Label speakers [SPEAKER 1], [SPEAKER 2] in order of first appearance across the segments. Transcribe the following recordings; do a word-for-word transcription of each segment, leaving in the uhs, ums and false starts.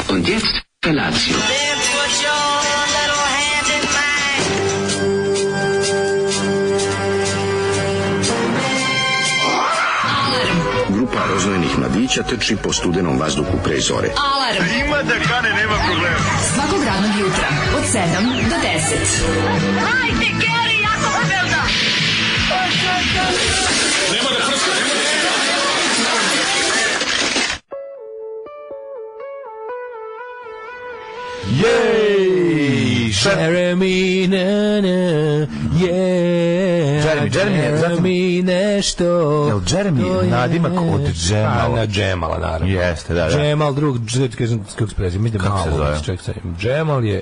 [SPEAKER 1] Und jetzt Felatio.
[SPEAKER 2] Grupa rozvojenih mladića trči po studenom vazduhu pre zore.
[SPEAKER 3] Alarm!
[SPEAKER 4] Ima da kane, nema problema.
[SPEAKER 3] Svakog radnog jutra, od sedam do deset.
[SPEAKER 5] Hajde, Geri, jako se velda!
[SPEAKER 4] Nema da prska, nema da prska!
[SPEAKER 6] Jej!
[SPEAKER 7] Jeremy, na, na, yeah.
[SPEAKER 6] Jeremy, Jeremy,
[SPEAKER 7] Jeremy nešto.
[SPEAKER 6] Jel Jeremy nadimak od Džemala?
[SPEAKER 7] Na Džemala, naravno.
[SPEAKER 6] Jeste, da, da.
[SPEAKER 7] Džemal, drug, kažem, kako se prezim, mi da
[SPEAKER 6] Kako se zove?
[SPEAKER 7] Ček, ček, Džemal je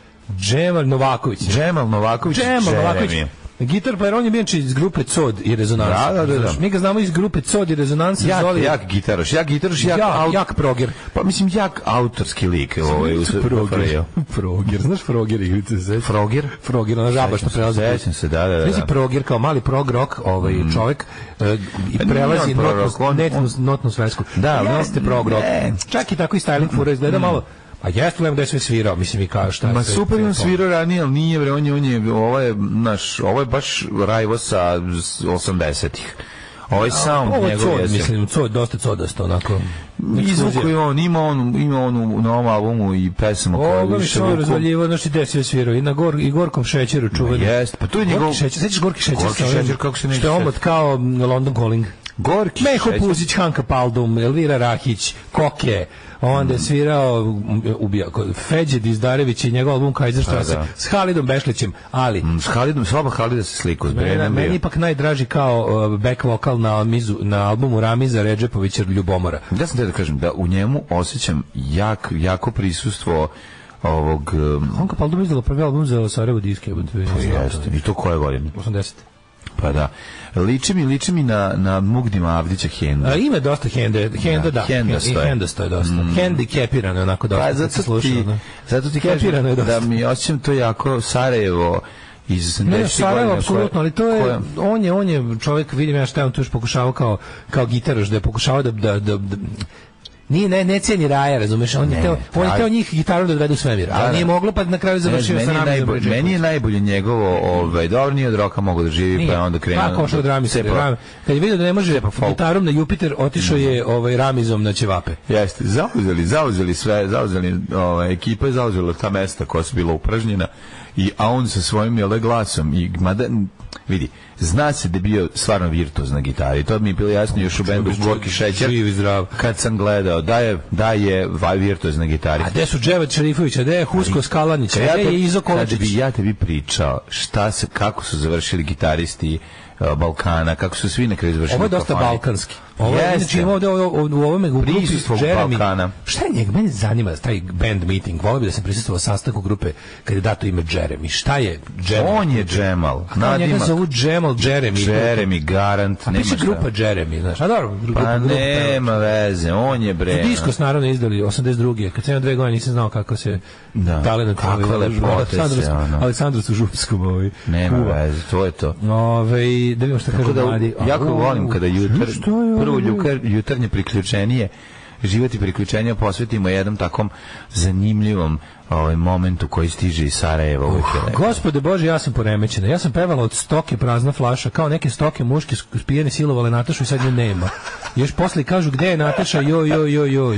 [SPEAKER 7] Džemal Novaković.
[SPEAKER 6] Džemal Novaković,
[SPEAKER 7] Džemal Novaković.
[SPEAKER 6] Jeremy.
[SPEAKER 7] Gitar pa on je bio iz grupe C O D i Rezonansa.
[SPEAKER 6] Da, da, da, da.
[SPEAKER 7] Mi ga znamo iz grupe C O D i Rezonansa.
[SPEAKER 6] Jak,
[SPEAKER 7] Zoli...
[SPEAKER 6] jak gitaroš, jak gitaroš, jak,
[SPEAKER 7] jak,
[SPEAKER 6] aut...
[SPEAKER 7] jak proger.
[SPEAKER 6] Pa mislim, jak autorski lik. Ovaj, u
[SPEAKER 7] Proger. Proger, znaš Proger igrice se?
[SPEAKER 6] Froger?
[SPEAKER 7] Froger, ona žaba što prelazi.
[SPEAKER 6] Sećam se, da, da, da.
[SPEAKER 7] Znači Proger kao mali prog rock, ovaj mm. čovjek uh, i
[SPEAKER 6] Pa
[SPEAKER 7] prelazi
[SPEAKER 6] nije on prog rock, on-
[SPEAKER 7] notnu, notnu svesku.
[SPEAKER 6] Da, ali on-
[SPEAKER 7] jeste prog rock.
[SPEAKER 6] ne.
[SPEAKER 7] Čak i tako i styling fura izgleda malo. A jeste li da je sve svirao, mislim i kao šta je
[SPEAKER 6] Ma
[SPEAKER 7] sve-
[SPEAKER 6] super
[SPEAKER 7] sve
[SPEAKER 6] on
[SPEAKER 7] to.
[SPEAKER 6] svirao ranije, ali nije, bre, on je, on je, ovo je, naš, ovo je baš rajvo sa osamdesetih. Ovaj sound
[SPEAKER 7] Ovo je
[SPEAKER 6] njegov
[SPEAKER 7] C O D,
[SPEAKER 6] je...
[SPEAKER 7] mislim, C O D, dosta codasto, onako.
[SPEAKER 6] Izvuku je on, ima on, ima on u novom albumu i pesama koje
[SPEAKER 7] Ovo mi
[SPEAKER 6] više
[SPEAKER 7] se on
[SPEAKER 6] vuku.
[SPEAKER 7] razvaljivo, znaš ti gde sve svirao, i na gor, i Gorkom šećeru čuveni.
[SPEAKER 6] Jest, pa to je njegov...
[SPEAKER 7] Gorki šećer, sećaš Gorki šećer?
[SPEAKER 6] Gorki
[SPEAKER 7] sa ovim,
[SPEAKER 6] šećer, kako se neće
[SPEAKER 7] što je omot
[SPEAKER 6] setiti.
[SPEAKER 7] kao mm, London Calling.
[SPEAKER 6] Gorki
[SPEAKER 7] Meho
[SPEAKER 6] šećer.
[SPEAKER 7] Puzić, Hanka Paldum, Elvira Rahić, Koke, onda je svirao ubija, Feđe Dizdarević i njegov album Kajzerstrasse
[SPEAKER 6] da.
[SPEAKER 7] s Halidom Bešlićem, ali
[SPEAKER 6] Mm, S Halidom, slaba Halida se sliku, s
[SPEAKER 7] meni,
[SPEAKER 6] Brenem
[SPEAKER 7] meni
[SPEAKER 6] bio.
[SPEAKER 7] ipak najdraži kao uh, back vokal na, mizu, na albumu Ramiza Redžepovića Ljubomora.
[SPEAKER 6] Ja sam te da kažem da u njemu osjećam jak, jako prisustvo ovog... Um,
[SPEAKER 7] Hanka Paldum izdala prvi album za Sarajevo diske.
[SPEAKER 6] jeste, i to koje godine?
[SPEAKER 7] osamdeset.
[SPEAKER 6] Pa da. Liči mi, liči mi na, na Mugdima Avdića Henda.
[SPEAKER 7] A, ima dosta hende, henda da,
[SPEAKER 6] hendasto je.
[SPEAKER 7] i hendasto je dosta. Mm. Hendikepirano je onako dosta.
[SPEAKER 6] Pa
[SPEAKER 7] kad se
[SPEAKER 6] zato
[SPEAKER 7] sluša,
[SPEAKER 6] ti,
[SPEAKER 7] ono.
[SPEAKER 6] zato ti
[SPEAKER 7] Kepirano je
[SPEAKER 6] kažem
[SPEAKER 7] dosta.
[SPEAKER 6] da mi osjećam to jako Sarajevo iz
[SPEAKER 7] Ne,
[SPEAKER 6] osamdesetih
[SPEAKER 7] Sarajevo,
[SPEAKER 6] godina,
[SPEAKER 7] apsolutno,
[SPEAKER 6] koje-
[SPEAKER 7] ali to je,
[SPEAKER 6] koje-
[SPEAKER 7] on je, on je čovjek, vidim ja šta je on tu još pokušavao kao, kao gitaraš, da je pokušavao da, da, da, da nije, ne, ne cijeni Raja, razumeš, on je
[SPEAKER 6] Ne,
[SPEAKER 7] teo, on je
[SPEAKER 6] Raj-
[SPEAKER 7] teo njih gitarom da odvedu u svemir,
[SPEAKER 6] Da,
[SPEAKER 7] ali
[SPEAKER 6] da.
[SPEAKER 7] nije moglo, pa na kraju završio
[SPEAKER 6] Ne,
[SPEAKER 7] sa
[SPEAKER 6] meni, je
[SPEAKER 7] nami.
[SPEAKER 6] najbolje, meni je najbolje njegovo, ovaj, dobro nije od roka mogu da živi, pa je onda krenuo.
[SPEAKER 7] Pa, košao od Ramiza.
[SPEAKER 6] Cepa-
[SPEAKER 7] Ram- Kad je vidio da ne može
[SPEAKER 6] folk.
[SPEAKER 7] gitarom na Jupiter, otišao je ovaj, Ramizom na Ćevape.
[SPEAKER 6] Jeste, zauzeli, zauzeli sve, zauzeli, ovaj, ekipa je zauzela ta mesta koja su bila upražnjena, i, a on sa svojim jele glasom, i mada, vidi, zna se da je bio stvarno virtuoz na gitari, to mi je bilo jasno još u bendu Gorki šećer,
[SPEAKER 7] Živ i zdrav.
[SPEAKER 6] kad sam gledao da je, da je vaj virtuoz na gitari.
[SPEAKER 7] A gde su Dževad Šerifović, a gde je Husko Skalanić, a
[SPEAKER 6] Kad ja
[SPEAKER 7] gde je
[SPEAKER 6] te-
[SPEAKER 7] Izo
[SPEAKER 6] kad
[SPEAKER 7] Kolačić?
[SPEAKER 6] bi ja tebi pričao šta se, kako su završili gitaristi uh, Balkana, kako su svi na kraju završili
[SPEAKER 7] Ovo je dosta
[SPEAKER 6] kafani.
[SPEAKER 7] balkanski. Ovo je,
[SPEAKER 6] Jeste.
[SPEAKER 7] znači, ima ovde, ovo- u ovome u grupi
[SPEAKER 6] Prisustvo
[SPEAKER 7] Jeremy.
[SPEAKER 6] Balkana.
[SPEAKER 7] Šta je njega? Mene zanima taj band meeting. Volio bi da sam prisustvovao sastanku grupe kad je dato ime Jeremy. Šta je Jeremy?
[SPEAKER 6] On je Džemal.
[SPEAKER 7] A kao njega
[SPEAKER 6] nadimak.
[SPEAKER 7] zovu Džemal Jeremy.
[SPEAKER 6] Jeremy, garant.
[SPEAKER 7] A
[SPEAKER 6] nema
[SPEAKER 7] piše
[SPEAKER 6] šta.
[SPEAKER 7] grupa Jeremy, znaš. A dobro, grupa,
[SPEAKER 6] Pa
[SPEAKER 7] grupa
[SPEAKER 6] nema veze, on je bre.
[SPEAKER 7] Diskos naravno izdali osamdeset druge. Kad sam imao dve godine nisam znao kako se
[SPEAKER 6] Da.
[SPEAKER 7] talent
[SPEAKER 6] Kakve
[SPEAKER 7] ovaj,
[SPEAKER 6] lepote
[SPEAKER 7] Aleksandru-
[SPEAKER 6] se, ono.
[SPEAKER 7] Aleksandru Sužupskom ovaj.
[SPEAKER 6] Nema
[SPEAKER 7] kuva.
[SPEAKER 6] veze, to je to.
[SPEAKER 7] Ove, da vidimo šta
[SPEAKER 6] Tako
[SPEAKER 7] kaže
[SPEAKER 6] da,
[SPEAKER 7] mladi.
[SPEAKER 6] jako
[SPEAKER 7] Au,
[SPEAKER 6] volim kada jutar,
[SPEAKER 7] šta je ovo?
[SPEAKER 6] prvo jutar, jutarnje priključenije, život i priključenja posvetimo jednom takom zanimljivom ovaj, momentu koji stiže iz Sarajeva. uvijek je lepo.
[SPEAKER 7] Gospode Bože, ja sam poremećena. Ja sam pevala od stoke prazna flaša, kao neke stoke muške spijene silovale Natašu i sad nje nema. Još posle kažu gde je Nataša, joj, joj, joj, joj.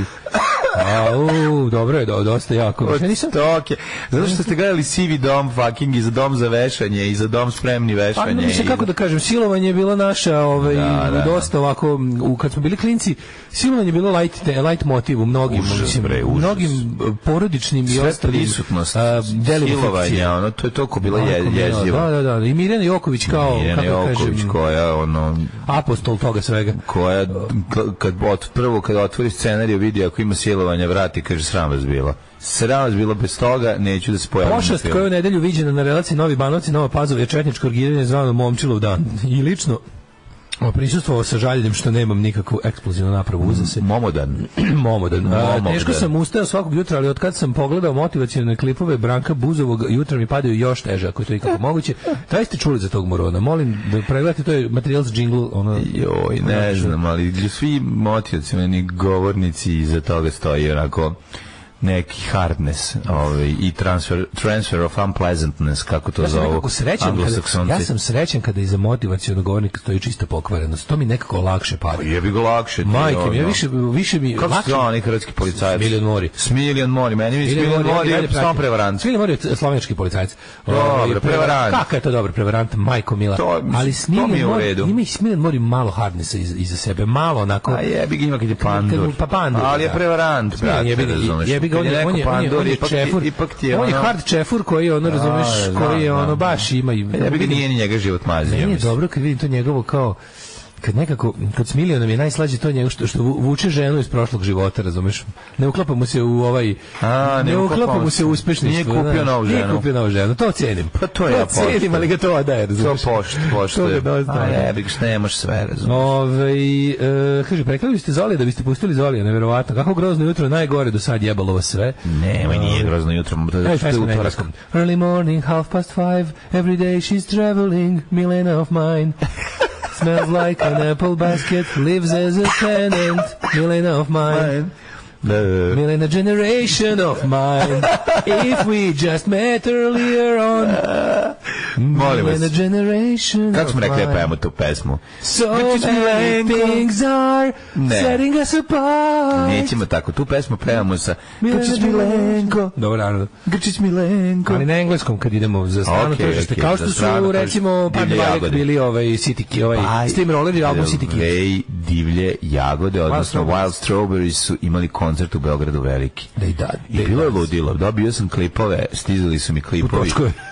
[SPEAKER 7] Au, dobro je, do, dosta jako.
[SPEAKER 6] Od
[SPEAKER 7] Ja nisam...
[SPEAKER 6] stoke. Zato što ste gledali sivi dom fucking i za dom za vešanje i za dom spremni
[SPEAKER 7] Pa,
[SPEAKER 6] vešanje.
[SPEAKER 7] mislim,
[SPEAKER 6] i-
[SPEAKER 7] kako da kažem, silovanje je bila naša, ovaj,
[SPEAKER 6] Da, da,
[SPEAKER 7] dosta ovako, u, kad smo bili klinci, silovanje je bilo light, te, light motiv u mnogim,
[SPEAKER 6] Užas,
[SPEAKER 7] mislim,
[SPEAKER 6] bre,
[SPEAKER 7] u
[SPEAKER 6] užas.
[SPEAKER 7] mnogim eh, porodičnim i
[SPEAKER 6] sve
[SPEAKER 7] ostalim
[SPEAKER 6] prisutnost,
[SPEAKER 7] a, delima fikcije.
[SPEAKER 6] silovanja, ono, to je toliko bilo je,
[SPEAKER 7] Onako,
[SPEAKER 6] jezivo.
[SPEAKER 7] Da, da, da. I Mirjana Joković kao,
[SPEAKER 6] Mirjana
[SPEAKER 7] kako da
[SPEAKER 6] Joković,
[SPEAKER 7] kažem,
[SPEAKER 6] koja, ono,
[SPEAKER 7] apostol toga svega.
[SPEAKER 6] koja, k- kad od, prvo kad otvori scenariju vidi ako ima silovanja, vrati, kaže, sram vas bilo. Sram vas bilo, bez toga neću da se pojavim.
[SPEAKER 7] Pošast koja je u nedelju viđena na relaciji Novi Banovci, Nova Pazova je četničko orgiranje zvano Momčilov dan. I lično prisustvovao sa žaljenjem što nemam nikakvu eksplozivnu napravu uza se.
[SPEAKER 6] Momodan.
[SPEAKER 7] Momodan. A,
[SPEAKER 6] Momodan.
[SPEAKER 7] teško sam ustao svakog jutra, ali od kad sam pogledao motivacione klipove Branka Buzovog, jutra mi padaju još teže, ako je to ikako moguće. Taj ste čuli za tog morona. Molim da pregledate, to je materijal za džingl. Ono,
[SPEAKER 6] Joj, ne znam, ali svi motivacioni govornici iza toga stoji onako neki hardness ovaj, i transfer, transfer of unpleasantness, kako to
[SPEAKER 7] ja
[SPEAKER 6] zovu
[SPEAKER 7] anglosaksonci. Ja sam srećan kada iza motivacionog govornika stoji čista pokvarenost. To mi nekako lakše pada.
[SPEAKER 6] Je bi go lakše.
[SPEAKER 7] Majke mi, ja više, više mi...
[SPEAKER 6] Kako se zove neki hrvatski policajac?
[SPEAKER 7] Smiljan Mori.
[SPEAKER 6] Smiljan Mori, meni mi Smiljan Mori je samo prevarant.
[SPEAKER 7] Smiljan Mori je slovenski policajac.
[SPEAKER 6] Dobro, prevarant.
[SPEAKER 7] Kako je to dobro, prevarant, majko mila.
[SPEAKER 6] To,
[SPEAKER 7] ali Smiljan Mori, ima i Smiljan Mori malo hardnessa iz, iza sebe, malo onako...
[SPEAKER 6] A jebi ga ima kad je pandur.
[SPEAKER 7] Pa pandur,
[SPEAKER 6] ali je prevarant, brate, razumeš.
[SPEAKER 7] Jebi ga, on je, on je, on je, on je čefur, on je hard čefur koji je ono, razumeš, koji je ono baš ima i...
[SPEAKER 6] Jebi ga, nije ni njega život mazio.
[SPEAKER 7] Meni je dobro kad vidim to njegovo kao... Kad nekako, kad Smilio nam je najslađe to njego što, što vuče ženu iz prošlog života, razumeš? Ne uklapa mu se u ovaj...
[SPEAKER 6] A, ne,
[SPEAKER 7] ne uklapa mu se u uspešništvo.
[SPEAKER 6] Nije kupio novu ženu.
[SPEAKER 7] Nije kupio novu ženu, to cenim.
[SPEAKER 6] Pa to ja poštujem.
[SPEAKER 7] To cenim, ali ga to odaje, razumeš?
[SPEAKER 6] To pošt, poštujem. A ne, bih što nemaš sve, razumeš.
[SPEAKER 7] Ove, e, kaže, preklali ste Zolija da biste pustili Zolija, nevjerovatno. Kako grozno jutro, najgore do sad jebalo vas sve.
[SPEAKER 6] Nemoj, nije grozno jutro.
[SPEAKER 7] Early morning, half past five, every day she's traveling, Milena of mine. Smells like an apple basket, lives as a tenant, Milena of mine.
[SPEAKER 6] The
[SPEAKER 7] Milena generation of mine. If we just met earlier on. Milena generation.
[SPEAKER 6] Kako smo rekli da pevamo tu pesmu?
[SPEAKER 7] So many things are
[SPEAKER 6] ne.
[SPEAKER 7] setting us apart.
[SPEAKER 6] Nećemo tako, tu pesmu pevamo sa
[SPEAKER 7] Grčić Milenko. Dobro, naravno.
[SPEAKER 6] Grčić Milenko.
[SPEAKER 7] Ali na engleskom kad idemo za strano
[SPEAKER 6] okay,
[SPEAKER 7] tržište.
[SPEAKER 6] Okay,
[SPEAKER 7] kao što su, recimo, Panda Valjak bili ovaj City, ovaj Steamroller i album City Kids.
[SPEAKER 6] Ej, divlje jagode, odnosno Wild Strawberries su imali koncert u Beogradu veliki.
[SPEAKER 7] Da i da.
[SPEAKER 6] I bilo je ludilo. Dobio sam klipove, stizali su mi klipovi.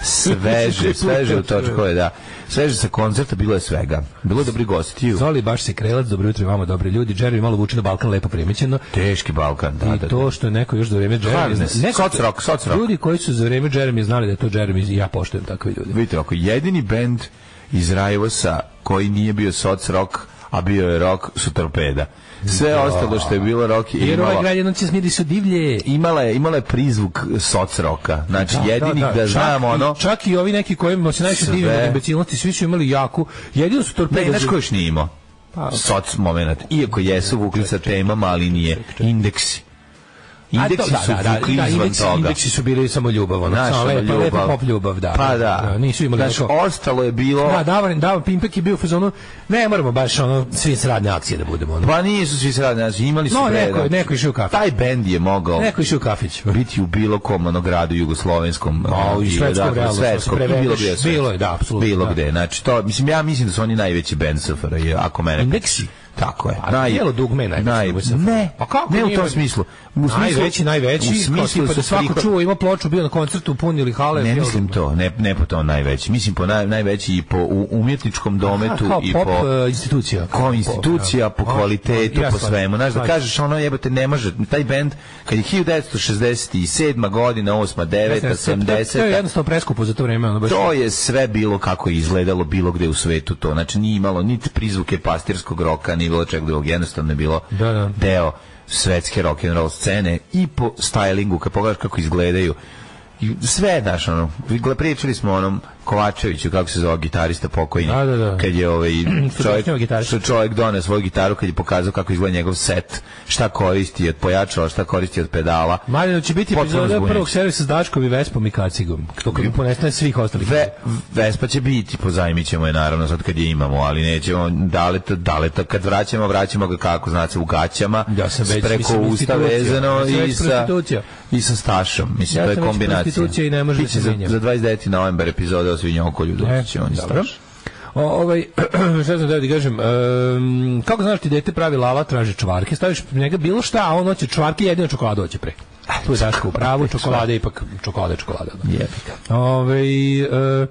[SPEAKER 6] Sveže, sveže u točkove, da. Sveže sa koncerta, bilo je svega. Bilo je dobri gostiju.
[SPEAKER 7] Zoli, baš se krelac, dobro jutro, vamo dobri ljudi. Jeremy malo vuče na Balkan, lepo primećeno.
[SPEAKER 6] Teški Balkan, da,
[SPEAKER 7] i
[SPEAKER 6] da.
[SPEAKER 7] I to što je neko još za vreme Jeremy...
[SPEAKER 6] Soc rock, soc rock.
[SPEAKER 7] Ljudi koji su za vreme Jeremy znali da je to Jeremy i ja poštujem takve ljudi.
[SPEAKER 6] Vidite, ako jedini bend iz Rajevosa koji nije bio soc rock, a bio je rock, su Torpeda. Sve da. Ostalo što je bilo rock je
[SPEAKER 7] jer ovaj grad jednom će smiri su divlje.
[SPEAKER 6] Imala je, imala je prizvuk soc roka. Znači, da, jedini da, da. da znamo
[SPEAKER 7] čak,
[SPEAKER 6] ono...
[SPEAKER 7] Čak i ovi neki kojima se najviše divimo od imbecilnosti, svi su imali jaku. Jedino su Torpeda...
[SPEAKER 6] Ne, znaš ko još nije imao? Pa, soc moment. Iako jesu vukli sa temama, ali nije. Indeksi. Indeksi
[SPEAKER 7] da,
[SPEAKER 6] su
[SPEAKER 7] da, da,
[SPEAKER 6] vukli
[SPEAKER 7] da,
[SPEAKER 6] izvan
[SPEAKER 7] indeksi,
[SPEAKER 6] toga.
[SPEAKER 7] Indeksi su bili samo ljubav, ono,
[SPEAKER 6] Naša
[SPEAKER 7] samo lepa,
[SPEAKER 6] ljubav.
[SPEAKER 7] lepa pop ljubav, da.
[SPEAKER 6] Pa da.
[SPEAKER 7] da nisu imali
[SPEAKER 6] znači,
[SPEAKER 7] neko...
[SPEAKER 6] ostalo je bilo...
[SPEAKER 7] Da, Davan, Davan Pimpek je bio u fazonu, ne moramo baš ono, svi sradne akcije da budemo. Ono.
[SPEAKER 6] Pa nisu svi sradne akcije, imali su
[SPEAKER 7] no,
[SPEAKER 6] predan.
[SPEAKER 7] neko, neko išao u kafić.
[SPEAKER 6] Taj bend je mogao...
[SPEAKER 7] Neko išao u kafić.
[SPEAKER 6] Biti u bilo kom ono, gradu jugoslovenskom.
[SPEAKER 7] No, i svetskom, realno.
[SPEAKER 6] Svetskom, bilo gde.
[SPEAKER 7] Bilo je, da, apsolutno.
[SPEAKER 6] Bilo gde, znači, to, mislim, ja mislim da su oni najveći bend S F R J, ako mene...
[SPEAKER 7] Indeksi.
[SPEAKER 6] Tako je.
[SPEAKER 7] A naj, bijelo dugme najveći.
[SPEAKER 6] Naj, ne,
[SPEAKER 7] pa kako
[SPEAKER 6] ne u tom smislu. U smislu
[SPEAKER 7] najveći, najveći.
[SPEAKER 6] U smislu
[SPEAKER 7] da svako prihod... čuo, ima ploču, bio na koncertu, punili hale.
[SPEAKER 6] Ne mislim to, ne, ne po to najveći. Mislim po naj, najveći i po u, umjetničkom dometu.
[SPEAKER 7] Aha,
[SPEAKER 6] i
[SPEAKER 7] pop,
[SPEAKER 6] po...
[SPEAKER 7] Uh, institucija.
[SPEAKER 6] Ko institucija, po kvalitetu, po svemu. Znaš, da kažeš ono jebote, ne može, taj bend, kad je hiljadu devetsto šezdeset sedma godina, osma, deveta, sedamdeseta.
[SPEAKER 7] To je jednostavno preskupo za to vreme. Ono baš...
[SPEAKER 6] To je sve bilo kako je izgledalo bilo gde u svetu to. Znači nije imalo niti prizvuke pastirskog roka, ni bilo čega drugog. Jednostavno je bilo
[SPEAKER 7] da, da.
[SPEAKER 6] deo svetske rock and roll scene i po stylingu, kad pogledaš kako izgledaju. I sve, znaš, ono, pričali smo onom Kovačeviću, kako se zove gitarista pokojni,
[SPEAKER 7] da, da, da.
[SPEAKER 6] kad je ovaj čovjek, što čovjek doneo svoju gitaru, kad je pokazao kako izgleda njegov set, šta koristi od pojačala, šta koristi od pedala.
[SPEAKER 7] Maljano će biti epizoda prvog servisa s Daškom i Vespom i Kacigom, to kad mu ponestane svih ostalih.
[SPEAKER 6] Ve, Vespa će biti, pozajmit ćemo je naravno sad kad je imamo, ali nećemo daleta, daleta, kad vraćamo, vraćamo ga kako znači u gaćama,
[SPEAKER 7] ja sam već,
[SPEAKER 6] preko
[SPEAKER 7] mislim,
[SPEAKER 6] usta vezano
[SPEAKER 7] ja
[SPEAKER 6] i sa, i sa Stašom, mislim,
[SPEAKER 7] ja
[SPEAKER 6] to je kombinacija.
[SPEAKER 7] I ne može da se
[SPEAKER 6] za, za dvadeset deveti novembar epizoda o Svinjokolju doći će on i Staš.
[SPEAKER 7] O, ovaj, šta sam da ti kažem, um, kako znaš ti dete pravi lala, traži čvarke, staviš njega bilo šta, a on hoće čvarke, jedino čokoladu hoće pre. Tu je Daško u pravu, čokolade ipak, čokolade, čokolade.
[SPEAKER 6] Jebika.
[SPEAKER 7] Ovaj, uh,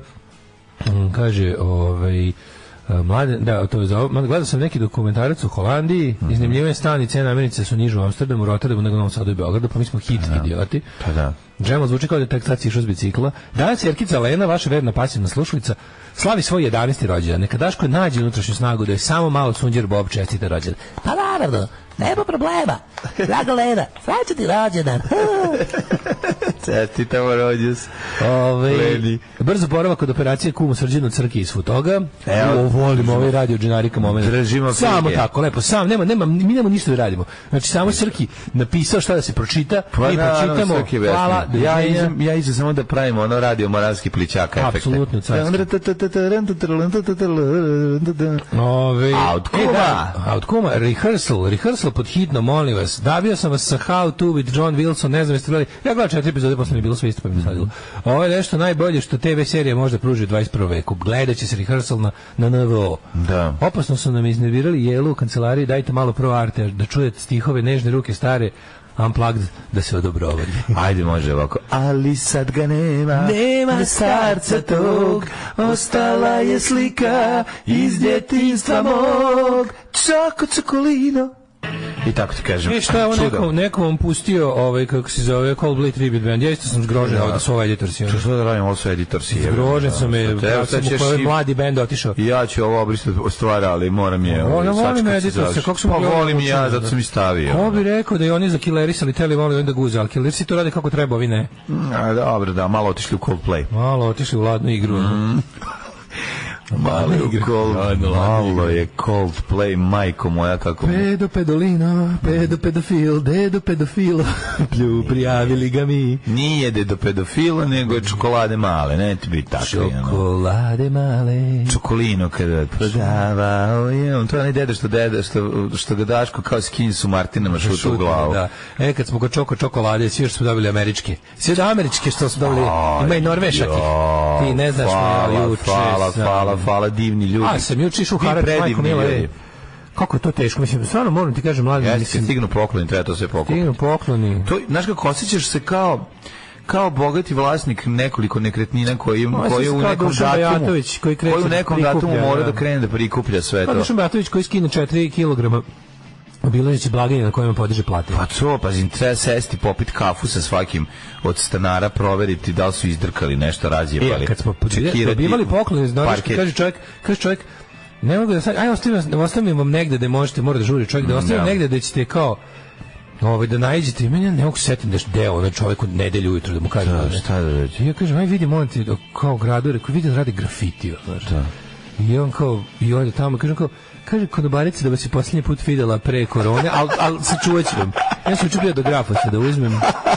[SPEAKER 7] kaže, ovaj, mlade, da, to je za ovo, gledao sam neki dokumentarac u Holandiji, mm-hmm. iznajmljivanje stana i cene namirnice su niže u Amsterdamu, Rotterdamu nego u Novom Sadu i Beogradu, pa mi smo hit
[SPEAKER 6] da.
[SPEAKER 7] idioti.
[SPEAKER 6] Pa da.
[SPEAKER 7] Džemo zvuči kao da je tek sad sišao s bicikla. Danas je Jerkica Lena, vaša verna pasivna slušalica, slavi svoj jedanaesti rođendan. Neka Daško nađe unutrašnju snagu da je samo malo Sunđer Bob čestita rođendan. Pa naravno, Nema problema. Draga Lena, srećan ti rođendan.
[SPEAKER 6] Čestitamo rođus.
[SPEAKER 7] Ove, brzo boravak od operacije kumu Srđanu Crki iz Futoga. Evo, volim ovaj radio dženarika moment.
[SPEAKER 6] Držimo
[SPEAKER 7] samo
[SPEAKER 6] fige.
[SPEAKER 7] tako, lepo, sam, nema, nema, mi nemamo ništa da radimo. Znači, samo Crki napisao šta da se pročita,
[SPEAKER 6] pa
[SPEAKER 7] mi pročitamo, hvala,
[SPEAKER 6] ja idem, ja idem samo da pravimo ono radio Moravski plićaka efekte.
[SPEAKER 7] Apsolutno, carski. Ove,
[SPEAKER 6] a od kuma?
[SPEAKER 7] E, da, a od kuma, rehearsal, rehearsal pod hitno, molim vas. Davio sam vas sa How to with John Wilson, ne znam jeste gledali. Ja gledam četiri epizode, posle mi je bilo sve isto pa mi je sadilo. Ovo je nešto najbolje što te ve serije može pružiti u dvadeset prvom veku. Gledat će se rehearsal na, na en ve o.
[SPEAKER 6] Da.
[SPEAKER 7] Opasno su nam iznervirali Jelu u kancelariji, dajte malo pro arte, da čujete stihove nežne ruke stare, unplugged, da se odobrovali.
[SPEAKER 6] Ajde, može ovako. Ali sad ga nema,
[SPEAKER 7] nema starca tog, ostala je slika iz djetinjstva mog, čoko čokolino.
[SPEAKER 6] I tako ti kažem.
[SPEAKER 7] E šta je ovo neko, neko vam pustio, ovaj, kako se zove, Coldplay Tribute Band. Ja isto sam zgrožen da, da su ovaj editor si.
[SPEAKER 6] Što da radim, ovo su editor si.
[SPEAKER 7] Zgrožen sam je, da sam u kojoj mladi band otišao.
[SPEAKER 6] Ja ću ovo obristati stvar, ali moram je...
[SPEAKER 7] Ovo, ja volim editor se, kako sam...
[SPEAKER 6] Pa volim i ja, zato sam i stavio.
[SPEAKER 7] Ko bi rekao da i oni za killerisali, teli voli onda guze, ali killerisi to rade kako treba, ovi ne.
[SPEAKER 6] A, dobro, da, malo otišli u Coldplay.
[SPEAKER 7] Malo otišli u ladnu igru. Mm.
[SPEAKER 6] Malo, cold, malo je Coldplay, majko moja, kako...
[SPEAKER 7] Pedo pedolino, pedo pedofil, dedo pedofilo, plju, prijavili ga mi.
[SPEAKER 6] Nije dedo pedofilo, nego je čokolade male, ne ti biti tako.
[SPEAKER 7] Čokolade male.
[SPEAKER 6] Čokolino kada prodavao je, on to je onaj deda što, deda, što, što ga Daško kao skin su Martinama šuta u glavu.
[SPEAKER 7] Da. E, kad smo kod čoko čokolade, svi što smo dobili američke. Svi da američke što smo dobili, ima i norvešaki. Ti ne znaš što je juče.
[SPEAKER 6] Hvala, hvala, hvala, divni ljudi.
[SPEAKER 7] A, sam juče išao u Harač, majko mila. Kako je to teško? Mislim, stvarno moram ti kažem, mladim.
[SPEAKER 6] Ja
[SPEAKER 7] mislim,
[SPEAKER 6] stignu pokloni, treba to sve pokloni.
[SPEAKER 7] Stignu pokloni.
[SPEAKER 6] To, znaš kako, osjećaš se kao kao bogati vlasnik nekoliko nekretnina koji koji u nekom datumu koji, koji u nekom datumu mora da krene da prikuplja sve to.
[SPEAKER 7] Dušan Bajatović koji skine četiri kilograma obilazeći blagajne na kojima podiže plate.
[SPEAKER 6] Pa to, pazim, treba sesti, popit kafu sa svakim od stanara, proveriti da li su izdrkali nešto, razjebali.
[SPEAKER 7] E, kad smo dobivali poklone, znaš, kaže čovjek, kaže čovjek, ne mogu da sad, aj ostavim, ostavim vam negde da možete, mora da žuri čovjek, da ostavim no. negde da ćete kao ovaj, da nađete, meni ne mogu setim da je deo onaj čovjek u nedelju ujutro da mu kaže.
[SPEAKER 6] Da, šta da reći?
[SPEAKER 7] Ja kažem, aj vidi, molim ti, kao gradu, rekao, vidi da radi grafitio, znaš. Da. I on kao, i on je tamo, kažem kao, kaže konobarica da vas je posljednji put videla pre korone, ali al, sačuvat ću vam. Ja sam čupio do grafa da uzmem.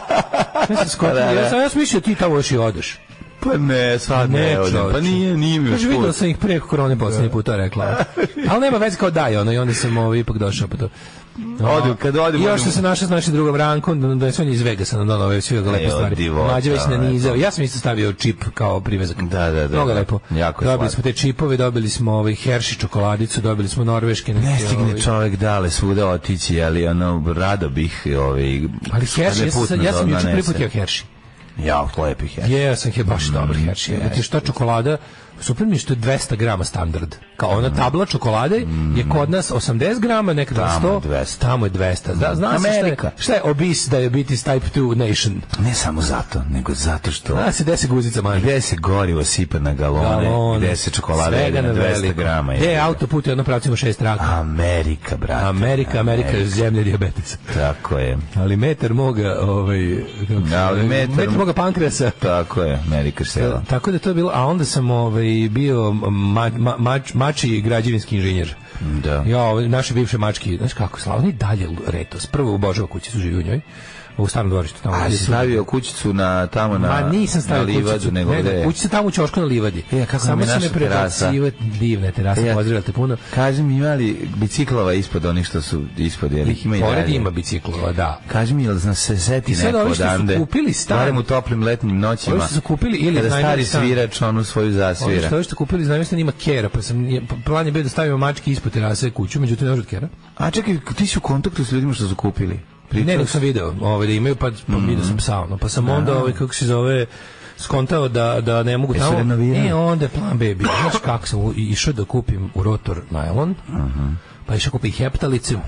[SPEAKER 7] Ja sam skopio, ja sam, ja sam mislio ti tamo još i odeš.
[SPEAKER 6] Pa ne, sad ne, ne odem, pa nije, nije mi još
[SPEAKER 7] put. Videla sam ih pre korone posljednji put, to rekla. Ali nema veze kao daj, ono, i onda sam ovo ipak došao pa to.
[SPEAKER 6] Odu, kad odim,
[SPEAKER 7] i još što se našao s našim drugom Rankom, da je sve iz Vegasa na donove sve lepe stvari. Mlađe već nanizao. Ja sam isto stavio čip kao privezak.
[SPEAKER 6] Da, da, da.
[SPEAKER 7] Mnogo lepo.
[SPEAKER 6] Jako
[SPEAKER 7] dobili smo te čipove, dobili smo ovaj Hershey čokoladicu, dobili smo norveške.
[SPEAKER 6] Ne stigne ovaj... čovjek dale svuda otići, ali ono, rado bih ovaj...
[SPEAKER 7] Ali Hershey, ja sam, ja sam juče priputio Hershey.
[SPEAKER 6] Ja, lepi Hershey.
[SPEAKER 7] Ja sam je baš dobar Hershey. Ja ti šta čokolada, super mi što je dvesta grama standard. Kao ona tabla čokolade mm. je kod nas osamdeset grama, nekada sto, tamo je dvesta. Zna, zna se šta je, šta je obese diabetes type two nation?
[SPEAKER 6] Ne samo zato, nego zato što...
[SPEAKER 7] Zna se gde se guzica maže.
[SPEAKER 6] Gde se gorivo sipa na galone, galone gde se čokolada jede na dvesta grama.
[SPEAKER 7] Gde je autoput i jedno pravcima šest traka.
[SPEAKER 6] Amerika, brate.
[SPEAKER 7] Amerika, Amerika, Amerika. Zemlje dijabetesa.
[SPEAKER 6] Tako je.
[SPEAKER 7] Ali metar moga, ovaj...
[SPEAKER 6] Ali metar,
[SPEAKER 7] metar moga pankreasa.
[SPEAKER 6] Tako je, Amerika sela.
[SPEAKER 7] Tako da to je bilo, a onda sam ovaj, bio ma, ma, mač, mači građevinski inženjer.
[SPEAKER 6] Da.
[SPEAKER 7] Ja, naše bivše mački, znaš kako, slavni dalje retos. Prvo u Božova kući su živi u njoj. U starom dvorištu tamo.
[SPEAKER 6] A si stavio kućicu na tamo na
[SPEAKER 7] Ma nisam stavio
[SPEAKER 6] livadu, nego
[SPEAKER 7] ne,
[SPEAKER 6] gde?
[SPEAKER 7] Kućica tamo u ćošku na livadi.
[SPEAKER 6] E, kako samo se ne prebacivati,
[SPEAKER 7] divne terase,
[SPEAKER 6] e,
[SPEAKER 7] pozdravljate puno.
[SPEAKER 6] Kaži mi, ima li biciklova ispod onih što su ispod, jel ih ima i
[SPEAKER 7] pored ima biciklova, da.
[SPEAKER 6] Kaži mi, jel zna se seti neko odande?
[SPEAKER 7] Su kupili stan.
[SPEAKER 6] Barem u toplim letnjim noćima.
[SPEAKER 7] Ovi su kupili ili
[SPEAKER 6] kada stari svirač onu svoju zasvira.
[SPEAKER 7] Ovi što kupili, znam da ima kera, pa sam plan je bio da stavimo mačke ispod terase kuću, međutim ne može od kera.
[SPEAKER 6] A čekaj, ti si u kontaktu s ljudima što su kupili?
[SPEAKER 7] Pričao ne, nek sam video, ovaj, da imaju, pa, pa mm. vidio sam psa, no, pa sam onda, ovaj, kako se zove, skontao da, da ne mogu tamo. E, onda je plan B bio. Znaš kako sam išao da kupim u rotor najlon, uh-huh. pa išao kupim heptalice,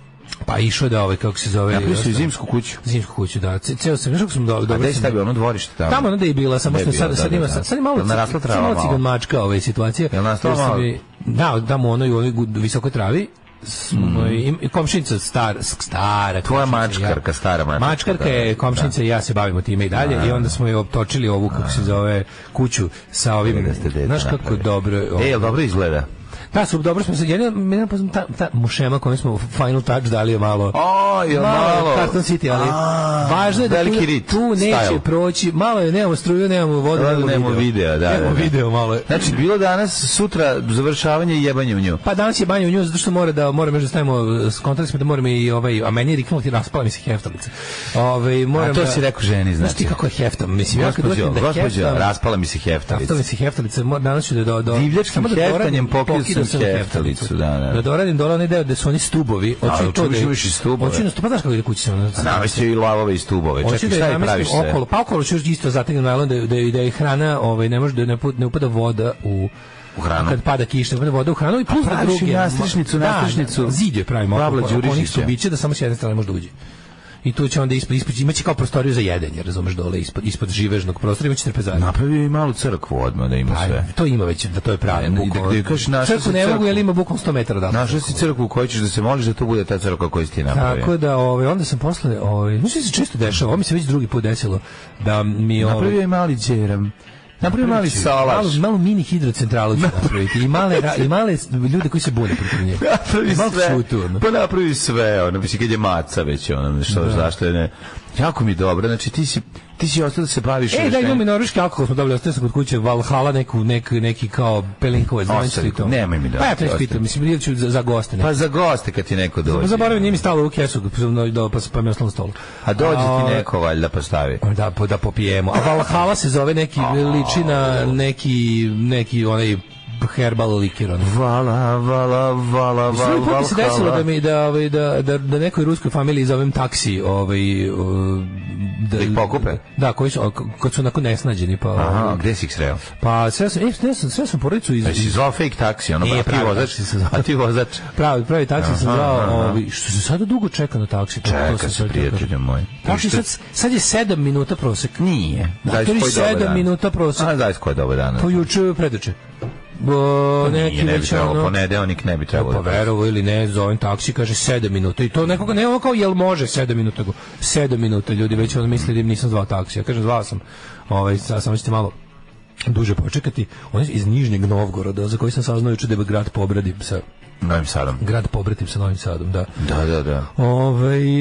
[SPEAKER 7] pa išao da, ovaj, kako se zove...
[SPEAKER 6] Napravio si zimsku kuću?
[SPEAKER 7] Zimsku kuću, da. Ceo sam, znaš kako sam dobro...
[SPEAKER 6] A gde si stavio ono dvorište tamo?
[SPEAKER 7] Tamo onda je bila, samo što sad, sad ima, sad, sad je malo, sad malo cigan mačka ove situacije.
[SPEAKER 6] Jel nastala malo?
[SPEAKER 7] Da, tamo ono i u ovoj visokoj travi, smo i, i komšinica star, stara.
[SPEAKER 6] Tvoja
[SPEAKER 7] komšinica,
[SPEAKER 6] mačkarka,
[SPEAKER 7] ja.
[SPEAKER 6] stara mačkarka.
[SPEAKER 7] Mačkarka je komšinica i ja se bavimo time i dalje i onda smo je optočili ovu, kako se zove, kuću sa ovim, znaš kako dobro...
[SPEAKER 6] E, jel dobro izgleda?
[SPEAKER 7] Da, su dobro smo se, jedino, jedino poznam ta, ta mušema koju smo Final Touch dali je malo,
[SPEAKER 6] O, je malo,
[SPEAKER 7] malo Carton City, ali
[SPEAKER 6] a,
[SPEAKER 7] važno je da tu,
[SPEAKER 6] rit,
[SPEAKER 7] tu neće
[SPEAKER 6] style.
[SPEAKER 7] proći, malo je, nemamo struju, nemamo vodu,
[SPEAKER 6] Da,
[SPEAKER 7] nemamo,
[SPEAKER 6] nemamo
[SPEAKER 7] video.
[SPEAKER 6] video, da,
[SPEAKER 7] nemamo
[SPEAKER 6] da, da.
[SPEAKER 7] video malo je.
[SPEAKER 6] Znači, bilo danas, sutra, završavanje i jebanje u nju.
[SPEAKER 7] Pa danas je banje u nju, zato što mora da, moramo još da stavimo, skontali smo da moramo i ovaj, a meni je riknulo ti raspala mi se heftalica. Ovaj, moram
[SPEAKER 6] A to
[SPEAKER 7] da,
[SPEAKER 6] si rekao ženi,
[SPEAKER 7] znaš ti
[SPEAKER 6] znači.
[SPEAKER 7] kako je heftam, mislim, ja kad
[SPEAKER 6] Gospođo,
[SPEAKER 7] dođem da
[SPEAKER 6] gospođo,
[SPEAKER 7] heftam,
[SPEAKER 6] raspala mi se heftalica.
[SPEAKER 7] raspala mi se heftalica, mora- danas ću da do, do,
[SPEAKER 6] Divljačkim
[SPEAKER 7] samo da
[SPEAKER 6] heftanjem
[SPEAKER 7] doradim,
[SPEAKER 6] pokidao
[SPEAKER 7] pokidao
[SPEAKER 6] sam
[SPEAKER 7] sam
[SPEAKER 6] heftalicu, da, da.
[SPEAKER 7] Da doradim dole onaj deo gde su oni stubovi, hoću
[SPEAKER 6] A,
[SPEAKER 7] i to
[SPEAKER 6] čuviš,
[SPEAKER 7] da...
[SPEAKER 6] imaš i stubove.
[SPEAKER 7] Hoću i na stup- pa znaš kako ide kući se ono...
[SPEAKER 6] Navesti i lavove i stubove.
[SPEAKER 7] Hoću
[SPEAKER 6] Čekaj,
[SPEAKER 7] da
[SPEAKER 6] šta
[SPEAKER 7] je
[SPEAKER 6] je praviš
[SPEAKER 7] namestim
[SPEAKER 6] sve?
[SPEAKER 7] okolo, pa okolo ću još isto zategnem najlon da, da, da je hrana, ovaj, ne može da ne, pu- ne upada voda u...
[SPEAKER 6] U hranu?
[SPEAKER 7] Kad pada kiša, upada voda u hranu i plus da
[SPEAKER 6] praviš
[SPEAKER 7] drugi...
[SPEAKER 6] i nastrešnicu,
[SPEAKER 7] Da,
[SPEAKER 6] nastrešnicu.
[SPEAKER 7] da, zid je pravimo
[SPEAKER 6] Pavla
[SPEAKER 7] oko, oko onih
[SPEAKER 6] Đurišića.
[SPEAKER 7] stubića da samo s jedne strane može da uđe. I tu će onda ispod, ispod imaće kao prostoriju za jedenje, razumeš, dole ispod, ispod živežnog prostora imaće trpezariju.
[SPEAKER 6] Napravio i malu crkvu odmah da ima
[SPEAKER 7] Pa,
[SPEAKER 6] sve.
[SPEAKER 7] to ima već, da to je pravi.
[SPEAKER 6] Ne, da- da kažeš, našao
[SPEAKER 7] Crkvu
[SPEAKER 6] si
[SPEAKER 7] ne mogu,
[SPEAKER 6] crkvu.
[SPEAKER 7] jer ima bukom sto metara da.
[SPEAKER 6] Našao si crkvu u kojoj ćeš da se moliš da to bude ta crkva koju si ti napravio.
[SPEAKER 7] Tako da, ovaj, onda sam posle, ovaj, mislim se često dešava, ovo mi se već drugi put desilo, da mi... Ovaj,
[SPEAKER 6] Napravio je mali džeram. Napravio mali salaš.
[SPEAKER 7] Malo, malo mini hidrocentralu ću napraviti. I male, ra- I male ljude koji se bune protiv njega.
[SPEAKER 6] Napravi
[SPEAKER 7] Malo
[SPEAKER 6] sve.
[SPEAKER 7] šutu, ono.
[SPEAKER 6] Pa napravi sve, ono, mislim, kad je maca već, ono, što, zašto je ne... Jako mi je dobro, znači ti si, ti si ostao da se baviš...
[SPEAKER 7] E, da, imamo i norveški alkohol, smo dobili, ostaje sam kod kuće Valhalla, neku, nek, neki kao pelinkovac, znači
[SPEAKER 6] Ostavi
[SPEAKER 7] i to.
[SPEAKER 6] to, nemoj mi da-
[SPEAKER 7] Pa ja to ispitam, mislim, vidjet ću za, za goste. Ne.
[SPEAKER 6] Pa za goste kad ti neko dođe.
[SPEAKER 7] Pa zaboravim, nije mi stalo u kesu, pa, pa, pa mi je ostalo na stolu.
[SPEAKER 6] A dođe
[SPEAKER 7] A,
[SPEAKER 6] ti neko, valjda, postavi.
[SPEAKER 7] Da, po- da popijemo. A Valhalla se zove neki, liči na neki, neki onaj herbal likir. Ono.
[SPEAKER 6] Vala, vala, vala,
[SPEAKER 7] Sve
[SPEAKER 6] vala,
[SPEAKER 7] put mi se desilo da mi da ovaj da da da nekoj ruskoj familiji zovem taksi, ovaj uh, da
[SPEAKER 6] ih pokupe?
[SPEAKER 7] Da, koji su kad su onako nesnađeni pa
[SPEAKER 6] Aha,
[SPEAKER 7] ovaj,
[SPEAKER 6] gde si ih sreo?
[SPEAKER 7] pa sve sam, sve sam, sve sam porodicu iz,
[SPEAKER 6] A si zvao fake taksi, ono,
[SPEAKER 7] Nije
[SPEAKER 6] a ti
[SPEAKER 7] pravi
[SPEAKER 6] vozač,
[SPEAKER 7] taksi se zvao.
[SPEAKER 6] a ti vozač.
[SPEAKER 7] pravi pravi taksi sam
[SPEAKER 6] Aha,
[SPEAKER 7] zvao,
[SPEAKER 6] aha.
[SPEAKER 7] ovaj što se sada dugo čeka na taksi. to- to
[SPEAKER 6] Čeka
[SPEAKER 7] sam
[SPEAKER 6] se,
[SPEAKER 7] sad
[SPEAKER 6] prijatelju
[SPEAKER 7] kažem.
[SPEAKER 6] moj.
[SPEAKER 7] Taksi sad sad je sedam minuta prosek.
[SPEAKER 6] Nije.
[SPEAKER 7] Zato li sedam minuta prosek.
[SPEAKER 6] A, daj koji je dobar dan.
[SPEAKER 7] To juče preduče. Bo, neki
[SPEAKER 6] Nije, ne bi
[SPEAKER 7] već
[SPEAKER 6] trebalo,
[SPEAKER 7] ono...
[SPEAKER 6] ponedeljnik ne bi trebalo.
[SPEAKER 7] Pa verovo ili ne, zovem taksi, kaže sedam minuta. I to nekoga, ne ovo kao jel može sedam minuta, go sedam minuta, ljudi već ono misli da im nisam zvao taksi. Ja kažem, zvao sam, ovaj, sad samo ćete malo duže počekati. On je iz Nižnjeg Novgoroda, za koji sam saznao juče da je grad Pobradim sa...
[SPEAKER 6] Novim Sadom.
[SPEAKER 7] Grad Pobratim sa Novim Sadom, da.
[SPEAKER 6] Da, da, da.
[SPEAKER 7] Ovaj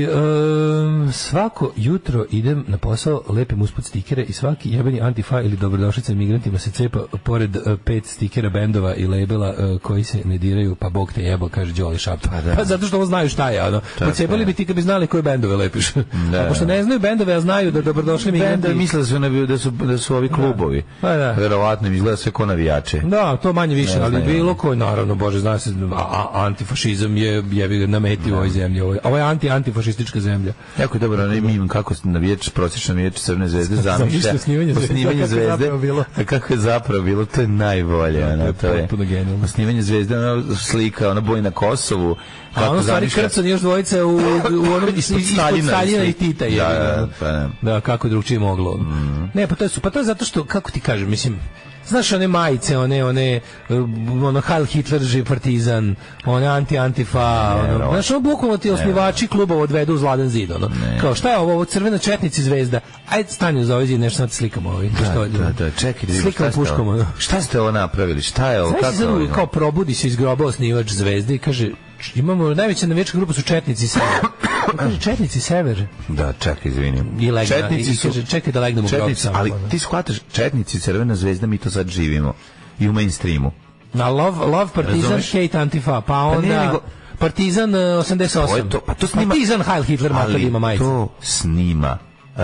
[SPEAKER 7] em, svako jutro idem na posao, lepim usput stikere i svaki jebeni antifa ili dobrodošlica migrantima se cepa pored uh, pet stikera bendova i labela uh, koji se ne diraju, pa Bog te jebo, kaže Đoli Šapta. Pa, pa zato što ovo znaju šta je, ono. Pocepali bi ti kad bi znali koje bendove lepiš.
[SPEAKER 6] Da,
[SPEAKER 7] a pošto ne znaju bendove, a znaju da dobrodošli migranti.
[SPEAKER 6] Benda misle da su, na- da su, da su ovi klubovi.
[SPEAKER 7] Pa da.
[SPEAKER 6] Verovatno im izgleda sve ko navijače.
[SPEAKER 7] Da, to manje više,
[SPEAKER 6] Ne
[SPEAKER 7] ali
[SPEAKER 6] znaju.
[SPEAKER 7] bilo koji, naravno, Bože, zna se, a, a, antifašizam je, je na meti u ovoj zemlji. Ovo je, ovo je anti-antifašistička zemlja.
[SPEAKER 6] Jako je dobro onaj mim kako navijač, prosječan navijač Crvene zvezde zamišlja
[SPEAKER 7] Zamišlja snimanje zvezde,
[SPEAKER 6] snimanje
[SPEAKER 7] kako je
[SPEAKER 6] zvezde.
[SPEAKER 7] zapravo bilo.
[SPEAKER 6] A kako je zapravo bilo, to je najbolje.
[SPEAKER 7] To
[SPEAKER 6] ono,
[SPEAKER 7] je
[SPEAKER 6] to je
[SPEAKER 7] potpuno genijalno.
[SPEAKER 6] Snimanje zvezde, ona slika, ona boji na Kosovu.
[SPEAKER 7] A ono stvari
[SPEAKER 6] zamišlja-
[SPEAKER 7] krcan još dvojica u, u onom ispod
[SPEAKER 6] Staljina
[SPEAKER 7] Staljina i
[SPEAKER 6] i
[SPEAKER 7] Tita.
[SPEAKER 6] Da,
[SPEAKER 7] je,
[SPEAKER 6] da, pa ne.
[SPEAKER 7] da, kako drugčije moglo. Ne, pa to je su, pa to je zato što, kako ti kažem, mislim, znaš one majice, one, one, uh, ono, Heil Hitler, živ partizan, one anti-antifa, ono,
[SPEAKER 6] no.
[SPEAKER 7] znaš, ono, bukvalno ti osnivači klubova odvedu uz Ladan zid, ono, kao, šta je ovo, ovo crvena četnici zvezda, ajde stani uz ovaj zid, nešto sad slikamo ovaj,
[SPEAKER 6] Da, da, da, čekaj, da vidimo
[SPEAKER 7] slikamo
[SPEAKER 6] šta ste
[SPEAKER 7] puškom,
[SPEAKER 6] ovo-
[SPEAKER 7] ono.
[SPEAKER 6] Šta ste ovo napravili? Šta je ovo?
[SPEAKER 7] Znaš
[SPEAKER 6] Kako
[SPEAKER 7] si sad
[SPEAKER 6] je ovo?
[SPEAKER 7] kao probudi se iz groba osnivač zvezde i kaže, imamo, najveća navijačka grupa su Četnici Sever. On kaže, Četnici Sever.
[SPEAKER 6] Da, čekaj, izvini.
[SPEAKER 7] I legna,
[SPEAKER 6] Četnici
[SPEAKER 7] i
[SPEAKER 6] su,
[SPEAKER 7] kaže, čekaj da legnem u grob
[SPEAKER 6] četnici,
[SPEAKER 7] samo,
[SPEAKER 6] ali
[SPEAKER 7] ono.
[SPEAKER 6] ti shvataš, četnici, Crvena zvezda, mi to sad živimo. I u mainstreamu.
[SPEAKER 7] Na Love, love Partizan,
[SPEAKER 6] Razumeš?
[SPEAKER 7] Hate Antifa, pa onda
[SPEAKER 6] ne, nego-
[SPEAKER 7] Partizan uh, osamdeset osam.
[SPEAKER 6] To je to, pa to snima...
[SPEAKER 7] Partizan Heil Hitler, makar
[SPEAKER 6] ali
[SPEAKER 7] ima majice.
[SPEAKER 6] to snima uh,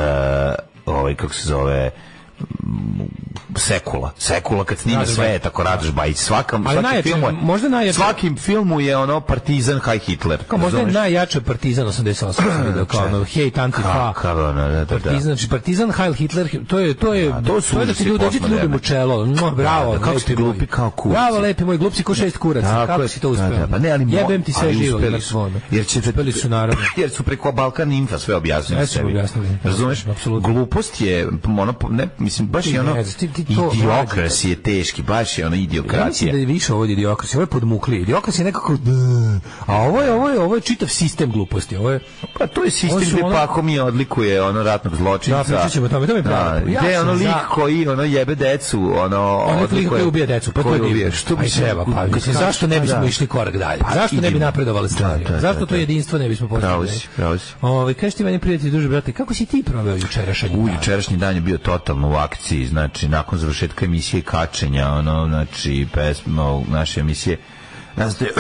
[SPEAKER 6] ovaj, kako se zove, mm, Sekula. Sekula kad snima
[SPEAKER 7] Da, da, da.
[SPEAKER 6] sve, tako Radoš Bajić. Svakam,
[SPEAKER 7] Ali
[SPEAKER 6] svaki
[SPEAKER 7] najjače,
[SPEAKER 6] film je,
[SPEAKER 7] možda najjače-
[SPEAKER 6] svakim filmu je ono Partizan, Haj Hitler.
[SPEAKER 7] Kao možda je
[SPEAKER 6] razumeš?
[SPEAKER 7] najjače Partizan osamdeset osam, sam vidio, kao ono, Hate Antifa.
[SPEAKER 6] Kakav ono, da, da, da.
[SPEAKER 7] Partizan, znači Partizan Heil Hitler, to je to je
[SPEAKER 6] Da, to
[SPEAKER 7] to,
[SPEAKER 6] su
[SPEAKER 7] je da ti
[SPEAKER 6] užasi
[SPEAKER 7] ljudi dođete
[SPEAKER 6] postmoderne.
[SPEAKER 7] ljubim u čelo. Mua, bravo,
[SPEAKER 6] Da, da, kako
[SPEAKER 7] lepi
[SPEAKER 6] ste
[SPEAKER 7] moj.
[SPEAKER 6] glupi kao kurci.
[SPEAKER 7] Bravo, lepi moj, glup si ko šest kuraca.
[SPEAKER 6] Tako
[SPEAKER 7] Kako
[SPEAKER 6] je,
[SPEAKER 7] si to uspeo?
[SPEAKER 6] da, da, pa ne, ali mo-
[SPEAKER 7] Jebem ti sve
[SPEAKER 6] ali
[SPEAKER 7] živo,
[SPEAKER 6] uspeli
[SPEAKER 7] mrtvo,
[SPEAKER 6] su.
[SPEAKER 7] ono.
[SPEAKER 6] Jer ćete,
[SPEAKER 7] Uspeli su naravno.
[SPEAKER 6] jer su preko Balkan Info sve objasnili
[SPEAKER 7] Sve su
[SPEAKER 6] sebi.
[SPEAKER 7] objasnili.
[SPEAKER 6] Razumeš?
[SPEAKER 7] Apsolutno.
[SPEAKER 6] Glupost je ono, ne, mislim, mislim, baš je ono, idiokrasi je teški, baš je ono idiokracija.
[SPEAKER 7] Ja mislim da je više ovo idiokrasi, ovo je podmukli. Idiokrasi je nekako, a ovo je, ovo je, ovo je čitav sistem gluposti. Ovo je,
[SPEAKER 6] pa to je sistem gde ono... Pako mi odlikuje ono ratnog zločinca.
[SPEAKER 7] Da, pričat ćemo tome, to mi je pravo.
[SPEAKER 6] Ja gde je ono lik za... koji ono jebe decu, ono...
[SPEAKER 7] Ono lik koji ubije decu, pa to je divno. Što bi treba, pa mislim, zašto ne bismo išli korak dalje? Zašto ne bi napredovali stvari? Zašto to jedinstvo ne bismo postigli?
[SPEAKER 6] Pravo si, pravo si.
[SPEAKER 7] Ovaj, kaži ti meni prijatelji, duže brate, kako si ti proveo jučerašnji dan?
[SPEAKER 6] U, jučerašnji dan je bio totalno u akciji, znači, nakon završetka emisije kačenja, ono, znači, pesmo naše emisije, nas ste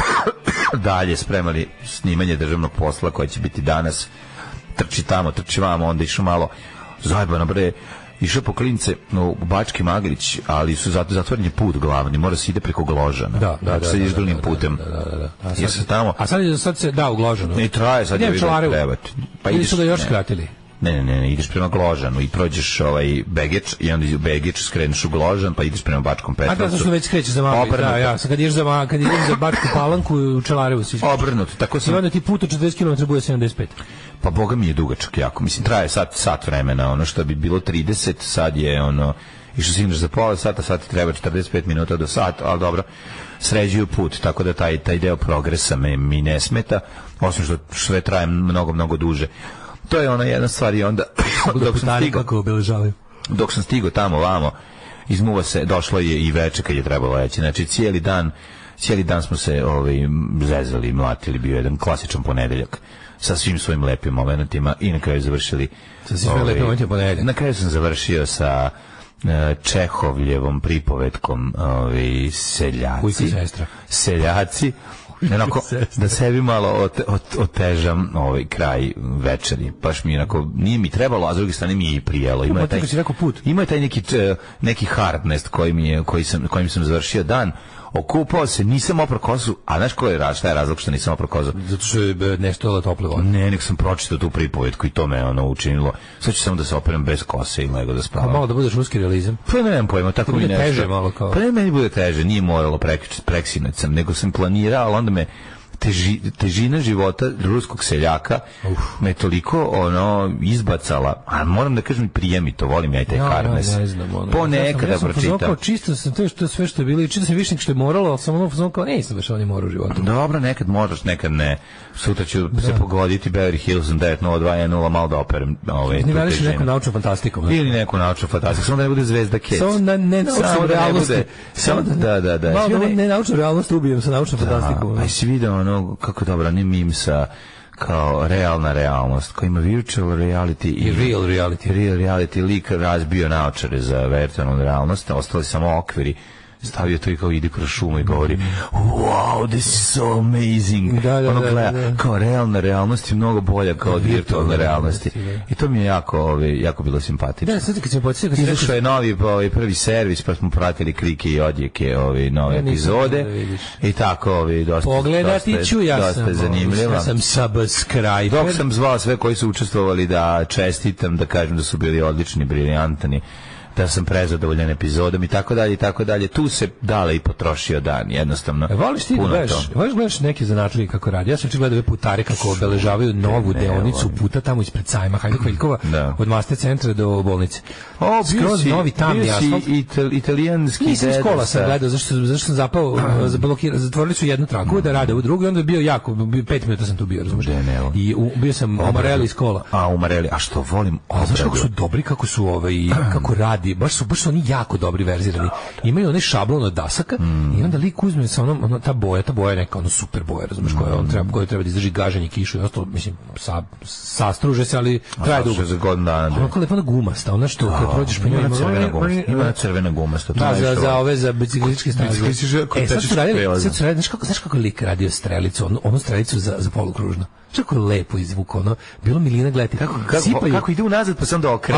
[SPEAKER 6] dalje spremali snimanje državnog posla koje će biti danas, trči tamo, trči vamo, onda išao malo zajebano, bre, išao po Klince u Bački Maglić, ali su zato zatvoren je put glavni, mora se ide preko Gložana.
[SPEAKER 7] Da, da, da.
[SPEAKER 6] Sad ideš drugim putem.
[SPEAKER 7] Da, da, da. A
[SPEAKER 6] sad, se tamo,
[SPEAKER 7] a sad, sad se da u Gložanu.
[SPEAKER 6] Ne traje, sad je vidio trebati.
[SPEAKER 7] Pa ili su da još skratili?
[SPEAKER 6] Ne, ne, ne, ne, ideš prema Gložanu i prođeš ovaj Begeč i onda iz Begeč skreneš u Gložan, pa ideš prema Bačkom Petrovcu.
[SPEAKER 7] A da, što već skrećeš za malo. Da, ja, sad kad ideš za, kad ideš za Bačku Palanku u Čelarevu si.
[SPEAKER 6] Obrnuto, tako sam.
[SPEAKER 7] I onda ti put od četrdeset kilometara bude sedamdeset pet.
[SPEAKER 6] Pa boga mi je dugačak jako, mislim, traje sat, sat vremena, ono što bi bilo trideset, sad je ono, i što si za pola sata, sad ti treba četrdeset pet minuta do sata, ali dobro, sređuju put, tako da taj, taj deo progresa me, mi ne smeta, osim što sve traje mnogo, mnogo duže. To je ona jedna stvar i onda, dok sam stigao, dok sam stigao tamo, vamo, izmuva se, došlo je i veče kad je trebalo leći, znači cijeli dan, cijeli dan smo se ovaj, zezali, mlatili, bio jedan klasičan ponedeljak sa svim svojim lepim momentima i na kraju završili
[SPEAKER 7] sa svim ovaj, lepim momentima ponedeljak.
[SPEAKER 6] Na kraju sam završio sa uh, Čehovljevom pripovetkom ovaj, seljaci seljaci onako, da sebi malo ote, ot, otežam ovaj kraj večeri. Baš mi onako, nije mi trebalo, a s druge strane mi je i prijelo. Ima je taj, ima je taj neki, neki hardness koji mi je, koji sam, kojim sam završio dan. Okupao se, nisam oprao kosu, a znaš ko je razlog, šta je razlog što nisam oprao kosu?
[SPEAKER 7] Zato što je nešto tople vode.
[SPEAKER 6] Ne, nek sam pročitao tu pripovetku i to me ono učinilo. Sad ću samo da se operem bez kose i nego da spavam.
[SPEAKER 7] A malo da budeš ruski realizam?
[SPEAKER 6] Pa nemam pojma, tako mi nešto.
[SPEAKER 7] Teže malo kao.
[SPEAKER 6] Pa ne, meni bude teže, nije moralo preksinuti sam, nego sam planirao, ali onda me Teži, težina života ruskog seljaka Uf. me toliko ono izbacala, a moram da kažem prijemi to, volim ja i taj
[SPEAKER 7] ja,
[SPEAKER 6] hardness.
[SPEAKER 7] Ja, ne znam, ono.
[SPEAKER 6] Ponekad
[SPEAKER 7] ja
[SPEAKER 6] da pročitam.
[SPEAKER 7] Kao, čisto sam to što sve što je bilo i čito sam višnjeg što je moralo, ali sam ono kao ne sam baš on je morao u životu.
[SPEAKER 6] Dobro, nekad moraš, nekad ne. Sutra ću da. se pogoditi Beverly Hills devet nula dva jedan nula malo da operem ove.
[SPEAKER 7] Ne veliš neku naučnu fantastiku.
[SPEAKER 6] Ne? Ili neku naučnu fantastiku, samo da ne bude Zvezda Kec.
[SPEAKER 7] Samo na ne naučnu realnost.
[SPEAKER 6] Samo da da da.
[SPEAKER 7] Malo ne, ne naučnu realnost ubijem sa naučnom fantastikom.
[SPEAKER 6] Aj si video ono kako dobro ni mim sa kao realna realnost, koji ima virtual reality
[SPEAKER 7] i real reality.
[SPEAKER 6] Real reality, lik razbio naočare za virtualnu realnost, ostali samo okviri, stavio to i kao ide kroz šumu i govori wow, this is so amazing.
[SPEAKER 7] Da, da,
[SPEAKER 6] ono
[SPEAKER 7] da,
[SPEAKER 6] gleda,
[SPEAKER 7] da.
[SPEAKER 6] kao realna realnost je mnogo bolja kao od virtualne realnosti. I to mi je jako, ovaj, jako bilo simpatično.
[SPEAKER 7] Da, sad kad se podsjetio, kad se
[SPEAKER 6] rekao što je novi ovaj, prvi servis, pa smo pratili klike i odjeke ovaj, nove epizode. Da I tako, ovaj, dosta,
[SPEAKER 7] pogledati
[SPEAKER 6] dosta,
[SPEAKER 7] ću, ja
[SPEAKER 6] dosta
[SPEAKER 7] sam,
[SPEAKER 6] zanimljivo.
[SPEAKER 7] Ja sam subscriber.
[SPEAKER 6] Dok sam zvao sve koji su učestvovali da čestitam, da kažem da su bili odlični, briljantni, da sam prezadovoljan epizodom i tako dalje i tako dalje. Tu se dale i potrošio dan, jednostavno.
[SPEAKER 7] E, voliš ti da gledaš, voliš gledaš neke zanatlije kako radi? Ja sam či gledao ove putare kako obeležavaju novu ne, deonicu ne, puta tamo ispred sajma Hajduk Veljkova od Master centra do bolnice.
[SPEAKER 6] O,
[SPEAKER 7] skroz
[SPEAKER 6] si,
[SPEAKER 7] novi tamni asfalt.
[SPEAKER 6] Ital, italijanski
[SPEAKER 7] nisam iz kola sam gledao, zašto, zašto sam zapao, zablokirao, zatvorili su jednu traku da rade u drugu i onda je bio jako, bio, pet minuta sam tu bio, razumiješ? I u, bio sam u Mareli iz kola.
[SPEAKER 6] A, u Mareli, a što volim?
[SPEAKER 7] A znaš kako su dobri, kako su ovaj, kako radi, baš su, baš su oni jako dobri verzirani. Imaju onaj šablon od dasaka mm. i onda lik uzme sa onom, ono, ta boja, ta boja je neka ono super boja, razumiješ, koja on treba, koja treba da izdrži gaženje, kišu i ostalo, mislim, sa, sastruže se, ali traje dugo.
[SPEAKER 6] Za godinu dana.
[SPEAKER 7] Ono kao lepo gumasta, ono što kad prođeš po njoj
[SPEAKER 6] ima crvena gumasta. Ima crvena gumasta.
[SPEAKER 7] Da, za, za ove, za biciklističke staze. E, sad su radili, sad su radili, znaš kako, znaš kako lik radio strelicu, onu, onu strelicu za, za polukružno. Što kako lepo izvuko, ono, bilo milina gledati.
[SPEAKER 6] Kako, kako, kako ide unazad pa sam da okrene.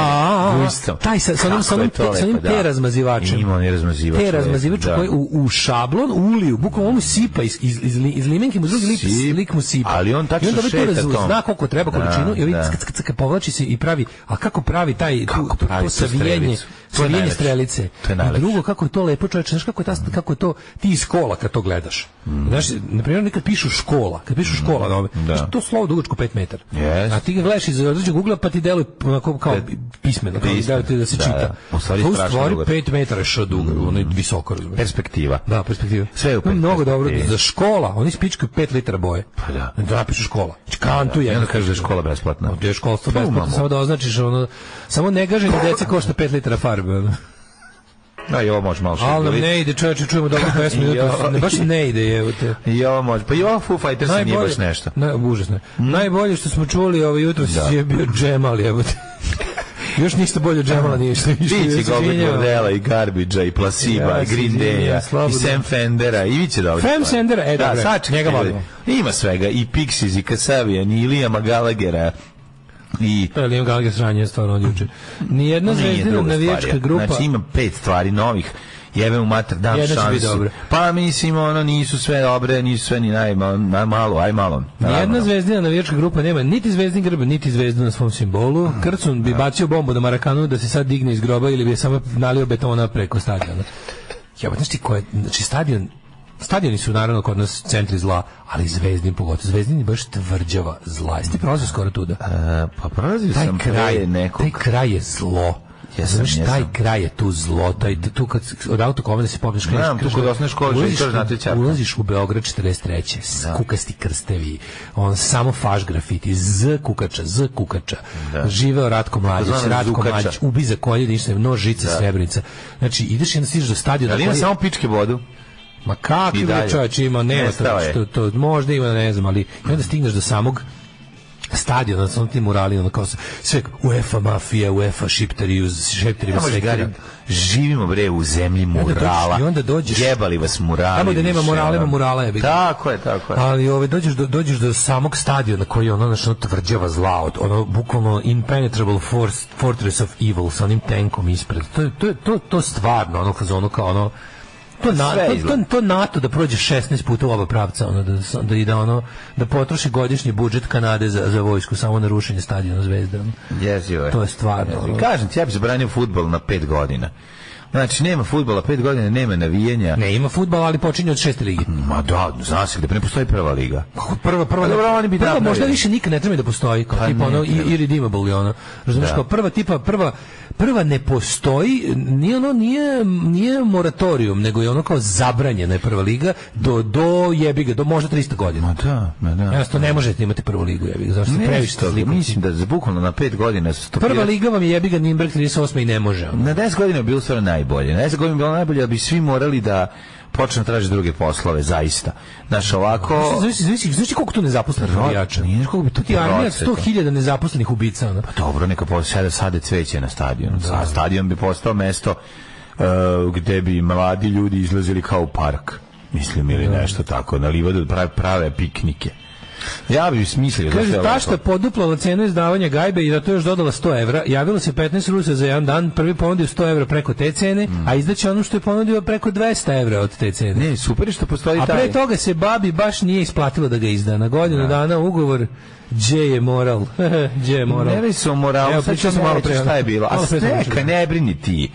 [SPEAKER 7] Taj sa, sa onom, sa onom, sa onim te razmazivačem.
[SPEAKER 6] Ima on razmazivač.
[SPEAKER 7] Te razmazivač koji u, u šablon uliju, bukvalno on mu sipa iz, iz, iz, iz limenke mu drugi lik, lik mu sipa.
[SPEAKER 6] Ali on tačno šeta tom.
[SPEAKER 7] Zna koliko treba količinu i ovi povlači se i pravi, a kako pravi taj,
[SPEAKER 6] kako
[SPEAKER 7] tu, to savijenje, savijenje strelice.
[SPEAKER 6] I
[SPEAKER 7] drugo, kako je to lepo, čovječe, znaš kako je, ta, kako je to ti iz škola kad to gledaš. Mm. Znaš, na primjer, nekad pišu škola, kad pišu škola, mm. to slovo dugačko pet metara.
[SPEAKER 6] Yes.
[SPEAKER 7] A ti ga gledaš iz određenog ugla pa ti deluje onako kao pismeno, kao deluje ti da se čita.
[SPEAKER 6] Da, da. U stvari
[SPEAKER 7] to u
[SPEAKER 6] strašno
[SPEAKER 7] stvari
[SPEAKER 6] dugačko.
[SPEAKER 7] pet metara je što dugo, ono je visoko, razumiješ.
[SPEAKER 6] Perspektiva.
[SPEAKER 7] Da, perspektiva.
[SPEAKER 6] Sve je u
[SPEAKER 7] No, mnogo dobro.
[SPEAKER 6] perspektivi.
[SPEAKER 7] Za škola, oni spičkaju pet litara boje.
[SPEAKER 6] Pa da.
[SPEAKER 7] Da napišu škola. Kantu
[SPEAKER 6] I
[SPEAKER 7] je.
[SPEAKER 6] onda kaže da je škola besplatna.
[SPEAKER 7] Gdje je školstvo
[SPEAKER 6] Tu
[SPEAKER 7] besplatno,
[SPEAKER 6] imamo.
[SPEAKER 7] samo da označiš ono, samo negaženje dece košta pet litara farbe. Ono.
[SPEAKER 6] Da, i ovo može malo što
[SPEAKER 7] Ali nam ne ide, čovječe, čujemo dobro pesmu,
[SPEAKER 6] Jo.
[SPEAKER 7] ne baš ne ide, evo te.
[SPEAKER 6] I ovo može. Pa i ovo Foo Fighters nije baš nešto.
[SPEAKER 7] Na, užasno. Mm. Najbolje što smo čuli ovo jutro
[SPEAKER 6] Da.
[SPEAKER 7] je bio Džemal, evo te. Još ništa bolje od Džemala nije što
[SPEAKER 6] Biće Goblet Bordela i Garbidža i Plasiba
[SPEAKER 7] Ja
[SPEAKER 6] i
[SPEAKER 7] se
[SPEAKER 6] Green
[SPEAKER 7] izvinjam,
[SPEAKER 6] Daya i
[SPEAKER 7] slobodno.
[SPEAKER 6] Sam Fendera i biće dobro.
[SPEAKER 7] Sam Fendera, e,
[SPEAKER 6] da,
[SPEAKER 7] dobro,
[SPEAKER 6] sačekaj,
[SPEAKER 7] njega volimo.
[SPEAKER 6] Ima svega i Pixies i Kasabian i Liama Gallaghera i
[SPEAKER 7] To je Liam Gallagher sranje stvarno od juče. Nijedna
[SPEAKER 6] Nije
[SPEAKER 7] zvezdina
[SPEAKER 6] druga
[SPEAKER 7] navijačka
[SPEAKER 6] stvar,
[SPEAKER 7] grupa.
[SPEAKER 6] Znači ima pet stvari novih. Jebe u mater, dam
[SPEAKER 7] Jedna će biti
[SPEAKER 6] šansu.
[SPEAKER 7] dobra.
[SPEAKER 6] Pa mislim, ono, nisu sve dobre, nisu sve ni najmalo, najmalo, aj malo.
[SPEAKER 7] Nijedna
[SPEAKER 6] Naravno.
[SPEAKER 7] zvezdina navijačka grupa nema niti zvezdin grb, niti zvezdu na svom simbolu. Krcun bi bacio bombu na Marakanu da se sad digne iz groba ili bi je samo nalio betona preko stadiona. Ja, znaš ti ko je, znači stadion, stadioni su naravno kod nas centri zla, ali Zvezdin pogotovo. Zvezdin je baš tvrđava zla. Jesi ti prolazio skoro tuda?
[SPEAKER 6] E, pa prolazio
[SPEAKER 7] Taj
[SPEAKER 6] sam
[SPEAKER 7] kraj,
[SPEAKER 6] pre nekog...
[SPEAKER 7] taj kraj je zlo.
[SPEAKER 6] Jesam,
[SPEAKER 7] Znaš, taj
[SPEAKER 6] jesam.
[SPEAKER 7] kraj je tu zlo, taj, tu kad od autokomene se popneš, kreneš,
[SPEAKER 6] Znam, tu
[SPEAKER 7] kreneš,
[SPEAKER 6] kod osnovne škole,
[SPEAKER 7] ulaziš,
[SPEAKER 6] to znate ćarka.
[SPEAKER 7] ulaziš u Beograd četrdeset treće kukasti krstevi, on samo faš grafiti, z kukača, z kukača,
[SPEAKER 6] Da.
[SPEAKER 7] živeo Ratko Mladić,
[SPEAKER 6] Takozvana
[SPEAKER 7] Ratko
[SPEAKER 6] zukača.
[SPEAKER 7] Mladić, ubi za kolje, ništa, nož, žica, srebrnica. Znači, ideš i onda stižeš do stadiona.
[SPEAKER 6] Ali ima
[SPEAKER 7] koji je-
[SPEAKER 6] samo pičke vodu.
[SPEAKER 7] Ma kakvi
[SPEAKER 6] I
[SPEAKER 7] bre
[SPEAKER 6] dalje.
[SPEAKER 7] čovječ ima, nema
[SPEAKER 6] Nestao
[SPEAKER 7] to,
[SPEAKER 6] je.
[SPEAKER 7] što, to, možda ima, ne znam, ali i onda stigneš do samog stadiona, sa tim muralima, ono kao se, sve UEFA mafija, UEFA šiptari, šiptari,
[SPEAKER 6] Ne može Gari, živimo bre u zemlji
[SPEAKER 7] dođeš-
[SPEAKER 6] murala.
[SPEAKER 7] i onda dođeš-
[SPEAKER 6] Jebali vas murali.
[SPEAKER 7] Tamo gde nema
[SPEAKER 6] više,
[SPEAKER 7] morala, ima
[SPEAKER 6] ono.
[SPEAKER 7] murala, jebi ga.
[SPEAKER 6] Tako je, tako je.
[SPEAKER 7] Ali ove, dođeš, do, dođeš do samog stadiona koji je ono, znači, ono tvrđava zla, od, ono, bukvalno impenetrable force, fortress of evil sa onim tankom ispred. To, je- to, je- to, to stvarno, ono, ono kao ono, to, na,
[SPEAKER 6] Sve
[SPEAKER 7] to,
[SPEAKER 6] izgleda.
[SPEAKER 7] to, to NATO da prođe šesnaest puta u oba pravca, ono, da, da, i da, ono, da potroši godišnji budžet Kanade za, za vojsku samo na rušenje stadiona Zvezda. ono.
[SPEAKER 6] Jezivo je.
[SPEAKER 7] To je stvarno,
[SPEAKER 6] Jezivo.
[SPEAKER 7] ono.
[SPEAKER 6] Kažem ti, ja bih zabranio fudbal na pet godina. Znači, nema fudbala pet godina, nema navijanja.
[SPEAKER 7] Ne, ima fudbal, ali počinje od šeste ligi.
[SPEAKER 6] Ma da, zna se gde ne postoji prva liga.
[SPEAKER 7] Prva, prva,
[SPEAKER 6] Pa dobro, oni bi
[SPEAKER 7] prva
[SPEAKER 6] napravili.
[SPEAKER 7] možda više nikad ne treba da postoji, kao
[SPEAKER 6] Pa
[SPEAKER 7] tipa
[SPEAKER 6] ne
[SPEAKER 7] ono
[SPEAKER 6] treba.
[SPEAKER 7] i- irredeemable je ono. Razumeš,
[SPEAKER 6] Da.
[SPEAKER 7] kao prva tipa, prva, prva ne postoji, nije ono, nije, nije moratorijum, nego je ono kao zabranjena je prva liga do, do jebiga, do možda trista godina.
[SPEAKER 6] Ma da, ma da.
[SPEAKER 7] Jednostavno ne možete imati prvu ligu, jebiga, zašto se previše
[SPEAKER 6] Nešto,
[SPEAKER 7] zlikovci.
[SPEAKER 6] mislim da za bukvalno na pet godina su stopirali.
[SPEAKER 7] Prva liga vam je jebiga Nürnberg trideset osam i ne može. ono.
[SPEAKER 6] Na deset godina je bilo stvarno najbolje. Na deset godina je bilo najbolje da bi svi morali da počnu da traže druge poslove, zaista. Znaš, ovako...
[SPEAKER 7] Zavisi, zavisi, zavisi koliko tu nezaposlenih navijača.
[SPEAKER 6] Nije znaš koliko bi to
[SPEAKER 7] Ti armija
[SPEAKER 6] procenta.
[SPEAKER 7] sto hiljada nezaposlenih ubica. ono.
[SPEAKER 6] Dobro, neka posade sade cveće na stadionu. Da. Stadion bi postao mesto uh, gde bi mladi ljudi izlazili kao u park. Mislim, ili nešto tako. Na livadu prave, prave piknike. Ja bih smislio da
[SPEAKER 7] Kaže,
[SPEAKER 6] sve
[SPEAKER 7] tašta
[SPEAKER 6] ovako.
[SPEAKER 7] poduplala cenu izdavanja gajbe i da to još dodala sto evra. Javilo se petnaest Rusa za jedan dan, prvi ponudio sto evra preko te cene, a izdaće ono što je ponudio preko dvesta evra od te cene.
[SPEAKER 6] Ne, super je što postoji
[SPEAKER 7] A
[SPEAKER 6] taj...
[SPEAKER 7] pre toga se babi baš nije isplatilo da ga izda. Na godinu dana ugovor, gdje je moral? Gdje je moral?
[SPEAKER 6] Ne radi se o moralu,
[SPEAKER 7] Evo,
[SPEAKER 6] sad
[SPEAKER 7] pričao
[SPEAKER 6] ću
[SPEAKER 7] sam malo
[SPEAKER 6] malo
[SPEAKER 7] pre,
[SPEAKER 6] šta je bilo. A
[SPEAKER 7] malo pre sam
[SPEAKER 6] neka,
[SPEAKER 7] pričao.
[SPEAKER 6] ne brini ti.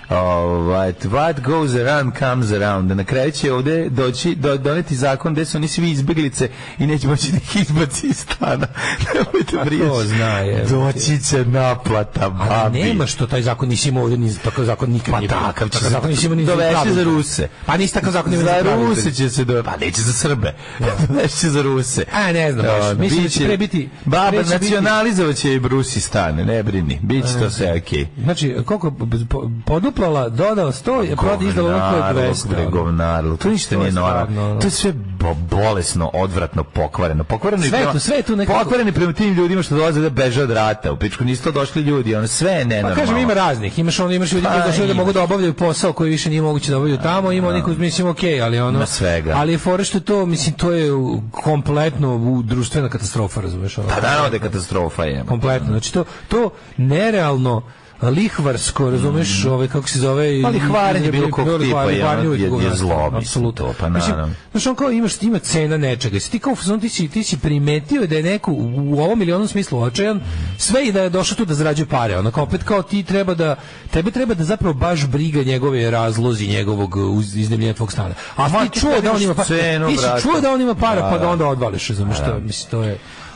[SPEAKER 6] Ovaj, what goes around comes around. Na kraju će ovde doći, do, doneti zakon gde su oni svi izbeglice i neće moći da ih izbaci iz stana. Nemojte briješ.
[SPEAKER 7] ko zna, je.
[SPEAKER 6] Doći će naplata, babi.
[SPEAKER 7] Ali nema što taj zakon nisi imao ovdje, ni takav zakon nikad
[SPEAKER 6] Pa
[SPEAKER 7] nije bio.
[SPEAKER 6] takav će
[SPEAKER 7] Takav
[SPEAKER 6] se-
[SPEAKER 7] zakon nisi imao ni
[SPEAKER 6] dovešće za Ruse.
[SPEAKER 7] Pa nisi takav zakon imao
[SPEAKER 6] Za
[SPEAKER 7] ni pravi.
[SPEAKER 6] Ruse će se do... Pa neće za Srbe. Dovešće za Ruse.
[SPEAKER 7] A, ne znam baš.
[SPEAKER 6] Da,
[SPEAKER 7] Mislim da
[SPEAKER 6] biće-
[SPEAKER 7] će pre biti...
[SPEAKER 6] Baba,
[SPEAKER 7] pre će biti-
[SPEAKER 6] nacionalizovat će i Brusi stane, ne brini. Biće to sve okej.
[SPEAKER 7] Znači, koliko po- poduplala, dodao sto, je prodi izdalo ono koje je dvesta.
[SPEAKER 6] Bre, govnarlo. To ništa
[SPEAKER 7] To je
[SPEAKER 6] nije normalno.
[SPEAKER 7] stvarno,
[SPEAKER 6] To je sve bo- bolesno, odvratno, pokvareno. Pokvareno i
[SPEAKER 7] Sve je
[SPEAKER 6] prema-
[SPEAKER 7] tu, sve je tu nekako-
[SPEAKER 6] Pokvareni prema tim ljudima što dolaze da beže od rata. U pičku nisu to došli ljudi, ono sve je
[SPEAKER 7] Pa
[SPEAKER 6] nenormalno.
[SPEAKER 7] kažem, ima raznih. Imaš ono, imaš ljudi koji
[SPEAKER 6] Pa,
[SPEAKER 7] došli da
[SPEAKER 6] imaš.
[SPEAKER 7] mogu da obavljaju posao koji više nije moguće da obavljaju tamo, ima oni koji mislim okej, ali ono
[SPEAKER 6] Ima svega.
[SPEAKER 7] Ali je fora što je to, mislim, to je u- kompletno u društvena katastrofa, razumeš? Ono,
[SPEAKER 6] Pa naravno da je katastrofa je.
[SPEAKER 7] kompletno. Znači to to nerealno lihvarsko, razumeš, ovaj kako se zove,
[SPEAKER 6] Pa lihvarenje bilo kog
[SPEAKER 7] lihvarenje,
[SPEAKER 6] tipa je,
[SPEAKER 7] lihvarenje uvijek
[SPEAKER 6] je- je
[SPEAKER 7] govnarstvo,
[SPEAKER 6] zlo, mislim,
[SPEAKER 7] apsolutno.
[SPEAKER 6] to, pa
[SPEAKER 7] Mislim,
[SPEAKER 6] naravno.
[SPEAKER 7] Znaš, on kao imaš, ima cena nečega. Jesi ti kao, fazon, ti si, ti si primetio da je neko u, u ovom milionom smislu očajan, sve i da je došao tu da zarađuje pare. Onako, opet kao ti treba da, tebe treba da zapravo baš briga njegove razlozi, njegovog uz- iznajmljenja tvog stana. A
[SPEAKER 6] Ma,
[SPEAKER 7] ti
[SPEAKER 6] ti
[SPEAKER 7] čuo
[SPEAKER 6] kad
[SPEAKER 7] da on
[SPEAKER 6] imaš
[SPEAKER 7] ima para,
[SPEAKER 6] cenu,
[SPEAKER 7] ti si
[SPEAKER 6] brate.
[SPEAKER 7] čuo da on ima para,
[SPEAKER 6] Da,
[SPEAKER 7] pa ga
[SPEAKER 6] da.
[SPEAKER 7] onda odvališ, razumeš, to, mislim, to je...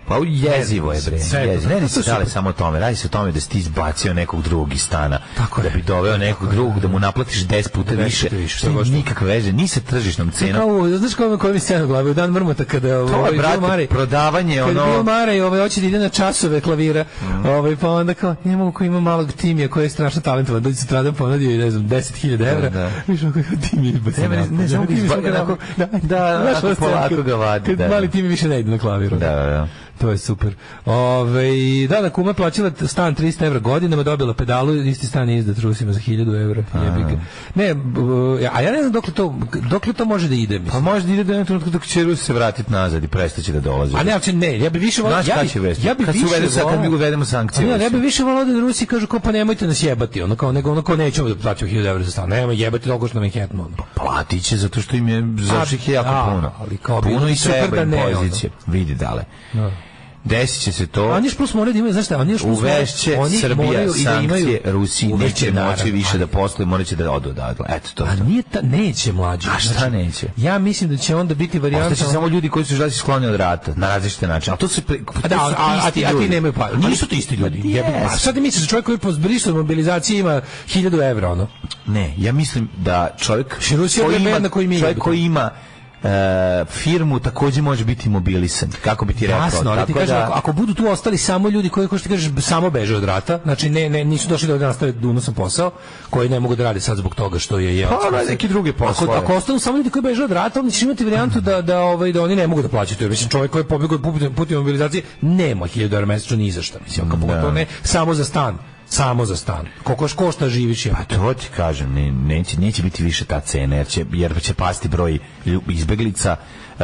[SPEAKER 6] Pa jezivo je, bre.
[SPEAKER 7] Sve je to.
[SPEAKER 6] Jezivo. Ne, ne
[SPEAKER 7] To
[SPEAKER 6] se
[SPEAKER 7] su-
[SPEAKER 6] dale samo o tome. Radi se o tome da si ti izbacio nekog drugog iz stana.
[SPEAKER 7] Tako
[SPEAKER 6] da
[SPEAKER 7] je.
[SPEAKER 6] bi doveo nekog drugog, da mu naplatiš deset puta
[SPEAKER 7] deset
[SPEAKER 6] više.
[SPEAKER 7] puta više,
[SPEAKER 6] To nema
[SPEAKER 7] što god.
[SPEAKER 6] nikakve veze, ni sa tržišnom cenom.
[SPEAKER 7] Kao, znaš kao koji mi scena u glavi, u dan mrmota kada
[SPEAKER 6] To
[SPEAKER 7] ovaj,
[SPEAKER 6] je, brate,
[SPEAKER 7] Bill Murray-
[SPEAKER 6] prodavanje,
[SPEAKER 7] kad
[SPEAKER 6] ono-
[SPEAKER 7] Bill Murray ovaj, hoće da ide na časove klavira, ovaj, pa onda kao, ne mogu ko ima malog Timija koji je strašno talentovan, dođe se tradan ponudio i ne znam, deset hiljada evra,
[SPEAKER 6] Da, da.
[SPEAKER 7] viš kako Timija izbaci.
[SPEAKER 6] Ne, ne, ne, samo ga izba- onako- da,
[SPEAKER 7] znaš
[SPEAKER 6] onako
[SPEAKER 7] onu scenu
[SPEAKER 6] polako
[SPEAKER 7] kad-
[SPEAKER 6] ga vadi,
[SPEAKER 7] kad
[SPEAKER 6] da.
[SPEAKER 7] mali Timi više ne ide na klaviru.
[SPEAKER 6] Da, da, da.
[SPEAKER 7] To je super. Ove, da, da, kuma je plaćala stan trista evra godinama, dobila pedalu, isti stan je izdat Rusima za hiljadu evra. Jebi ga. Ne, b- a ja ne znam dokle to, dokle to može da ide,
[SPEAKER 6] Pa
[SPEAKER 7] mislim.
[SPEAKER 6] može da ide do jednog trenutka dok će Rusi se vratiti nazad i prestaće da dolazi.
[SPEAKER 7] A ne, ali ne, ja bi više volao,
[SPEAKER 6] Znaš
[SPEAKER 7] ja
[SPEAKER 6] kad
[SPEAKER 7] bi,
[SPEAKER 6] će vesti?
[SPEAKER 7] ja bi
[SPEAKER 6] Kad se
[SPEAKER 7] više
[SPEAKER 6] uvede sad, kad mi
[SPEAKER 7] volao-
[SPEAKER 6] uvedemo sankcije
[SPEAKER 7] A ne, ja
[SPEAKER 6] Rusiji.
[SPEAKER 7] bi više volao da Rusi kažu kao pa nemojte nas jebati, ono kao nego ono kao nećemo da plaćamo hiljadu evra za stan. Nema jebati toliko što na Manhattanu. Ono.
[SPEAKER 6] Platit će zato što im je zaših je jako
[SPEAKER 7] A,
[SPEAKER 6] puno.
[SPEAKER 7] ali kao bilo
[SPEAKER 6] puno
[SPEAKER 7] bi
[SPEAKER 6] i
[SPEAKER 7] super
[SPEAKER 6] treba
[SPEAKER 7] da
[SPEAKER 6] im
[SPEAKER 7] ne,
[SPEAKER 6] pozicije. Vidi dale.
[SPEAKER 7] Da.
[SPEAKER 6] Desit će se to.
[SPEAKER 7] A oni još plus moraju da imaju, znaš šta, oni još plus moraju-
[SPEAKER 6] Uvešće
[SPEAKER 7] oni
[SPEAKER 6] Srbija
[SPEAKER 7] moraju i da imaju-
[SPEAKER 6] sankcije, Rusiji
[SPEAKER 7] Uvešće,
[SPEAKER 6] neće moći
[SPEAKER 7] naravno,
[SPEAKER 6] više
[SPEAKER 7] ali-
[SPEAKER 6] da posluje, morat će da odu odatle. Eto to.
[SPEAKER 7] A nije ta, neće mlađe.
[SPEAKER 6] A šta neće?
[SPEAKER 7] Ja mislim da će onda biti varijanta.
[SPEAKER 6] Ostaće samo ljudi koji su želi se skloni od rata na različite načine. A to su pre,
[SPEAKER 7] A da, a, a, a, ti, a ti nemaju pa. Nisu ti isti ljudi.
[SPEAKER 6] Pa
[SPEAKER 7] Jebi,
[SPEAKER 6] jes.
[SPEAKER 7] a sad ti misliš da čovjek koji po zbrisu mobilizaciji ima hiljadu evra, ono?
[SPEAKER 6] Ne, ja mislim da čovjek
[SPEAKER 7] Rusija je bedna koji mi
[SPEAKER 6] čovjek
[SPEAKER 7] jebi.
[SPEAKER 6] koji ima e, firmu takođe može biti mobilisan. Kako bi ti rekao?
[SPEAKER 7] Jasno, ali ti
[SPEAKER 6] Tako
[SPEAKER 7] kažem,
[SPEAKER 6] da-
[SPEAKER 7] ako, ako budu tu ostali samo ljudi koji, kao što ti kažeš, samo beže od rata, znači ne, ne, nisu došli da ovdje nastave unosan posao, koji ne mogu da rade sad zbog toga što je... je
[SPEAKER 6] Pa, ono je neki drugi posao.
[SPEAKER 7] Ako, ako ostanu samo ljudi koji beže od rata, onda ćeš imati varijantu da, da, ovaj, da oni ne mogu da plaćaju. Jer, mislim, čovjek koji je pobjegao putem, putem mobilizacije nema hiljadu evra mesečno ni za šta. Mislim, kako
[SPEAKER 6] Da.
[SPEAKER 7] to ne, samo za stan. Samo za stan. Koliko košta živiš je.
[SPEAKER 6] Pa to ti kažem, ne, neće, neće biti više ta cena, jer će, jer će pasti broj lju- izbeglica,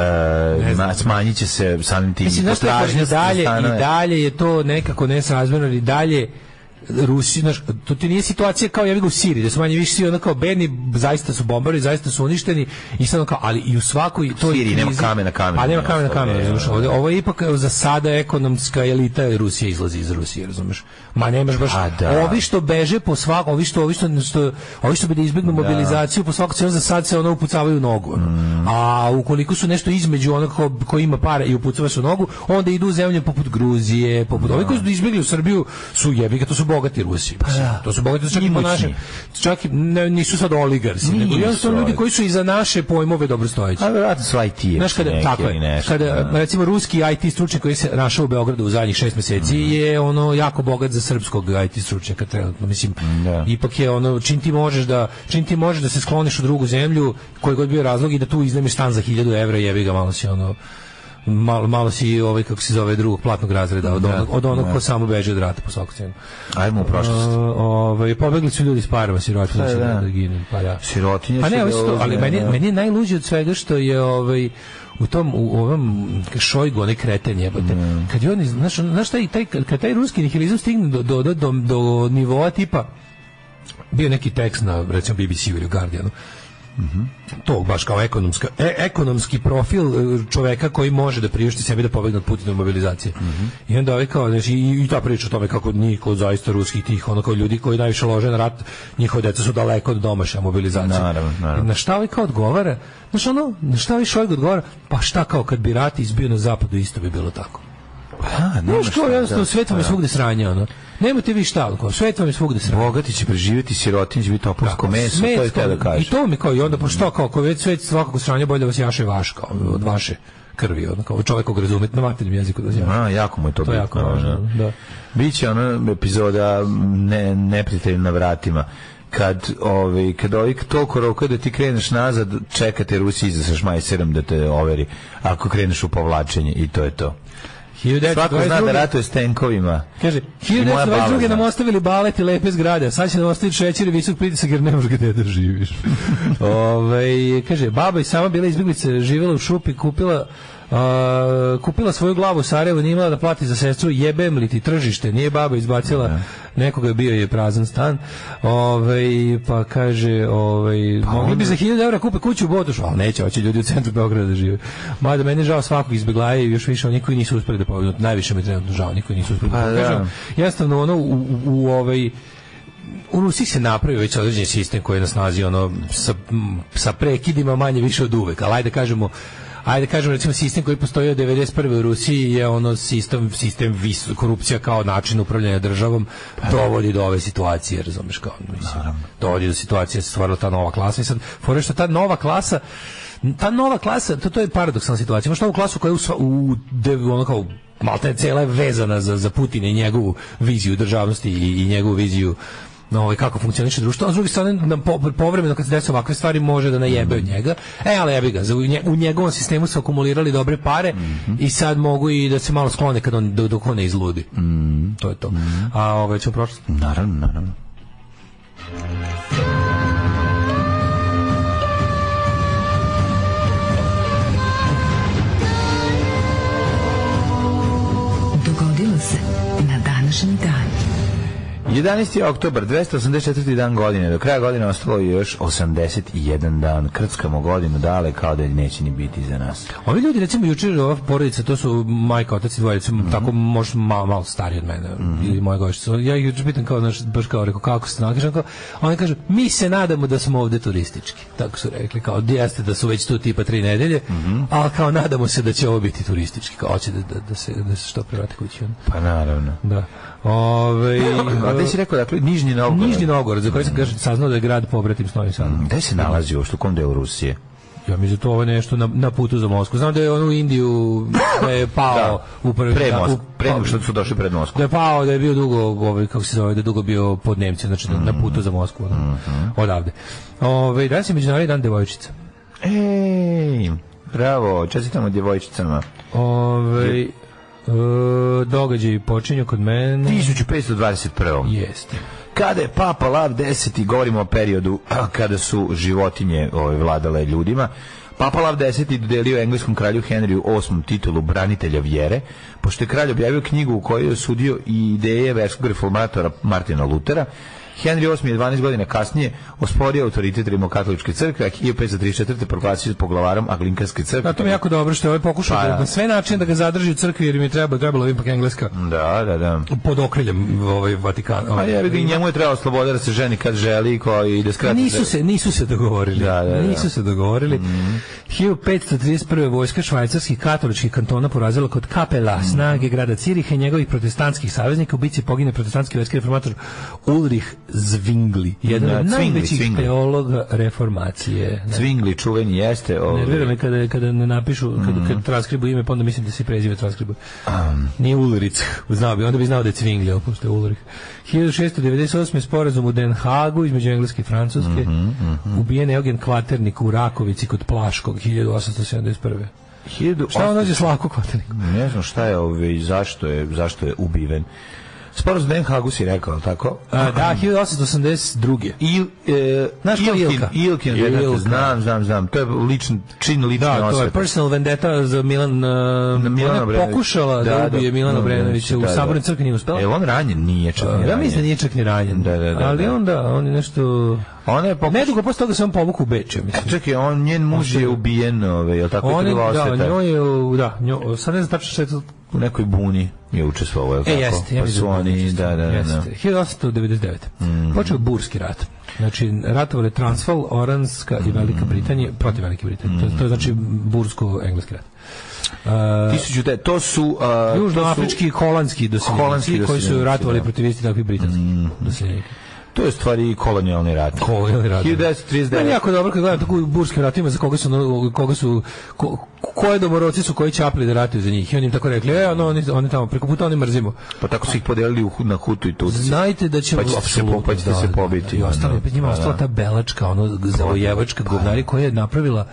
[SPEAKER 6] e, ma- smanjit će se samim tim
[SPEAKER 7] Mislim, znaš šta,
[SPEAKER 6] potražnja
[SPEAKER 7] i
[SPEAKER 6] za
[SPEAKER 7] dalje,
[SPEAKER 6] stanove.
[SPEAKER 7] i dalje je to nekako nesrazmjerno, i dalje Rusi, znaš, to ti nije situacija kao ja bih u Siriji, da su manje više svi ono kao bedni, zaista su bombari, zaista su uništeni i sad ono kao, ali i u svakoj toj
[SPEAKER 6] Siriji nema
[SPEAKER 7] krizi-
[SPEAKER 6] kamena kamena,
[SPEAKER 7] A nema
[SPEAKER 6] nema
[SPEAKER 7] kamena
[SPEAKER 6] ostalo,
[SPEAKER 7] kamena,
[SPEAKER 6] je,
[SPEAKER 7] razumeš,
[SPEAKER 6] je,
[SPEAKER 7] ovdje, ovo je ipak za sada ekonomska elita Rusije izlazi iz Rusije, razumeš. Ma nemaš baš,
[SPEAKER 6] A, da.
[SPEAKER 7] ovi što beže po svaku, ovi što, ovi što, što, ovi što bi da izbjegnu mobilizaciju po svaku cenu, za sad se ono upucavaju u nogu. ono.
[SPEAKER 6] Mm.
[SPEAKER 7] A ukoliko su nešto između onog ko, ko ima para i upucava se u nogu, onda idu u zemlje poput Gruzije, poput ovi koji su izbjegli u Srbiju su jebiga, to su bogati Rusi. Mislim, to su bogati, čak i po
[SPEAKER 6] Imućni.
[SPEAKER 7] našem, čak i ne, nisu sad oligarsi, nego
[SPEAKER 6] Nisu,
[SPEAKER 7] jednostavno ljudi
[SPEAKER 6] ali-
[SPEAKER 7] koji su i za naše pojmove dobrostojeći.
[SPEAKER 6] A verovatno su I T.
[SPEAKER 7] Znaš kada, tako je, kada recimo ruski I T stručnjak koji se našao u Beogradu u zadnjih šest mjeseci je ono jako bogat za srpskog I T stručnjaka trenutno, mislim,
[SPEAKER 6] Da.
[SPEAKER 7] ipak je ono, čim ti možeš da, čim ti možeš da se skloniš u drugu zemlju, koji god bio razlog i da tu iznajmiš stan za hiljadu evra, jebi ga, malo si ono, malo, malo si ovaj, kako se zove, drugog platnog razreda od onog, od onog ko samo beže od rata po svaku cenu.
[SPEAKER 6] Ajmo u prošlost.
[SPEAKER 7] Uh, ovaj, pobegli su ljudi s parama, sirotinja
[SPEAKER 6] Pa
[SPEAKER 7] će
[SPEAKER 6] da.
[SPEAKER 7] da, da ginu, pa da.
[SPEAKER 6] Sirotinja
[SPEAKER 7] Pa
[SPEAKER 6] će
[SPEAKER 7] ne,
[SPEAKER 6] da
[SPEAKER 7] ovo su to, ali
[SPEAKER 6] uzme,
[SPEAKER 7] meni,
[SPEAKER 6] da.
[SPEAKER 7] meni je najluđe od svega što je ovaj, u tom, u ovom Šojgu, onaj kreten jebote, kad je on, iz- znaš, znaš taj, taj, kad taj ruski nihilizam stigne do, do, do, do, do nivoa tipa, bio neki tekst na, recimo, B B C-u ili Guardianu, to baš kao ekonomska, e, ekonomski profil e, čoveka koji može da priušti sebi da pobegne od Putinove mobilizacije. I onda ovaj kao, znači, i, i ta priča o tome kako niko zaista ruskih tih, ono kao ljudi koji najviše lože na rat, njihove deca su daleko od domaša mobilizacije.
[SPEAKER 6] Naravno, naravno.
[SPEAKER 7] I na šta ovaj kao odgovara? Znaš ono, na šta ovaj Šojgu odgovara? Pa šta kao kad bi rat izbio na zapadu, isto bi bilo tako.
[SPEAKER 6] A, nema
[SPEAKER 7] Znaš kao,
[SPEAKER 6] šta,
[SPEAKER 7] jednostavno,
[SPEAKER 6] da.
[SPEAKER 7] svet vam je svugde sranje, ono. Nemojte vi šta, ono, svet vam je svugde sranje.
[SPEAKER 6] Bogati će preživjeti, sirotinji će biti topovsko meso,
[SPEAKER 7] Smet,
[SPEAKER 6] to je te da
[SPEAKER 7] kao-
[SPEAKER 6] kažeš.
[SPEAKER 7] I to mi kao, i onda, pa što, kao, kao već svet svakog stranja bolje vas jaše vaš, kao, od vaše krvi, ono, kao čovjekog razumeti na materijem jeziku da jaše.
[SPEAKER 6] A, jako mu je to,
[SPEAKER 7] To je
[SPEAKER 6] bitno,
[SPEAKER 7] jako važno,
[SPEAKER 6] ono.
[SPEAKER 7] da.
[SPEAKER 6] Biće ona epizoda ne, neprijatelj na vratima. Kad ovi kad ovi toliko roka da ti kreneš nazad, čekate Rusi iza sa šmajserom da te overi ako kreneš u povlačenje i to je to. Svako zna da ratuje s tenkovima.
[SPEAKER 7] Kaže,
[SPEAKER 6] I moja baba
[SPEAKER 7] hiljadu devetsto dvadeset druge
[SPEAKER 6] zna.
[SPEAKER 7] nam ostavili balet i lepe zgrade, sad će nam ostaviti šećer i visok pritisak jer ne možeš gde da živiš. Ove, kaže, baba i sama bila izbjeglica, živjela u šupi, kupila a, kupila svoju glavu u Sarajevu, nije imala da plati za sestru, jebem li ti tržište, nije baba izbacila nekoga, bio je prazan stan. Ove, pa kaže, ove, mogli bi za hiljadu evra kupe kuću u Botošu, ali neće, hoće ljudi u centru Beograda da žive. Mada meni je žao svakog izbjeglaja i još više oni koji nisu uspeli da pobegnu. Najviše mi je trenutno žao, oni koji nisu uspeli da
[SPEAKER 6] Pa,
[SPEAKER 7] pobegnu.
[SPEAKER 6] da.
[SPEAKER 7] Kažem, jednostavno ono u, u, u ovaj u Rusiji se napravio već određeni sistem koji je na snazi ono sa, m, sa prekidima manje više od uvek, ali ajde kažemo ajde kažem recimo sistem koji postoji od devedeset prve u Rusiji je ono sistem sistem vis, korupcija kao način upravljanja državom dovodi do ove situacije, razumeš, kao mislim. Dovodi do situacije se stvorila ta nova klasa i sad fore što ta nova klasa ta nova klasa, to, to je paradoksalna situacija. Imaš novu klasu koja je u, u, u ono kao maltene cela je vezana za, za Putina i njegovu viziju državnosti i, i njegovu viziju no, kako funkcioniše društvo, a s druge strane nam po, povremeno kad se desi ovakve stvari može da najebe od njega. E, ali jebi ga, u, nje, u njegovom sistemu su akumulirali dobre pare mm-hmm. i sad mogu i da se malo sklone kad on, dok on ne izludi. Mm-hmm. To je to. Mm-hmm. A ove ćemo prošlo?
[SPEAKER 6] Naravno, naravno.
[SPEAKER 3] Dogodilo se na današnji dan.
[SPEAKER 6] jedanaesti oktobar, dvesta osamdeset četvrti dan godine. Do kraja godine ostalo je još osamdeset jedan dan. Krckamo godinu dale kao da neće ni biti za nas.
[SPEAKER 7] Ovi ljudi, recimo, jučer ova porodica, to su majka, otac i dvoje, recimo, mm-hmm. tako možda malo, malo stariji od mene, mm-hmm. ili moje gošće. Ja ih jučer pitam kao, naš, baš kao, rekao, kako se nakažem, kao, oni kažu, mi se nadamo da smo ovde turistički. Tako su rekli, kao, jeste da su već tu tipa tri nedelje, mm-hmm. ali kao, nadamo se da će ovo biti turistički, kao, hoće da, da, da, se, da se što prevrati kući.
[SPEAKER 6] Pa naravno.
[SPEAKER 7] Da. Ove,
[SPEAKER 6] a gde si rekao, dakle, Nižni Novgorod?
[SPEAKER 7] Nižni Novgorod, za koji sam kažem, saznao da je grad pobratim s Novim Sadom.
[SPEAKER 6] Gde se nalazi u kom delu Rusije?
[SPEAKER 7] Ja mislim da to ovo nešto na, na putu za Moskvu. Znam da je on u Indiju, da je pao
[SPEAKER 6] da,
[SPEAKER 7] u prvi...
[SPEAKER 6] Pre, Mosk,
[SPEAKER 7] u,
[SPEAKER 6] pre nego što su došli pred Moskvu.
[SPEAKER 7] Da je pao, da je bio dugo, ovaj, kako se zove, da je dugo bio pod Nemcima, znači mm-hmm. na putu za Moskvu, da, mm-hmm. odavde. Ove, danas je Međunarodni dan devojčica.
[SPEAKER 6] Ej, bravo, čestitamo djevojčicama.
[SPEAKER 7] Ove... Uh, događaji počinju kod mene
[SPEAKER 6] tisuću petsto dvadeset prve.
[SPEAKER 7] Jeste.
[SPEAKER 6] Kada je Papa Lav deseti, govorimo o periodu kada su životinje ove, vladale ljudima, Papa Lav deseti dodelio engleskom kralju Henriju osmom titulu branitelja vjere, pošto je kralj objavio knjigu u kojoj je osudio i ideje verskog reformatora Martina Lutera. Henry osmi je dvanaest godina kasnije osporio autoritet rimokatoličke crkve, a hiljadu petsto trideset četvrte proglasio poglavarom Anglikanske crkve.
[SPEAKER 7] Da, to mi je jako dobro što je ovaj pokušao pa, da, na sve načine da ga zadrži u crkvi, jer mi je trebalo, trebalo ipak engleska.
[SPEAKER 6] Da, da, da.
[SPEAKER 7] Pod okriljem ovaj Vatikana. Ovaj.
[SPEAKER 6] A je, i njemu je trebalo sloboda da se ženi kad želi i da skrati.
[SPEAKER 7] Nisu se, nisu se dogovorili. Da, da, da. Nisu se dogovorili. Mm. hiljadu petsto trideset prve. vojska švajcarskih katoličkih kantona porazila kod Kapela mm. snage grada Ciriha i njegovih protestantskih saveznika. U bici pogine protestantski verski reformator Ulrich Zwingli, jedan od najvećih teologa reformacije.
[SPEAKER 6] Zwingli čuveni jeste. Ovaj...
[SPEAKER 7] Nervira me kada, kada ne napišu, kada, mm. kada transkribuju ime, pa onda mislim da se prezive transkribuju. Um. Nije Ulrich, znao bi, onda bi znao da je Zwingli, ali pošto je Ulrich. hiljadu šeststo devedeset osme. sporazum u Den Hagu između Engleske i Francuske. Mm-hmm, mm-hmm. Ubijen je Eugen Kvaternik u Rakovici kod Plaškog, hiljadu osamsto sedamdeset prve.
[SPEAKER 6] hiljadu osamsto...
[SPEAKER 7] Šta on nađe Slavko Kvaternik?
[SPEAKER 6] Ne znam šta je ovaj, zašto je, zašto je ubiven. Sporazum Den Hagu si rekao, tako?
[SPEAKER 7] A, da, hiljadu osamsto osamdeset druge.
[SPEAKER 6] Il, e,
[SPEAKER 7] Znaš ko je Ilka?
[SPEAKER 6] Ilkin, Ilka. Znam, znam, znam. To je lični, čin lični osvete.
[SPEAKER 7] Da, to je personal vendetta za Milan... Uh, Milan ona je pokušala da, da ubije da, Milana Obrenovića. U Sabornoj crkvi nije uspela.
[SPEAKER 6] Je on ranjen? Nije čak ni ranjen.
[SPEAKER 7] Ja mislim da nije čak ni ranjen.
[SPEAKER 6] Da, da, da,
[SPEAKER 7] ali
[SPEAKER 6] da.
[SPEAKER 7] onda, on je nešto...
[SPEAKER 6] Ona je pokuš...
[SPEAKER 7] Nedugo posle toga se on povukao u Beč, mislim.
[SPEAKER 6] Čekaj, on, njen muž je ubijen, ove, je li tako?
[SPEAKER 7] On je, da, njoj je, da, njoj, sad ne znam tačno što je to...
[SPEAKER 6] U nekoj buni je učestvovao, je li tako?
[SPEAKER 7] E, jeste, ja
[SPEAKER 6] pa su oni, da, da, da.
[SPEAKER 7] hiljadu osamsto devedeset devete. Mm. Počeo Burski rat. Znači, ratovali Transvaal, Oranska i Velika Britanija, protiv Velike Britanije. Mm. To, to je znači bursko-engleski rat. Uh,
[SPEAKER 6] Tisuću te, to su uh,
[SPEAKER 7] južnoafrički i holandski doseljenici koji su ratovali da. protiv isti takvih britanskih mm. doseljenika.
[SPEAKER 6] To je stvari kolonijalni rat.
[SPEAKER 7] Kolonijalni rat.
[SPEAKER 6] hiljadu devetsto trideset devet.
[SPEAKER 7] Meni je jako dobro kad gledam tako u burskim ratima za koga su, koga su ko, koje domoroci su koji čapli da ratuju za njih. I oni im tako rekli, e, ono, oni, oni tamo, preko puta oni mrzimo.
[SPEAKER 6] Pa tako su ih podelili na Hutu i Tutsi.
[SPEAKER 7] Znajte da ćemo...
[SPEAKER 6] Pa ćete se, pa ćete da, se pobiti.
[SPEAKER 7] I ostalo, opet njima ostala ta belačka, ono, zavojevačka govnari koja je napravila...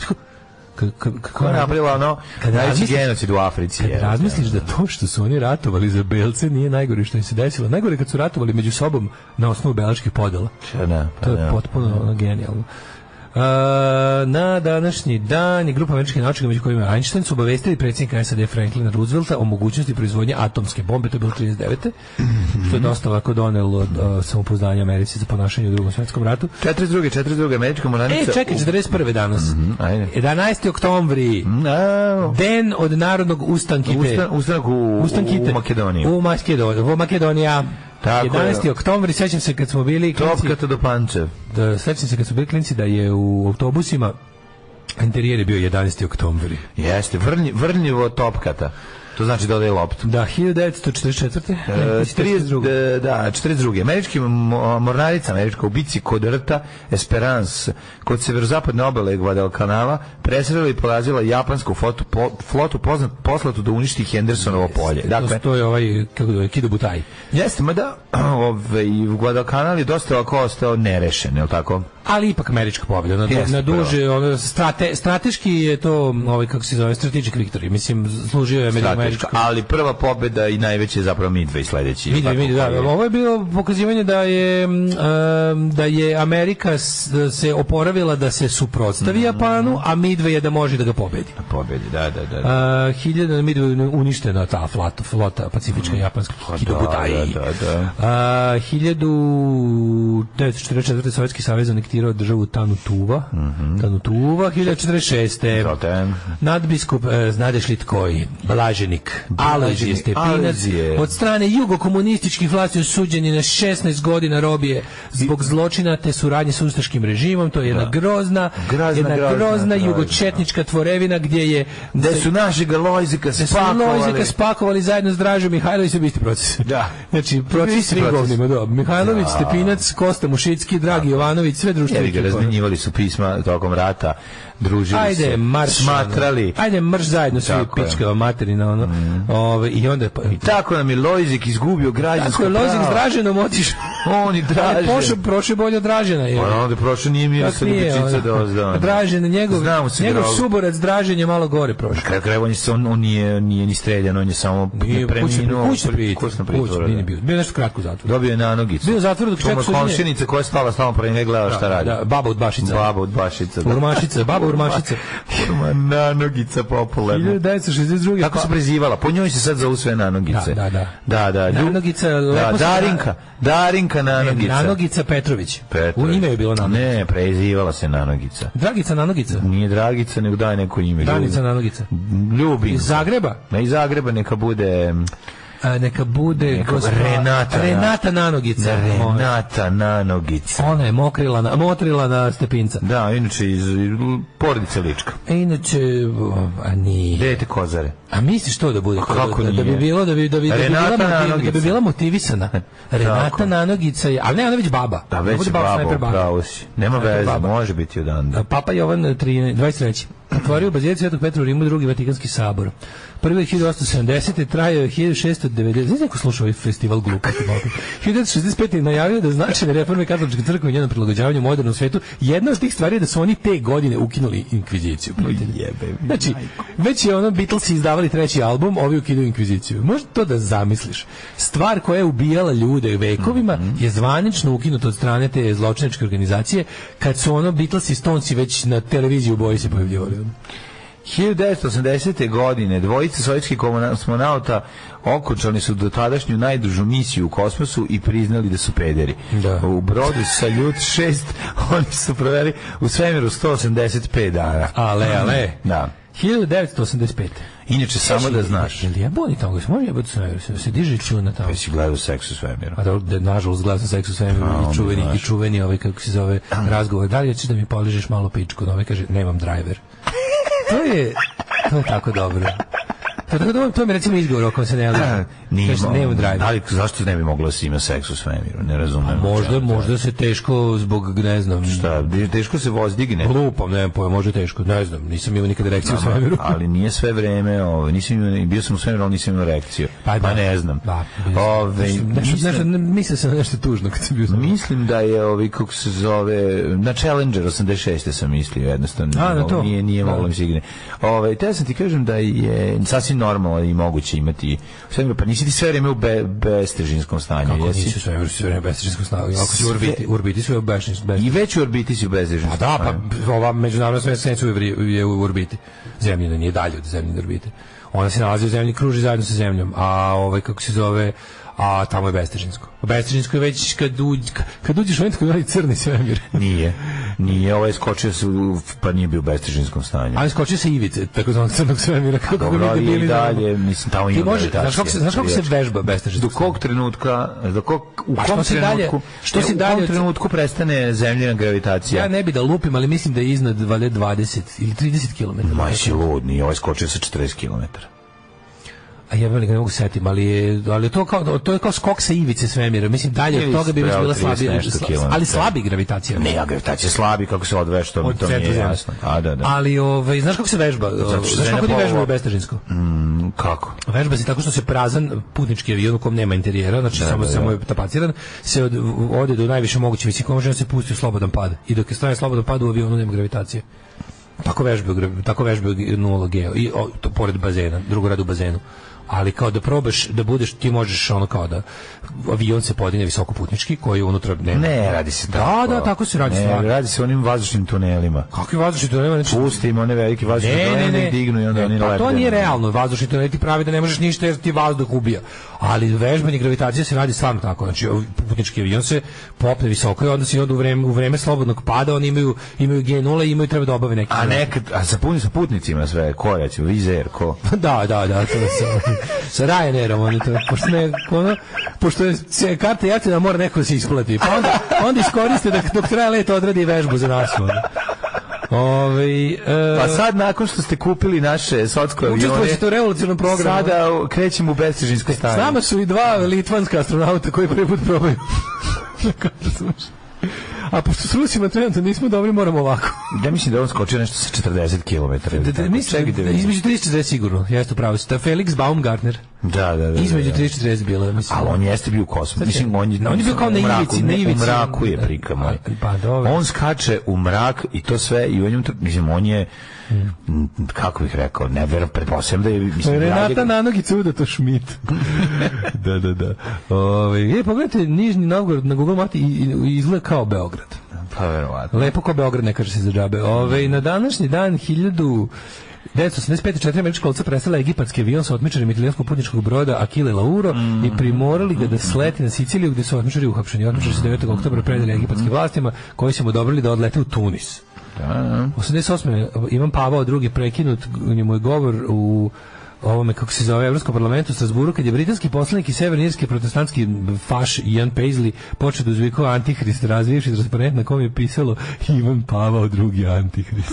[SPEAKER 6] Kako je napravila ono najveći genocid u Africi?
[SPEAKER 7] Kad razmisliš da to što su oni ratovali za belce nije najgore što im se desilo. Najgore kad su ratovali među sobom na osnovu belačkih podela. To je potpuno ono genijalno. Uh, na današnji dan je grupa američkih naučnika među kojima je Einstein su obavestili predsjednika S A D Franklina Roosevelta o mogućnosti proizvodnje atomske bombe, to je bilo trideset devete. Mm-hmm. Što je dosta ovako donelo uh, samopouzdanje Americi za ponašanje u Drugom svjetskom ratu.
[SPEAKER 6] četrdeset druge. četrdeset druge. američka mornarica.
[SPEAKER 7] E, čekaj, četrdeset prve danas. Mm-hmm. jedanaesti oktobri.
[SPEAKER 6] No.
[SPEAKER 7] Den od narodnog ustankite.
[SPEAKER 6] Ustan, ustanak u, u Makedoniji.
[SPEAKER 7] U Makedoniji. U Makedonija. jedanaesti oktobri, sećam se kad smo bili klinci.
[SPEAKER 6] Topkata do Pančev.
[SPEAKER 7] Da, sećam se kad smo bili klinci da je u autobusima Interijer je bio jedanaesti oktobar.
[SPEAKER 6] Jeste, vrnji, vrnjivo topkata. To znači dodaje loptu.
[SPEAKER 7] Da, hiljadu devetsto četrdeset četvrte
[SPEAKER 6] E, trideset druge Da, četrdeset druge Američki mornarica, američka ubici kod rta Esperance, kod severozapadne obale Guadalcanala, presrela i polazila japansku flotu, po, flotu poznat, poslatu da uništi Hendersonovo polje.
[SPEAKER 7] Dakle, to je ovaj, kako da je, Kido Butai.
[SPEAKER 6] Jeste, mada ovaj, Guadalcanal je dosta ovako ostao nerešen, je li tako?
[SPEAKER 7] Ali ipak američka pobjeda na,
[SPEAKER 6] Jeste,
[SPEAKER 7] na duže, ono, strate, strateški je to, ovaj, kako se zove, strategic victory. Mislim, služio je američka.
[SPEAKER 6] Ali prva pobjeda i najveće je zapravo Midway sledeći.
[SPEAKER 7] Midway, Midway, da, je. Ovo je bilo pokazivanje da je um, da je Amerika s, da se oporavila da se suprotstavi mm. Japanu, a Midway je da može da ga pobedi.
[SPEAKER 6] Pobedi, da, da, da. da.
[SPEAKER 7] Uh, hiljada Midway uništena ta flota, flota pacifička mm. japanska. Kido Butai.
[SPEAKER 6] Da, da, da.
[SPEAKER 7] Uh, hiljadu devetsto četrdeset četvrte Sovjetski savez anektirao državu Tanutuva. Mm -hmm. Tanutuva, hiljadu četrdeset šeste nadbiskup, uh, znadeš li tko je? Blaženik Alojzije Stepinac od strane jugokomunističkih vlasti osuđen je na šesnaest godina robije zbog zločina te suradnje s ustaškim režimom. To je jedna grozna,
[SPEAKER 6] grozna
[SPEAKER 7] jedna grozna,
[SPEAKER 6] grozna
[SPEAKER 7] jugočetnička tvorevina gdje je
[SPEAKER 6] gde su našeg Lojzika spakovali.
[SPEAKER 7] Lojzika spakovali zajedno s Dražom Mihajlovićem isti proces.
[SPEAKER 6] Da.
[SPEAKER 7] Znači proces rigovnima, da. Mihajlović, da. Stepinac, Kosta Mušicki, Dragi Jovanović, sve društvene ekipe.
[SPEAKER 6] Razmenjivali su pisma tokom rata, družili
[SPEAKER 7] ajde,
[SPEAKER 6] se,
[SPEAKER 7] marš,
[SPEAKER 6] smatrali.
[SPEAKER 7] Ajde, mrš zajedno svi pičkava materina, ono. Mm. Ove, i onda pa,
[SPEAKER 6] i tako nam je Lojzik izgubio građansko pravo.
[SPEAKER 7] Tako je Lojzik s Draženom otišao.
[SPEAKER 6] On i Dražen.
[SPEAKER 7] Prošao, prošao bolje od Dražena. Je.
[SPEAKER 6] On onda prošao nije mir sa Ljubičica da ozdao.
[SPEAKER 7] Dražen, njegov, njegov suborac Dražen je malo gore prošao.
[SPEAKER 6] Kraj kraj on, on, on nije, nije ni streljan, on je samo preminuo.
[SPEAKER 7] Kućno pritvor. Nije bio. Bio nešto kratko zatvor.
[SPEAKER 6] Dobio je na nogicu.
[SPEAKER 7] Bio zatvor dok čeka suđenje.
[SPEAKER 6] Komšinica koja je stala stalno pored njega gledala šta radi.
[SPEAKER 7] Da, baba od Bašica.
[SPEAKER 6] Baba od Bašica. Da.
[SPEAKER 7] Urmašica, baba Urmašica.
[SPEAKER 6] Nanogica popularna.
[SPEAKER 7] hiljadu devetsto šezdeset druge
[SPEAKER 6] Kako se prezivala? Po njoj se sad zovu sve Nanogice.
[SPEAKER 7] Da, da,
[SPEAKER 6] da. Da, da.
[SPEAKER 7] Nanogica,
[SPEAKER 6] da, Darinka. Darinka Nanogica.
[SPEAKER 7] Nanogica Petrović.
[SPEAKER 6] Petrović.
[SPEAKER 7] U ime je bilo Nanogica.
[SPEAKER 6] Ne, prezivala se Nanogica.
[SPEAKER 7] Dragica Nanogica.
[SPEAKER 6] Nije Dragica, nego daj neko ime.
[SPEAKER 7] Danica Nanogica.
[SPEAKER 6] Ljubim.
[SPEAKER 7] Iz Zagreba?
[SPEAKER 6] Ne, iz Zagreba neka bude...
[SPEAKER 7] A, neka bude
[SPEAKER 6] neka Renata,
[SPEAKER 7] Renata Nanogica.
[SPEAKER 6] Renata Nanogica.
[SPEAKER 7] Ona je mokrila na, motrila na Stepinca.
[SPEAKER 6] Da, inače iz porodice Lička.
[SPEAKER 7] E, inače, a ni.
[SPEAKER 6] Dete Kozare.
[SPEAKER 7] A misliš to da bude?
[SPEAKER 6] Kako
[SPEAKER 7] da, da bi bilo, da bi, da bi, da bi,
[SPEAKER 6] Renata
[SPEAKER 7] bila,
[SPEAKER 6] Nanogica.
[SPEAKER 7] da bi bila motivisana. Renata Nanogica je, ali ne, ona već baba.
[SPEAKER 6] Da, već baba, baba, pravo si. Nema veze, može biti odanda.
[SPEAKER 7] Papa Jovan dvadeset treći otvorio baziliku Svetog Petra u Rimu, drugi Vatikanski sabor. Prvi od hiljadu osamsto sedamdesete trajao je hiljadu šessto devedeset. Znaš neko slušao ovaj festival gluposti? hiljadu devetsto šezdeset pete najavio da značajne reforme katoličke crkve i njenom prilagođavanju modernom svetu. Jedna od tih stvari je da su oni te godine ukinuli inkviziciju. Znači, već je ono Beatlesi izdavali treći album, ovi ukidaju inkviziciju. Možda to da zamisliš. Stvar koja je ubijala ljude vekovima je zvanično ukinuta od strane te zločinačke organizacije kad su ono Beatlesi i Stonesi već na televiziji u boji se pojavljivali.
[SPEAKER 6] hiljadu devetsto osamdesete godine dvojica sovjetskih kosmonauta okončali su dotadašnju najdužu misiju u kosmosu i priznali da su pederi.
[SPEAKER 7] Da.
[SPEAKER 6] U brodu Saljut šest oni su proveli u svemiru sto osamdeset pet dana.
[SPEAKER 7] Ale, ale.
[SPEAKER 6] Da.
[SPEAKER 7] hiljadu devetsto osamdeset pete.
[SPEAKER 6] Inače, samo da znaš.
[SPEAKER 7] Ili ja boli tamo, može jebati svemiru, se, se diže čuna tamo.
[SPEAKER 6] Pa si gledao Seks u svemiru.
[SPEAKER 7] A da, da nažalost gledao Seks u svemiru i čuveni, i čuveni ovaj, kako se zove, razgovor. Da li ćeš da mi poližeš malo pičku? No, ovaj kaže, nemam driver. To je, to je tako dobro. To, to, to mi recimo izgovor o kom se ne javi.
[SPEAKER 6] Nije drive. Ali zašto ne bi moglo se ima seks u svemiru? Ne razumem.
[SPEAKER 7] Možda, možda se teško zbog, ne znam.
[SPEAKER 6] Šta, teško se voz digne?
[SPEAKER 7] Lupam, ne znam pojma, može teško, ne znam. Nisam imao nikad erekciju u svemiru.
[SPEAKER 6] Ali nije sve vreme, ovaj, nisam imao, bio sam u svemiru, ali nisam imao erekciju. Pa,
[SPEAKER 7] pa
[SPEAKER 6] ne znam.
[SPEAKER 7] Da,
[SPEAKER 6] ove,
[SPEAKER 7] mislim sam nešto tužno kad sam bio svemiru.
[SPEAKER 6] Mislim da je, ovi, kako se zove, na Challenger osamdeset šeste sam mislio, jednostavno.
[SPEAKER 7] A, na to?
[SPEAKER 6] Nije, nije moglo mi se igne. Ove, te sam ti kažem da je sasvim normalno i moguće imati sve, pa nisi ti sve vreme u be, bestežinskom stanju.
[SPEAKER 7] Kako
[SPEAKER 6] jesi?
[SPEAKER 7] nisi sve vreme, sve vreme u bestežinskom stanju? Ako si u orbiti, u orbiti sve u bestežinskom stanju.
[SPEAKER 6] I već u orbiti si u bestežinskom
[SPEAKER 7] stanju. A da, pa ova međunarodna svjetska je u orbiti. Zemljina nije dalje od zemljine orbite. Ona se nalazi u zemlji, kruži zajedno sa zemljom. A ovaj, kako se zove, a tamo je Bestežinsko. Bestežinsko je već kad, uđ, kad uđeš u ovaj tako crni svemir.
[SPEAKER 6] Nije. Nije, ovaj skočio se, pa nije bio u Bestežinskom stanju.
[SPEAKER 7] Ali skočio se ivice, tako zvanog crnog svemira. Kako
[SPEAKER 6] dobro, ali i dalje, mislim, tamo ima gravitacije.
[SPEAKER 7] Znaš kako se, znaš kako se vežba Bestežinsko?
[SPEAKER 6] Do kog trenutka, do kog, u
[SPEAKER 7] a
[SPEAKER 6] kom
[SPEAKER 7] što
[SPEAKER 6] trenutku,
[SPEAKER 7] što se
[SPEAKER 6] u
[SPEAKER 7] dalje,
[SPEAKER 6] kom trenutku prestane zemljina gravitacija?
[SPEAKER 7] Ja ne bi da lupim, ali mislim da je iznad valjda dvadeset ili trideset kilometara.
[SPEAKER 6] Maj si lud, nije, ovaj skočio sa četrdeset kilometara.
[SPEAKER 7] A ja veliko ne mogu setim, ali je, ali to kao to je kao skok sa ivice svemira. Mislim dalje od toga bi već bila slabija, ali slabi gravitacija.
[SPEAKER 6] Ne, gravitacija slabi kako se odveš, to mi to nije jasno. A da, da.
[SPEAKER 7] Ali ovaj znaš kako se vežba? Znaš kako ti vežba u Bestežinsko?
[SPEAKER 6] Mm, kako?
[SPEAKER 7] Vežba se tako što se prazan putnički avion u kom nema interijera, znači da, samo da, samo je tapaciran, se od, ode do najviše moguće visine, može se pusti u slobodan pad. I dok je strane slobodan pad u avionu nema gravitacije. Tako vežbe, tako vežbe nula geo i o, to pored bazena, drugo rad u bazenu. Ali kao da probaš da budeš, ti možeš ono kao da avion se podigne visoko putnički koji unutra nema.
[SPEAKER 6] Ne, radi se tako.
[SPEAKER 7] Da, da, tako se radi.
[SPEAKER 6] Ne,
[SPEAKER 7] stvar.
[SPEAKER 6] radi se onim vazdušnim tunelima.
[SPEAKER 7] Kakvi vazdušni tunelima? Znači,
[SPEAKER 6] pusti im one velike vazdušne tunele da ih dignu i onda oni
[SPEAKER 7] pa
[SPEAKER 6] lete.
[SPEAKER 7] to nije realno, vazdušni tuneli ti pravi da ne možeš ništa jer ti vazduh ubija. Ali vežbanje gravitacije se radi stvarno tako. Znači putnički avion se popne visoko i onda se onda u vreme u vreme slobodnog pada oni imaju imaju G nula i imaju treba da obave neki.
[SPEAKER 6] A nekad a sa punim sa putnicima sve, koja će Vizer, ko?
[SPEAKER 7] da, da, da, to se. Sa Ryanairom oni to pošto ne ono pošto je se karta jati da mora neko da se isplati. Pa onda onda iskoriste da dok traje let odradi vežbu za nas. Ove, e,
[SPEAKER 6] pa sad nakon što ste kupili naše sotsko avione,
[SPEAKER 7] učestvujete u revolucionarnom programu.
[SPEAKER 6] Sada krećemo u Bestežinsko stanje.
[SPEAKER 7] S nama su i dva litvanska astronauta koji prvi put probaju. A pošto s Rusima trenutno nismo dobri, moramo ovako.
[SPEAKER 6] Ja mislim da on skočio nešto sa četrdeset kilometara.
[SPEAKER 7] Mislim da između trideset i četrdeset sigurno. Jeste pravo. To je Felix Baumgartner.
[SPEAKER 6] Da, da, da.
[SPEAKER 7] Između trideset i četrdeset bilo, mislim.
[SPEAKER 6] Ali on jeste bio u kosmosu. Mislim, on je,
[SPEAKER 7] on je bio kao na ivici, na ivici.
[SPEAKER 6] U mraku je prika moj.
[SPEAKER 7] Pa dobro.
[SPEAKER 6] On skače u mrak i to sve i on je, mislim, on je kako bih rekao, ne verujem, pretpostavljam da je mislim
[SPEAKER 7] Renata na nogi cuda to Schmidt. da, da, da. Ove, e, pogledajte Nižni Novgorod na Google Mati i izgleda kao Beograd.
[SPEAKER 6] Pa verovatno.
[SPEAKER 7] Lepo kao Beograd, ne kaže se za džabe. Ove, na današnji dan hiljadu devetsto osamdeset pete. četiri američka kolca prestala egipatski avion sa otmičarim italijanskog putničkog broda Achille Lauro mm. i primorali ga da sleti na Siciliju gde su otmičari uhapšeni. Otmičari su devetog oktobra predali egipatskim vlastima koji su mu odobrili da odlete u Tunis. Da. osamdeset osme. Ivan Pavao drugi prekinut njemu je govor u ovome, kako se zove, Evropskom parlamentu u Strasburu, kad je britanski poslanik i severnirski protestantski faš Ian Paisley počeo da uzvikao Antihrist, razvijevši transparent na kom je pisalo Ivan Pavao drugi Antihrist.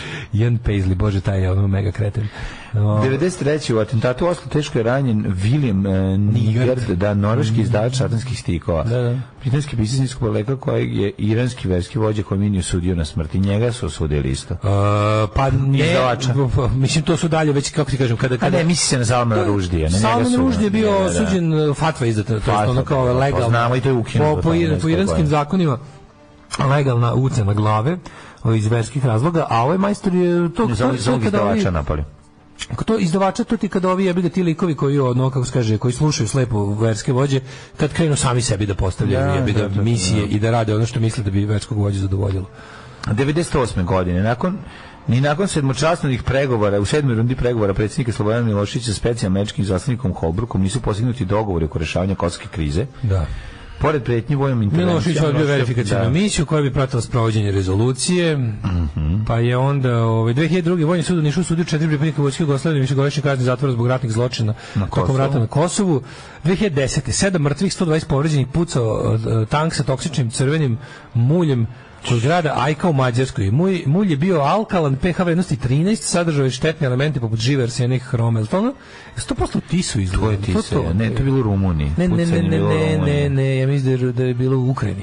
[SPEAKER 7] Ian Paisley, bože, taj je ono mega kreten. No.
[SPEAKER 6] devedeset treće. u atentatu u Oslu teško je ranjen William e, Nigard, da norveški izdavač satanskih stikova. Da, da. Britanski pisac niskog leka kojeg je iranski verski vođa Khomeini osudio na smrt i njega su osudili isto. Uh,
[SPEAKER 7] pa ne, mislim to su dalje već, kako ti kažem, kada... kada
[SPEAKER 6] A ne, misli se na Salmana Ruždija.
[SPEAKER 7] Salman Ruždij je bio osuđen, fatva izdata, to je ono kao legalno.
[SPEAKER 6] Pa znamo i to je ukinuto.
[SPEAKER 7] Po, po, po iranskim zakonima legalna ucena glave iz verskih razloga, a ovaj majstor je to
[SPEAKER 6] to kada ovi napali.
[SPEAKER 7] To izdavača, to ti kada ovi jebi ga ti likovi koji ono, kako se kaže, koji slušaju slepo verske vođe, kad krenu sami sebi da postavljaju jebi ga misije i da rade ono što misle da bi verskog vođu zadovoljilo.
[SPEAKER 6] devedeset osme. godine, nakon ni nakon sedmočasnih pregovora, u sedmoj rundi pregovora predsjednika Slobodana Miloševića sa specijalnim američkim izaslanikom Holbrookom nisu postignuti dogovori oko rešavanja kosovske krize. Da. Pored pretnji vojnom intervencijom.
[SPEAKER 7] Milošević je odbio verifikacijnu misiju koja bi pratila sprovođenje rezolucije, mm-hmm. pa je onda ovaj, dve hiljade druge. vojni sud u Nišu osudio četiri pripadnika vojske Jugoslavije višegodišnje kazne zatvora zbog ratnih zločina tokom rata na Kosovu. dve hiljade desete. sedam mrtvih, sto dvadeset povređenih, pucao tank sa toksičnim crvenim muljem kod grada Ajka u Mađarskoj. Mulj, mulj je bio alkalan, pH vrednosti trinaest, sadržao je štetne elemente poput žive, arsenik, hrome. sto posto Tisu izgleda.
[SPEAKER 6] To je Tisa, ne, to je bilo u Rumuniji.
[SPEAKER 7] Ne, ne, ne, ne, ne, ne, ne, ja mislim da je bilo u Ukrajini.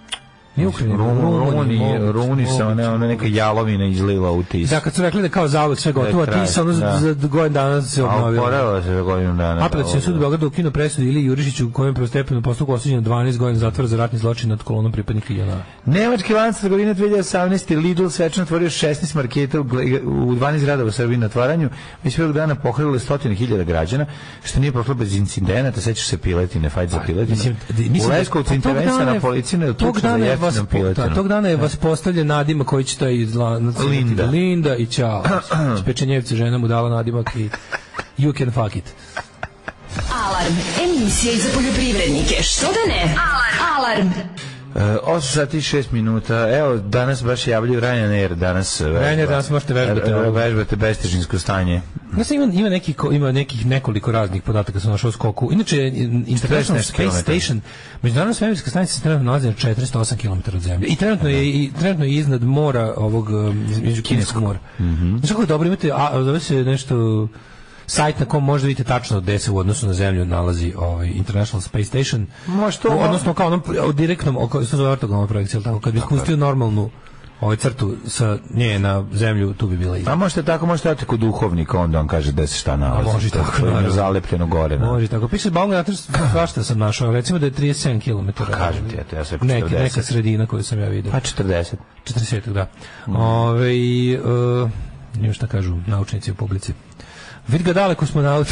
[SPEAKER 7] Nije Ukrajini,
[SPEAKER 6] Rumuni, Rumuni sa ona neka jalovina izlila u Tisu.
[SPEAKER 7] Da, kad su rekli da kao zauvek sve gotovo, Tisa ono za godinu dana se obnovila.
[SPEAKER 6] A oporavila se za godinu dana.
[SPEAKER 7] Apelacioni sud u Beogradu ukinuo presudu Iliji Jurišiću u kojem prvostepenu postupku osuđen dvanaest godina zatvora za ratni zločin nad kolonom pripadnika J N A.
[SPEAKER 6] Nemački lanac trgovine dve hiljade osamnaeste. Lidl svečano otvorio šesnaest marketa u dvanaest gradova u Srbiji na otvaranju. Već prvog dana pohranili stotine hiljada građana, što nije prošlo bez incidenata. Sećaš se Piletine, fajt za Piletinu. U Leskovcu intervencija na policiju je tučna za jeftinom Piletinom.
[SPEAKER 7] Tog dana je vas postavljen nadimak koji će taj
[SPEAKER 6] Linda.
[SPEAKER 7] Linda i ćao. Spečenjevce žena mu dala nadimak i you can fuck it.
[SPEAKER 3] Alarm. Emisija i za poljoprivrednike. Što da ne? Alarm. Alarm.
[SPEAKER 6] osam sati i šest minuta. Evo, danas baš javljaju Ryanair. Danas
[SPEAKER 7] Ryanair, danas možete vežbati.
[SPEAKER 6] Vežbate bestežinsko stanje.
[SPEAKER 7] Znači, ima, ima, neki, ima nekih nekoliko raznih podataka sam našao u skoku. Inače, International Space Station, međunarodna svemirska stanica se trenutno nalazi na četiristo osam kilometara od zemlje. I trenutno je, i, trenutno je iznad mora, ovog, između Kineskog mora. Mm-hmm. Znači, kako je dobro, imate, a, zove se nešto... sajt na kom možda vidite tačno gde se u odnosu na zemlju nalazi ovaj International Space Station. Možda, odnosno kao onom direktnom, oko što zove ortogonalna projekcija, tako kad bi spustio normalnu ovaj crtu sa nje na zemlju, tu bi bila izgleda.
[SPEAKER 6] A možete tako, možete dati kod duhovnika, onda on kaže gde se šta nalazi. A može tako, je zalepljeno gore.
[SPEAKER 7] Može tako. Piše Baumgartner, svašta sam našao, recimo da je trideset sedam kilometara.
[SPEAKER 6] Kažem ti, eto, ja sam
[SPEAKER 7] Neki, neka sredina koju sam ja vidio.
[SPEAKER 6] Pa četrdeset.
[SPEAKER 7] četrdeset, da. Mm. Ove, uh, nije šta kažu naučnici u publici. Vidi ga dale kosmonaut.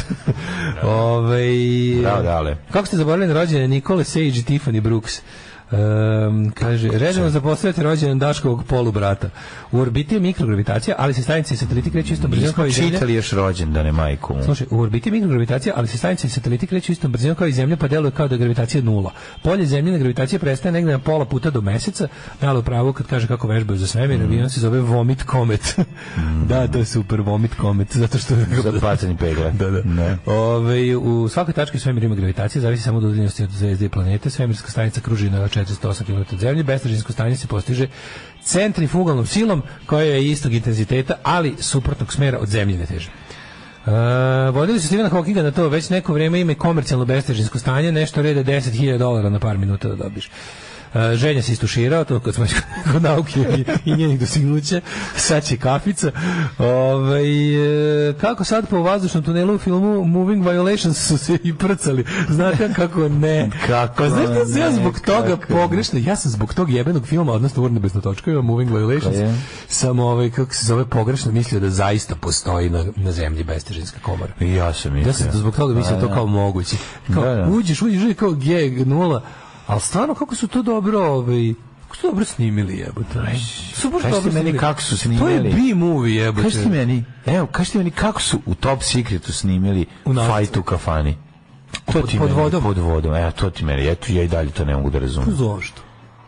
[SPEAKER 7] Ove,
[SPEAKER 6] Bravo, dale.
[SPEAKER 7] Kako ste zaboravili na rođene Nikole Sage i Tiffany Brooks? Um, kaže, redno zapostavljate rođendan Daškovog polubrata. U orbiti je mikrogravitacija, ali se stanice i sateliti kreću istom brzinom kao i Zemlja.
[SPEAKER 6] Čitali još rođendane, majku.
[SPEAKER 7] Slušaj, u orbiti je mikrogravitacija, ali se stanice i sateliti kreću istom brzinom kao i Zemlja, pa deluje kao da je gravitacija nula. Polje Zemljine gravitacije prestaje negde na pola puta do meseca. Dalo pravo kad kaže kako vežbaju za svemir, mm. avion se zove Vomit Comet. mm. Da, to je super, Vomit Comet, zato što je
[SPEAKER 6] za bacanje pegle.
[SPEAKER 7] Da, da. Ne. Ove, u svakoj tački svemira ima gravitacija, zavisi samo od udaljenosti od zvezde i planete. Svemirska stanica kruži na četiristo osam kilometara od zemlje, bestežinsko stanje se postiže centrifugalnom silom koja je istog intenziteta, ali suprotnog smera od zemljine teže. Uh, vodili su Stephena Hawkinga na to, već neko vrijeme ima komercijalno bestežinsko stanje, nešto rede deset hiljada dolara na par minuta da dobiš. Uh, ženja se istuširao, to kad smo kod nauke i, i njenih dostignuća, sad će kafica. Ove, uh, kako sad po vazdušnom tunelu u filmu Moving Violations su se i prcali. Znate kako ne?
[SPEAKER 6] Kako
[SPEAKER 7] pa znaš da sam ja zbog toga
[SPEAKER 6] kako
[SPEAKER 7] pogrešno, ja sam zbog tog jebenog filma, odnosno Urnebesna točka, Moving Violations, sam ovaj, kako se zove, pogrešno mislio da zaista postoji na, na zemlji bestežinska komora.
[SPEAKER 6] I ja sam mislio.
[SPEAKER 7] Ja sam zbog toga mislio to kao moguće. Kao, da, da. Uđeš, uđeš, uđeš kao G nula, ali stvarno kako su to dobro, ovaj, kako su to dobro snimili, jebote. Super dobro snimili. Meni kako su snimili. To je B-movie, jebote.
[SPEAKER 6] Kaži ti meni, evo, kaži ti meni kako su u Top Secretu snimili Fight u kafani. To
[SPEAKER 7] pod,
[SPEAKER 6] ti
[SPEAKER 7] pod
[SPEAKER 6] meni,
[SPEAKER 7] vodom.
[SPEAKER 6] Pod vodom, evo, to ti meni, eto, ja i dalje to ne mogu da razumem.
[SPEAKER 7] Zašto?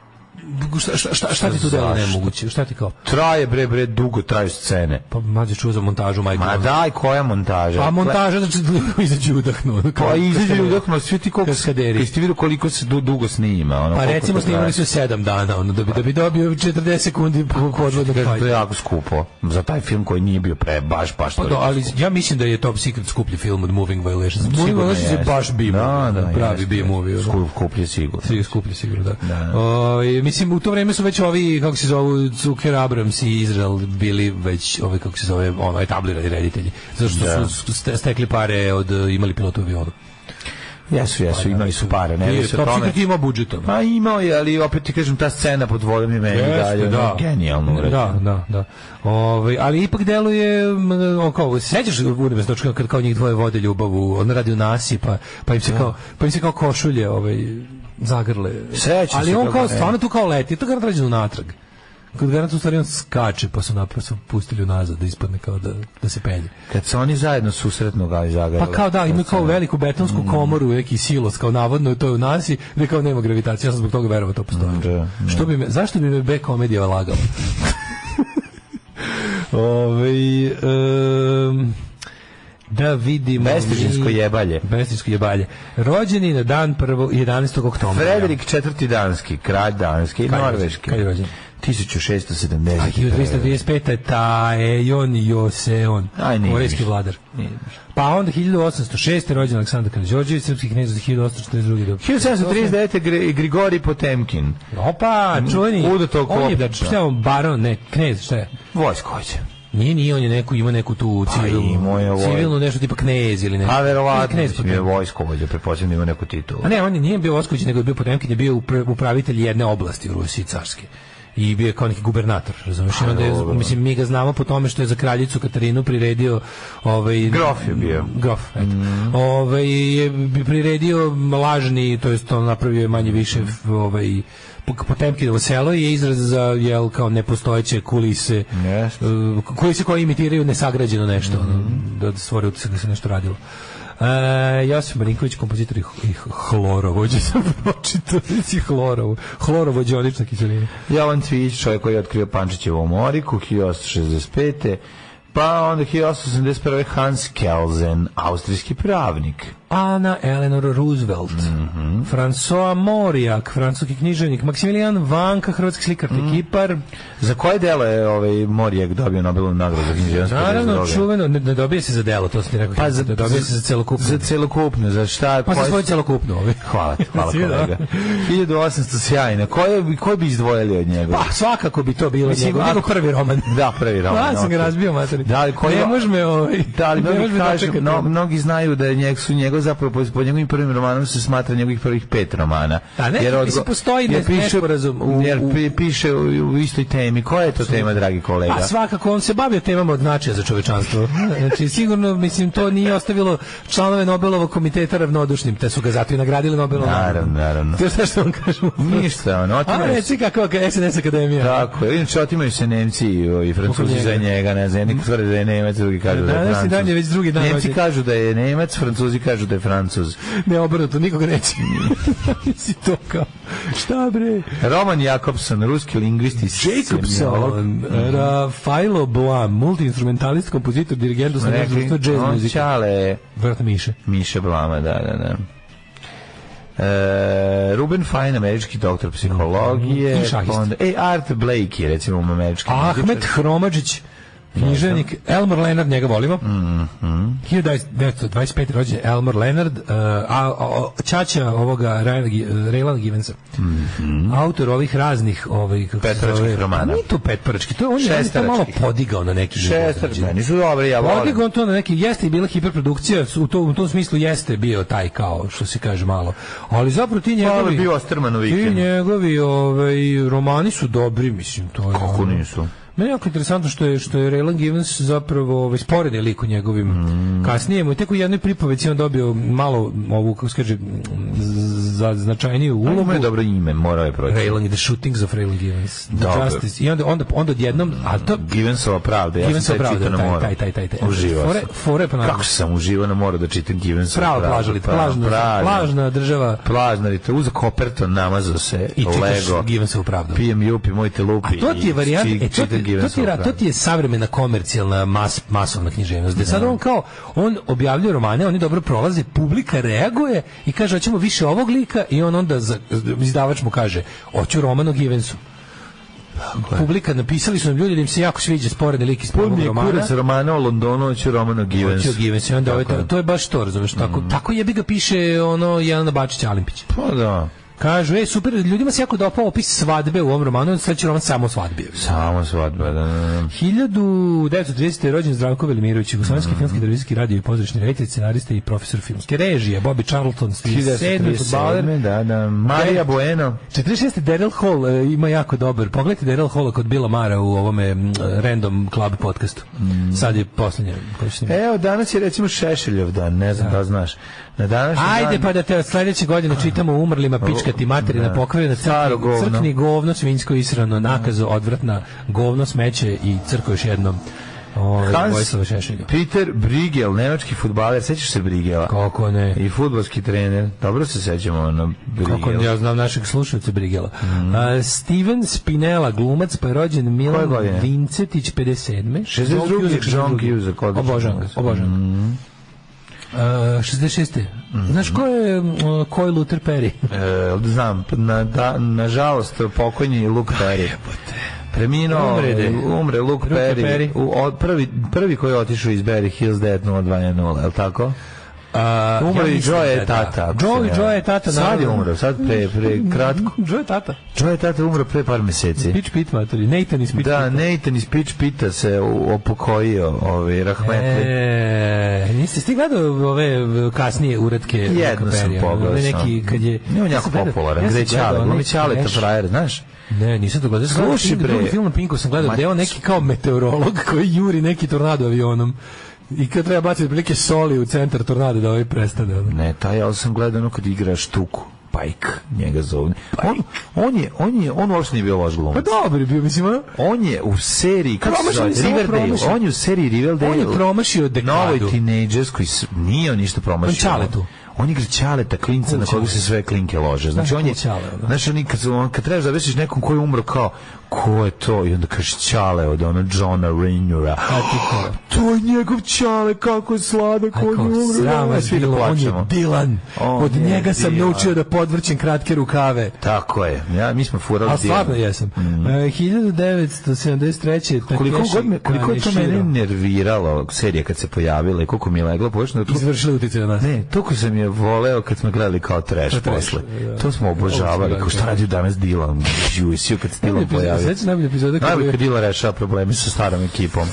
[SPEAKER 7] Šta, šta, šta, šta ti tu delo nemoguće? Šta ti kao?
[SPEAKER 6] Traje bre bre dugo traju scene.
[SPEAKER 7] Pa mađe čuo za montažu, majko.
[SPEAKER 6] Ma daj, koja montaža?
[SPEAKER 7] Pa montaža znači izađe udahnu.
[SPEAKER 6] Pa izađe udahnu, svi ti koliko ste vidio koliko se dugo snima, ono.
[SPEAKER 7] Pa recimo snimali su sedam dana, ono da bi da bi dobio četrdeset sekundi podvodnog fajta.
[SPEAKER 6] To je jako skupo za taj film koji nije bio pre baš baš.
[SPEAKER 7] Pa do, ali ja mislim da je Top Secret skuplji film od Moving Violations. Moving Violations je baš B movie, pravi B movie.
[SPEAKER 6] Skuplji sigurno.
[SPEAKER 7] Svi skuplji sigurno, da. Oj, mislim u to vreme su već ovi, kako se zovu, Zucker, Abrams i Izrael bili već ovi, kako se zove, ono, etablirani reditelji. Zato što da. su stekli pare od, imali pilotu avionu.
[SPEAKER 6] Jesu, jesu, imali su pare. Ne,
[SPEAKER 7] je, Top Secret ima budžetom.
[SPEAKER 6] Pa imao je, ali opet ti kažem, ta scena pod vodom je meni dalje
[SPEAKER 7] da.
[SPEAKER 6] genijalno urađena.
[SPEAKER 7] Da, da, da. Ove, ali ipak deluje, on kao, sećaš Urnebesna točka kad kao njih dvoje vode ljubavu, on radi u nasi, pa, pa, im se kao, pa im se kao košulje ovaj, zagrle.
[SPEAKER 6] Sećam
[SPEAKER 7] ali
[SPEAKER 6] se
[SPEAKER 7] on kao,
[SPEAKER 6] ne.
[SPEAKER 7] stvarno tu kao leti, to garant rađeno natrag. Kod garant u stvari on skače, pa su naprosto pustili nazad da ispadne kao da, da se penje.
[SPEAKER 6] Kad se oni zajedno susretnu ga i zagrle.
[SPEAKER 7] Pa kao da, imaju kao veliku betonsku mm. komoru, neki silos, kao navodno to je u nasi, gde kao nema gravitacije, ja sam zbog toga verovao to postoji. Mm, da, da. Što bi me, zašto bi me B-komedija lagala? Ove, um, da vidimo
[SPEAKER 6] Bestežinsko jebalje.
[SPEAKER 7] Bestežinsko jebalje. Rođeni na dan prvog jedanaestog oktobra.
[SPEAKER 6] Frederik četvrti danski, kralj danski i norveški.
[SPEAKER 7] Kad je rođen?
[SPEAKER 6] tisuću šesto sedamdeset.
[SPEAKER 7] A hiljadu trista trideset pete. Taejon Joseon, korejski vladar. Pa onda hiljadu osamsto šeste. rođen Aleksandar Karađorđević, srpski knez od hiljadu osamsto četrdeset druge. do
[SPEAKER 6] hiljadu sedamsto trideset devete. Grigorij Potemkin.
[SPEAKER 7] Opa, čuveni. On je šta, baron, ne, knez, šta je?
[SPEAKER 6] Vojskovođa.
[SPEAKER 7] Nije, nije, on je neku, ima neku tu civilnu, pa civilnu nešto tipa knez ili nešto.
[SPEAKER 6] A verovatno je vojskovođa, pretpostavljam ima neku titulu.
[SPEAKER 7] A ne, on je, nije bio vojskovođa, nego je bio Potemkin, je bio upravitelj jedne oblasti u Rusiji carske. I bio je kao neki gubernator, razumiješ? I onda je, mislim, mi ga znamo po tome što je za kraljicu Katarinu priredio ovaj,
[SPEAKER 6] grof je bio.
[SPEAKER 7] Grof, eto. Mm. Ovaj, je priredio lažni, to jest on napravio je manje više ovaj, Potemkinovo selo je izraz za jel kao nepostojeće kulise, yes. uh, kulise koje imitiraju nesagrađeno nešto, mm. da stvore utisak da se nešto radilo. E, Josip Marinković, kompozitor i, i hlorovođe, sam pročitao, si hlorovo, hlorovođonična kiselina.
[SPEAKER 6] Jovan Cvijić, čovjek koji je otkrio Pančićevu Moriku, hiljadu osamsto šezdeset pete. Pa onda hiljadu osamsto osamdeset prve. Hans Kelsen, austrijski pravnik.
[SPEAKER 7] Anna Eleanor Roosevelt, mm-hmm. François Mauriac, francuski književnik, Maksimilijan Vanka, hrvatski slikar, mm. kipar.
[SPEAKER 6] Za koje delo je ovaj Mauriac dobio Nobelovu nagradu za književnost?
[SPEAKER 7] Naravno, čuveno, ne, ne dobije se za delo, to sam ti rekao. Pa za, ne dobije se za celokupno.
[SPEAKER 6] Za celokupno, za šta?
[SPEAKER 7] Pa za svoje celokupno. Ovaj.
[SPEAKER 6] Hvala ti, hvala kolega. hiljadu osamsto sjajno. Koje, koje bi izdvojili od njega?
[SPEAKER 7] Pa svakako bi to bilo njegov, njegov prvi roman.
[SPEAKER 6] Da, prvi roman.
[SPEAKER 7] Ja sam ga razbio, materi.
[SPEAKER 6] Da, ali koji...
[SPEAKER 7] Ne može me ovaj...
[SPEAKER 6] Da, ali mnogi, kažu, no, mnogi znaju da je njeg, su njegov zapravo po, po njegovim prvim romanom se smatra njegovih prvih pet romana.
[SPEAKER 7] A ne,
[SPEAKER 6] jer odgo...
[SPEAKER 7] mislim, postoji
[SPEAKER 6] jer piše,
[SPEAKER 7] nesporazum u,
[SPEAKER 6] jer
[SPEAKER 7] u...
[SPEAKER 6] piše u, u istoj temi. Koja je to tema, dragi kolega?
[SPEAKER 7] A svakako, on se bavio temama od značaja za čovečanstvo. Znači, sigurno, mislim, to nije ostavilo članove Nobelovog komiteta ravnodušnim, te su ga zato i nagradili Nobelovom.
[SPEAKER 6] Naravno, naravno.
[SPEAKER 7] To šta što vam kažu?
[SPEAKER 6] Ništa, ono, otimaju...
[SPEAKER 7] A reci kako S N S Akademija.
[SPEAKER 6] Tako, inače otimaju se Nemci i Francuzi za njega, ne znam, neki tvrde da je Nemac, drugi kažu da je Francuz. Dan je već drugi dan. Nemci kažu da je Nemac, Francuzi kažu da je Francuz.
[SPEAKER 7] Ne, obrnuto, nikoga neće. Si to kao, šta bre?
[SPEAKER 6] Roman Jakobson, ruski lingvist i
[SPEAKER 7] Jacobson, Rafailo Blam, multiinstrumentalist, kompozitor, dirigent, osnivač društva džez muzike.
[SPEAKER 6] Čale.
[SPEAKER 7] Vrata Miše.
[SPEAKER 6] Miše Blama, da, da, da. E, Ruben Fine, američki doktor psihologije.
[SPEAKER 7] I šahist.
[SPEAKER 6] Onda, e, Art Blakey, recimo, američki.
[SPEAKER 7] Ahmet Hromadžić, književnik. Elmore Leonard, njega volimo.
[SPEAKER 6] Mm-hmm.
[SPEAKER 7] hiljadu devetsto dvadeset pete. rođen Elmore Leonard, uh, a, a, ćaća ovoga Raylan Givensa.
[SPEAKER 6] Mm-hmm.
[SPEAKER 7] Autor ovih raznih ovih
[SPEAKER 6] petparačkih romana.
[SPEAKER 7] Nije to petparački, to on je to malo podigao na neki
[SPEAKER 6] šestarački. Nisu dobri, ja volim.
[SPEAKER 7] Podigao to na neki, jeste i bila hiperprodukcija, u, to, u tom smislu jeste bio taj kao, što se kaže malo. Ali zapravo ti njegovi...
[SPEAKER 6] bio Osterman u
[SPEAKER 7] Ti njegovi ovaj, romani su dobri, mislim. To je,
[SPEAKER 6] kako nisu?
[SPEAKER 7] Meni je jako interesantno što je što je Raylan Givens zapravo ovaj sporedni lik u njegovim mm. kasnije, tek u jednoj pripovedi on dobio malo ovu, kako se kaže, za značajniju ulogu.
[SPEAKER 6] Ima je dobro ime, mora je proći.
[SPEAKER 7] Raylan, The Shootings of Raylan Givens. Justice. I onda onda onda odjednom, a to
[SPEAKER 6] Givensova pravda, ja sam taj čitao na moru.
[SPEAKER 7] Taj taj taj taj.
[SPEAKER 6] Uživao
[SPEAKER 7] fore, fore pa
[SPEAKER 6] kako sam uživao na moru da čitam Givensova pravda.
[SPEAKER 7] Prava plaža, plažna, plažna država.
[SPEAKER 6] Plažna, i to uz koperton namazao se
[SPEAKER 7] i
[SPEAKER 6] Lego.
[SPEAKER 7] Givensovu pravdu.
[SPEAKER 6] Pijem jupi, mojte lupi.
[SPEAKER 7] A to ti je varijanta, e, to, to, ti, to ti je savremena komercijalna mas, masovna književnost. Gde sad on kao, on objavljuje romane, oni dobro prolaze, publika reaguje i kaže, hoćemo više ovog lika i on onda, za, izdavač mu kaže, hoću roman o Givensu. Publika, napisali su nam ljudi da im se jako sviđa sporedni lik iz prvog romana.
[SPEAKER 6] Kurac romana o Londonu, hoću roman o Givensu.
[SPEAKER 7] Hoću o Givensu, onda ovaj, to, to je baš to, razumeš, tako, mm. tako jebi ga piše ono Jelena Bačić-Alimpić.
[SPEAKER 6] Pa da.
[SPEAKER 7] Kažu, ej, super, ljudima se jako dopao opis svadbe u ovom romanu, sledeći roman samo svadbe.
[SPEAKER 6] Samo svadbe, da, da.
[SPEAKER 7] hiljadu devetsto tridesete. rođen Zdravko Velimirović, jugoslovenski mm. filmski, televizijski, radio i pozorišni reditelj, scenarista i profesor filmske režije. Bobby Charlton, trideset sedmi fudbaler.
[SPEAKER 6] Da, da. Marija Bueno.
[SPEAKER 7] četrdeset šeste. Daryl Hall uh, ima jako dobar. Pogledajte Daryl Halla kod Billa Mara u ovome uh, Random Club podcastu. Mm. Sad je poslednje.
[SPEAKER 6] Evo, danas je recimo Šešeljov dan, ne znam da, da znaš. Na današnji
[SPEAKER 7] Ajde
[SPEAKER 6] dan...
[SPEAKER 7] pa da te od sledeće godine čitamo o umrlima, pičkati materina, pokvarena crkni, crkni govno, svinjsko israno, nakazo, odvratna, govno, smeće i crko još jednom. Ovaj
[SPEAKER 6] Hans Peter Briegel, nemački fudbaler, sećaš se Briegela?
[SPEAKER 7] Kako ne?
[SPEAKER 6] I fudbalski trener. Dobro se sećamo na Briegela.
[SPEAKER 7] Kako ne, ja znam našeg slušalca Briegela. Mm. Uh, Steven Spinella, glumac, pa je rođen Milan Vincetić, pedeset sedme.
[SPEAKER 6] šezdeset drugi. John Cusack,
[SPEAKER 7] obožavam ga, obožavam ga. Mm. Uh, šezdeset šeste. Mm-hmm. Znaš ko je uh, ko je Luther Perry?
[SPEAKER 6] E, znam, na, da, nažalost pokojni Luke Perry. Preminuo, umre, umre Luke Perry, Perry. U, od, prvi, prvi koji je otišao iz Beverly Hills devet nula dva nula, je li tako?
[SPEAKER 7] Uh,
[SPEAKER 6] umro
[SPEAKER 7] ja
[SPEAKER 6] i Joe je tata.
[SPEAKER 7] Joe, Joe je tata.
[SPEAKER 6] Sad je umro, sad pre, pre kratko.
[SPEAKER 7] Joe je tata.
[SPEAKER 6] Joe je tata umro pre par meseci.
[SPEAKER 7] Pitch Pit matori, Nathan iz Pitch
[SPEAKER 6] Da,
[SPEAKER 7] Pita.
[SPEAKER 6] Nathan iz Pitch Pita se upokojio, ovaj, rahmetli.
[SPEAKER 7] E, niste sti gledao ove kasnije uratke?
[SPEAKER 6] Jedno sam pogledao
[SPEAKER 7] neki, kad je...
[SPEAKER 6] Nije on jako popularan,
[SPEAKER 7] ja
[SPEAKER 6] gde je Čale, glumi Čaleta frajer, znaš?
[SPEAKER 7] Ne, nisam to gledao. Slušaj, bre. Drugi film na Pinku sam gledao, gde je on neki kao meteorolog koji juri neki tornado avionom. I kad treba baciti prilike soli u centar tornada da ovaj prestane.
[SPEAKER 6] Ne, taj ja sam gledao ono kad igra štuku. Pike, njega zove. On, on je, on je, on uopšte nije bio loš glumac.
[SPEAKER 7] Pa dobro je bio, mislim, ono...
[SPEAKER 6] On je u seriji, kako se zove,
[SPEAKER 7] Promašio,
[SPEAKER 6] Riverdale,
[SPEAKER 7] promašio.
[SPEAKER 6] on je u seriji Riverdale.
[SPEAKER 7] On je promašio dekadu.
[SPEAKER 6] Novoj tinejdžerskoj, nije on ništa promašio.
[SPEAKER 7] On Čaletu.
[SPEAKER 6] On igra Čaleta, klinca na koga se sve klinke lože. Znači on je, znaš, on kad, on, kad trebaš da vesiš nekom koji je umro kao, ko je to? I onda kaže Čale od ono Johna Raynora. To je njegov Čale, kako je sladak, on je umro.
[SPEAKER 7] Srama
[SPEAKER 6] Svi da
[SPEAKER 7] bilo, on je
[SPEAKER 6] plačemo.
[SPEAKER 7] Dilan.
[SPEAKER 6] On
[SPEAKER 7] Od
[SPEAKER 6] je
[SPEAKER 7] njega sam
[SPEAKER 6] Dilan.
[SPEAKER 7] naučio da podvrćem kratke rukave.
[SPEAKER 6] Tako je. Ja, mi smo furali
[SPEAKER 7] A stvarno
[SPEAKER 6] Dilana.
[SPEAKER 7] jesam. Mm. E, hiljadu devetsto sedamdeset treće.
[SPEAKER 6] Koliko, god me, koliko je to mene
[SPEAKER 7] Kaneshiro
[SPEAKER 6] nerviralo serija kad se pojavila i koliko mi je leglo površno.
[SPEAKER 7] izvršili utjecaj na nas.
[SPEAKER 6] Ne, toliko sam je voleo kad smo gledali kao trash
[SPEAKER 7] Kao trash,
[SPEAKER 6] posle.
[SPEAKER 7] da.
[SPEAKER 6] To smo obožavali.
[SPEAKER 7] Ovo
[SPEAKER 6] Kao
[SPEAKER 7] smo
[SPEAKER 6] šta radi danas Dylan? Žusio kad se Dylan pojavio.
[SPEAKER 7] Sveći najbolje epizode kada
[SPEAKER 6] Najbolje
[SPEAKER 7] je...
[SPEAKER 6] kad Dylan rešava probleme sa starom ekipom.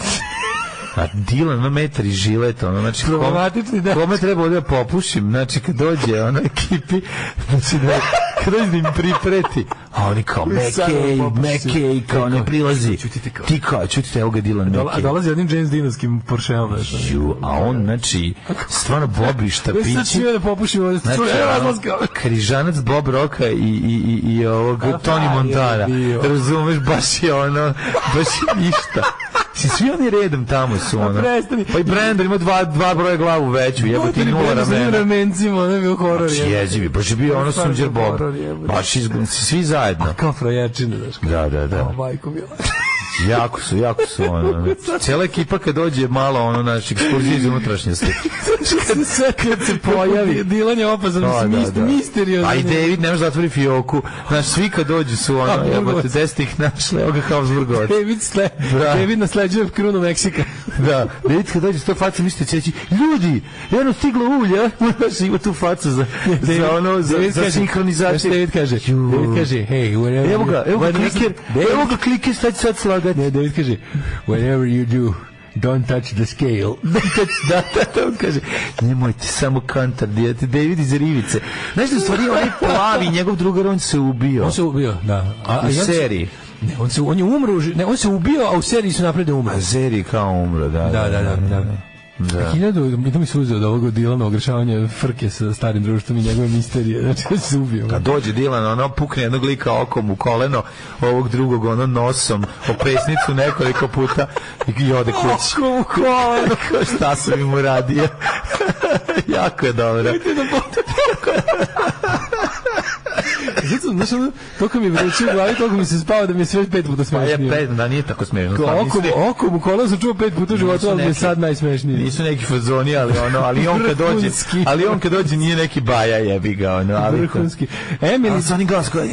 [SPEAKER 6] A Dylan ima metar i žilet, ono, znači,
[SPEAKER 7] Problematični, da.
[SPEAKER 6] kome treba ovdje da popušim, znači, kad dođe, ono, ekipi, znači, da, kad dođe da im pripreti, a oni kao, Mekej, Mekej, kao, ne prilazi, ti kao, čutite, evo ga Dylan
[SPEAKER 7] A
[SPEAKER 6] Mekej.
[SPEAKER 7] dolazi jednim James Deanovskim Porscheom.
[SPEAKER 6] Ju, a on, znači, stvarno Bobi
[SPEAKER 7] Ja sad
[SPEAKER 6] štapići,
[SPEAKER 7] svi da popušim ovdje.
[SPEAKER 6] znači,
[SPEAKER 7] Čuj, evo
[SPEAKER 6] ono,
[SPEAKER 7] razlaska.
[SPEAKER 6] križanac Bob Roka i, i, i, i ovog
[SPEAKER 7] A,
[SPEAKER 6] Tony
[SPEAKER 7] pa,
[SPEAKER 6] Montana,
[SPEAKER 7] je bio.
[SPEAKER 6] razumeš, baš je ono, baš je ništa. Si svi oni redom tamo su, ono.
[SPEAKER 7] prestani.
[SPEAKER 6] Pa i Brandon ima dva, dva broja glavu veću, jebote, nula ramena.
[SPEAKER 7] ramencima, ono je bio horor.
[SPEAKER 6] Znači, jezivi, baš je bio ono
[SPEAKER 7] Stvarno
[SPEAKER 6] Sunđer Bob.
[SPEAKER 7] horor, jebote.
[SPEAKER 6] Baš izgledali, svi zajedno.
[SPEAKER 7] Kao frojačine, znaš.
[SPEAKER 6] Da, da, da.
[SPEAKER 7] O, majko mila.
[SPEAKER 6] Jako su, jako su, ono. Cijela ekipa kad dođe malo, ono, naš ekskurzije iz unutrašnjosti.
[SPEAKER 7] Kad se, kad se pojavi. Dilan je opazan,
[SPEAKER 6] Da,
[SPEAKER 7] mislim,
[SPEAKER 6] da, da.
[SPEAKER 7] misteriozan.
[SPEAKER 6] A i David ne može da otvori fioku. Znaš, svi kad dođu su, ono, jebote, gde ste ih našli, evo ga kao Zvrgovac.
[SPEAKER 7] David, sle,
[SPEAKER 6] Da.
[SPEAKER 7] David nasleđuje krunu Meksika.
[SPEAKER 6] Da, David kad dođe s to faca, mislite će reći, ljudi, jedno stiglo ulja, znaš, ima tu facu za, za ono, za,
[SPEAKER 7] David
[SPEAKER 6] za
[SPEAKER 7] kaže-
[SPEAKER 6] sinhronizaciju.
[SPEAKER 7] znaš, David kaže,
[SPEAKER 6] Ju.
[SPEAKER 7] David kaže, hey, whenever
[SPEAKER 6] Evo ga, evo ga
[SPEAKER 7] when-
[SPEAKER 6] kliker,
[SPEAKER 7] David-
[SPEAKER 6] evo ga kliker, sad će sad slagati.
[SPEAKER 7] Ne, David kaže, whenever you do, don't touch the scale.
[SPEAKER 6] Da, da, da, on kaže, nemojte samo kantar dijeti, David iz Rivice. Znaš da u stvari onaj plavi, njegov drugar, on se ubio.
[SPEAKER 7] On se ubio, da. A,
[SPEAKER 6] U
[SPEAKER 7] a ja-
[SPEAKER 6] seriji.
[SPEAKER 7] Ne, on se on je umro, u ži- ne, on se ubio, a u seriji su napravili da umro.
[SPEAKER 6] A Zeri kao umro, da.
[SPEAKER 7] Da, da, da, da.
[SPEAKER 6] Da.
[SPEAKER 7] Hiljadu, to mi se uzeo od ovog Dilana ogrešavanja frke sa starim društvom i njegove misterije. Znači, on se ubio.
[SPEAKER 6] Kad dođe Dylan, ono pukne jednog lika okom u koleno, ovog drugog ono nosom, o pesnicu nekoliko puta i ode kući.
[SPEAKER 7] Okom u koleno.
[SPEAKER 6] Ko šta sam im uradio? Jako je dobro.
[SPEAKER 7] Zato, znaš, ono, toliko mi je vruće u glavi, toliko mi se spava da mi je sve pet puta
[SPEAKER 6] Pa ja
[SPEAKER 7] smešnije.
[SPEAKER 6] pet, da nije tako smiješno.
[SPEAKER 7] Kao
[SPEAKER 6] Stvarno,
[SPEAKER 7] Okom,
[SPEAKER 6] nisu ne-
[SPEAKER 7] okom u kolenu sam čuo pet puta u životu,
[SPEAKER 6] nisu
[SPEAKER 7] ali mi je
[SPEAKER 6] neki-
[SPEAKER 7] sad najsmešnije.
[SPEAKER 6] Nisu neki fazoni, ali ono, ali on kad dođe,
[SPEAKER 7] Vrhunski.
[SPEAKER 6] ali on kad dođe nije neki baja jebi ga, ono, ali
[SPEAKER 7] Vrhunski. Emily,
[SPEAKER 6] ali sa onim glas kao,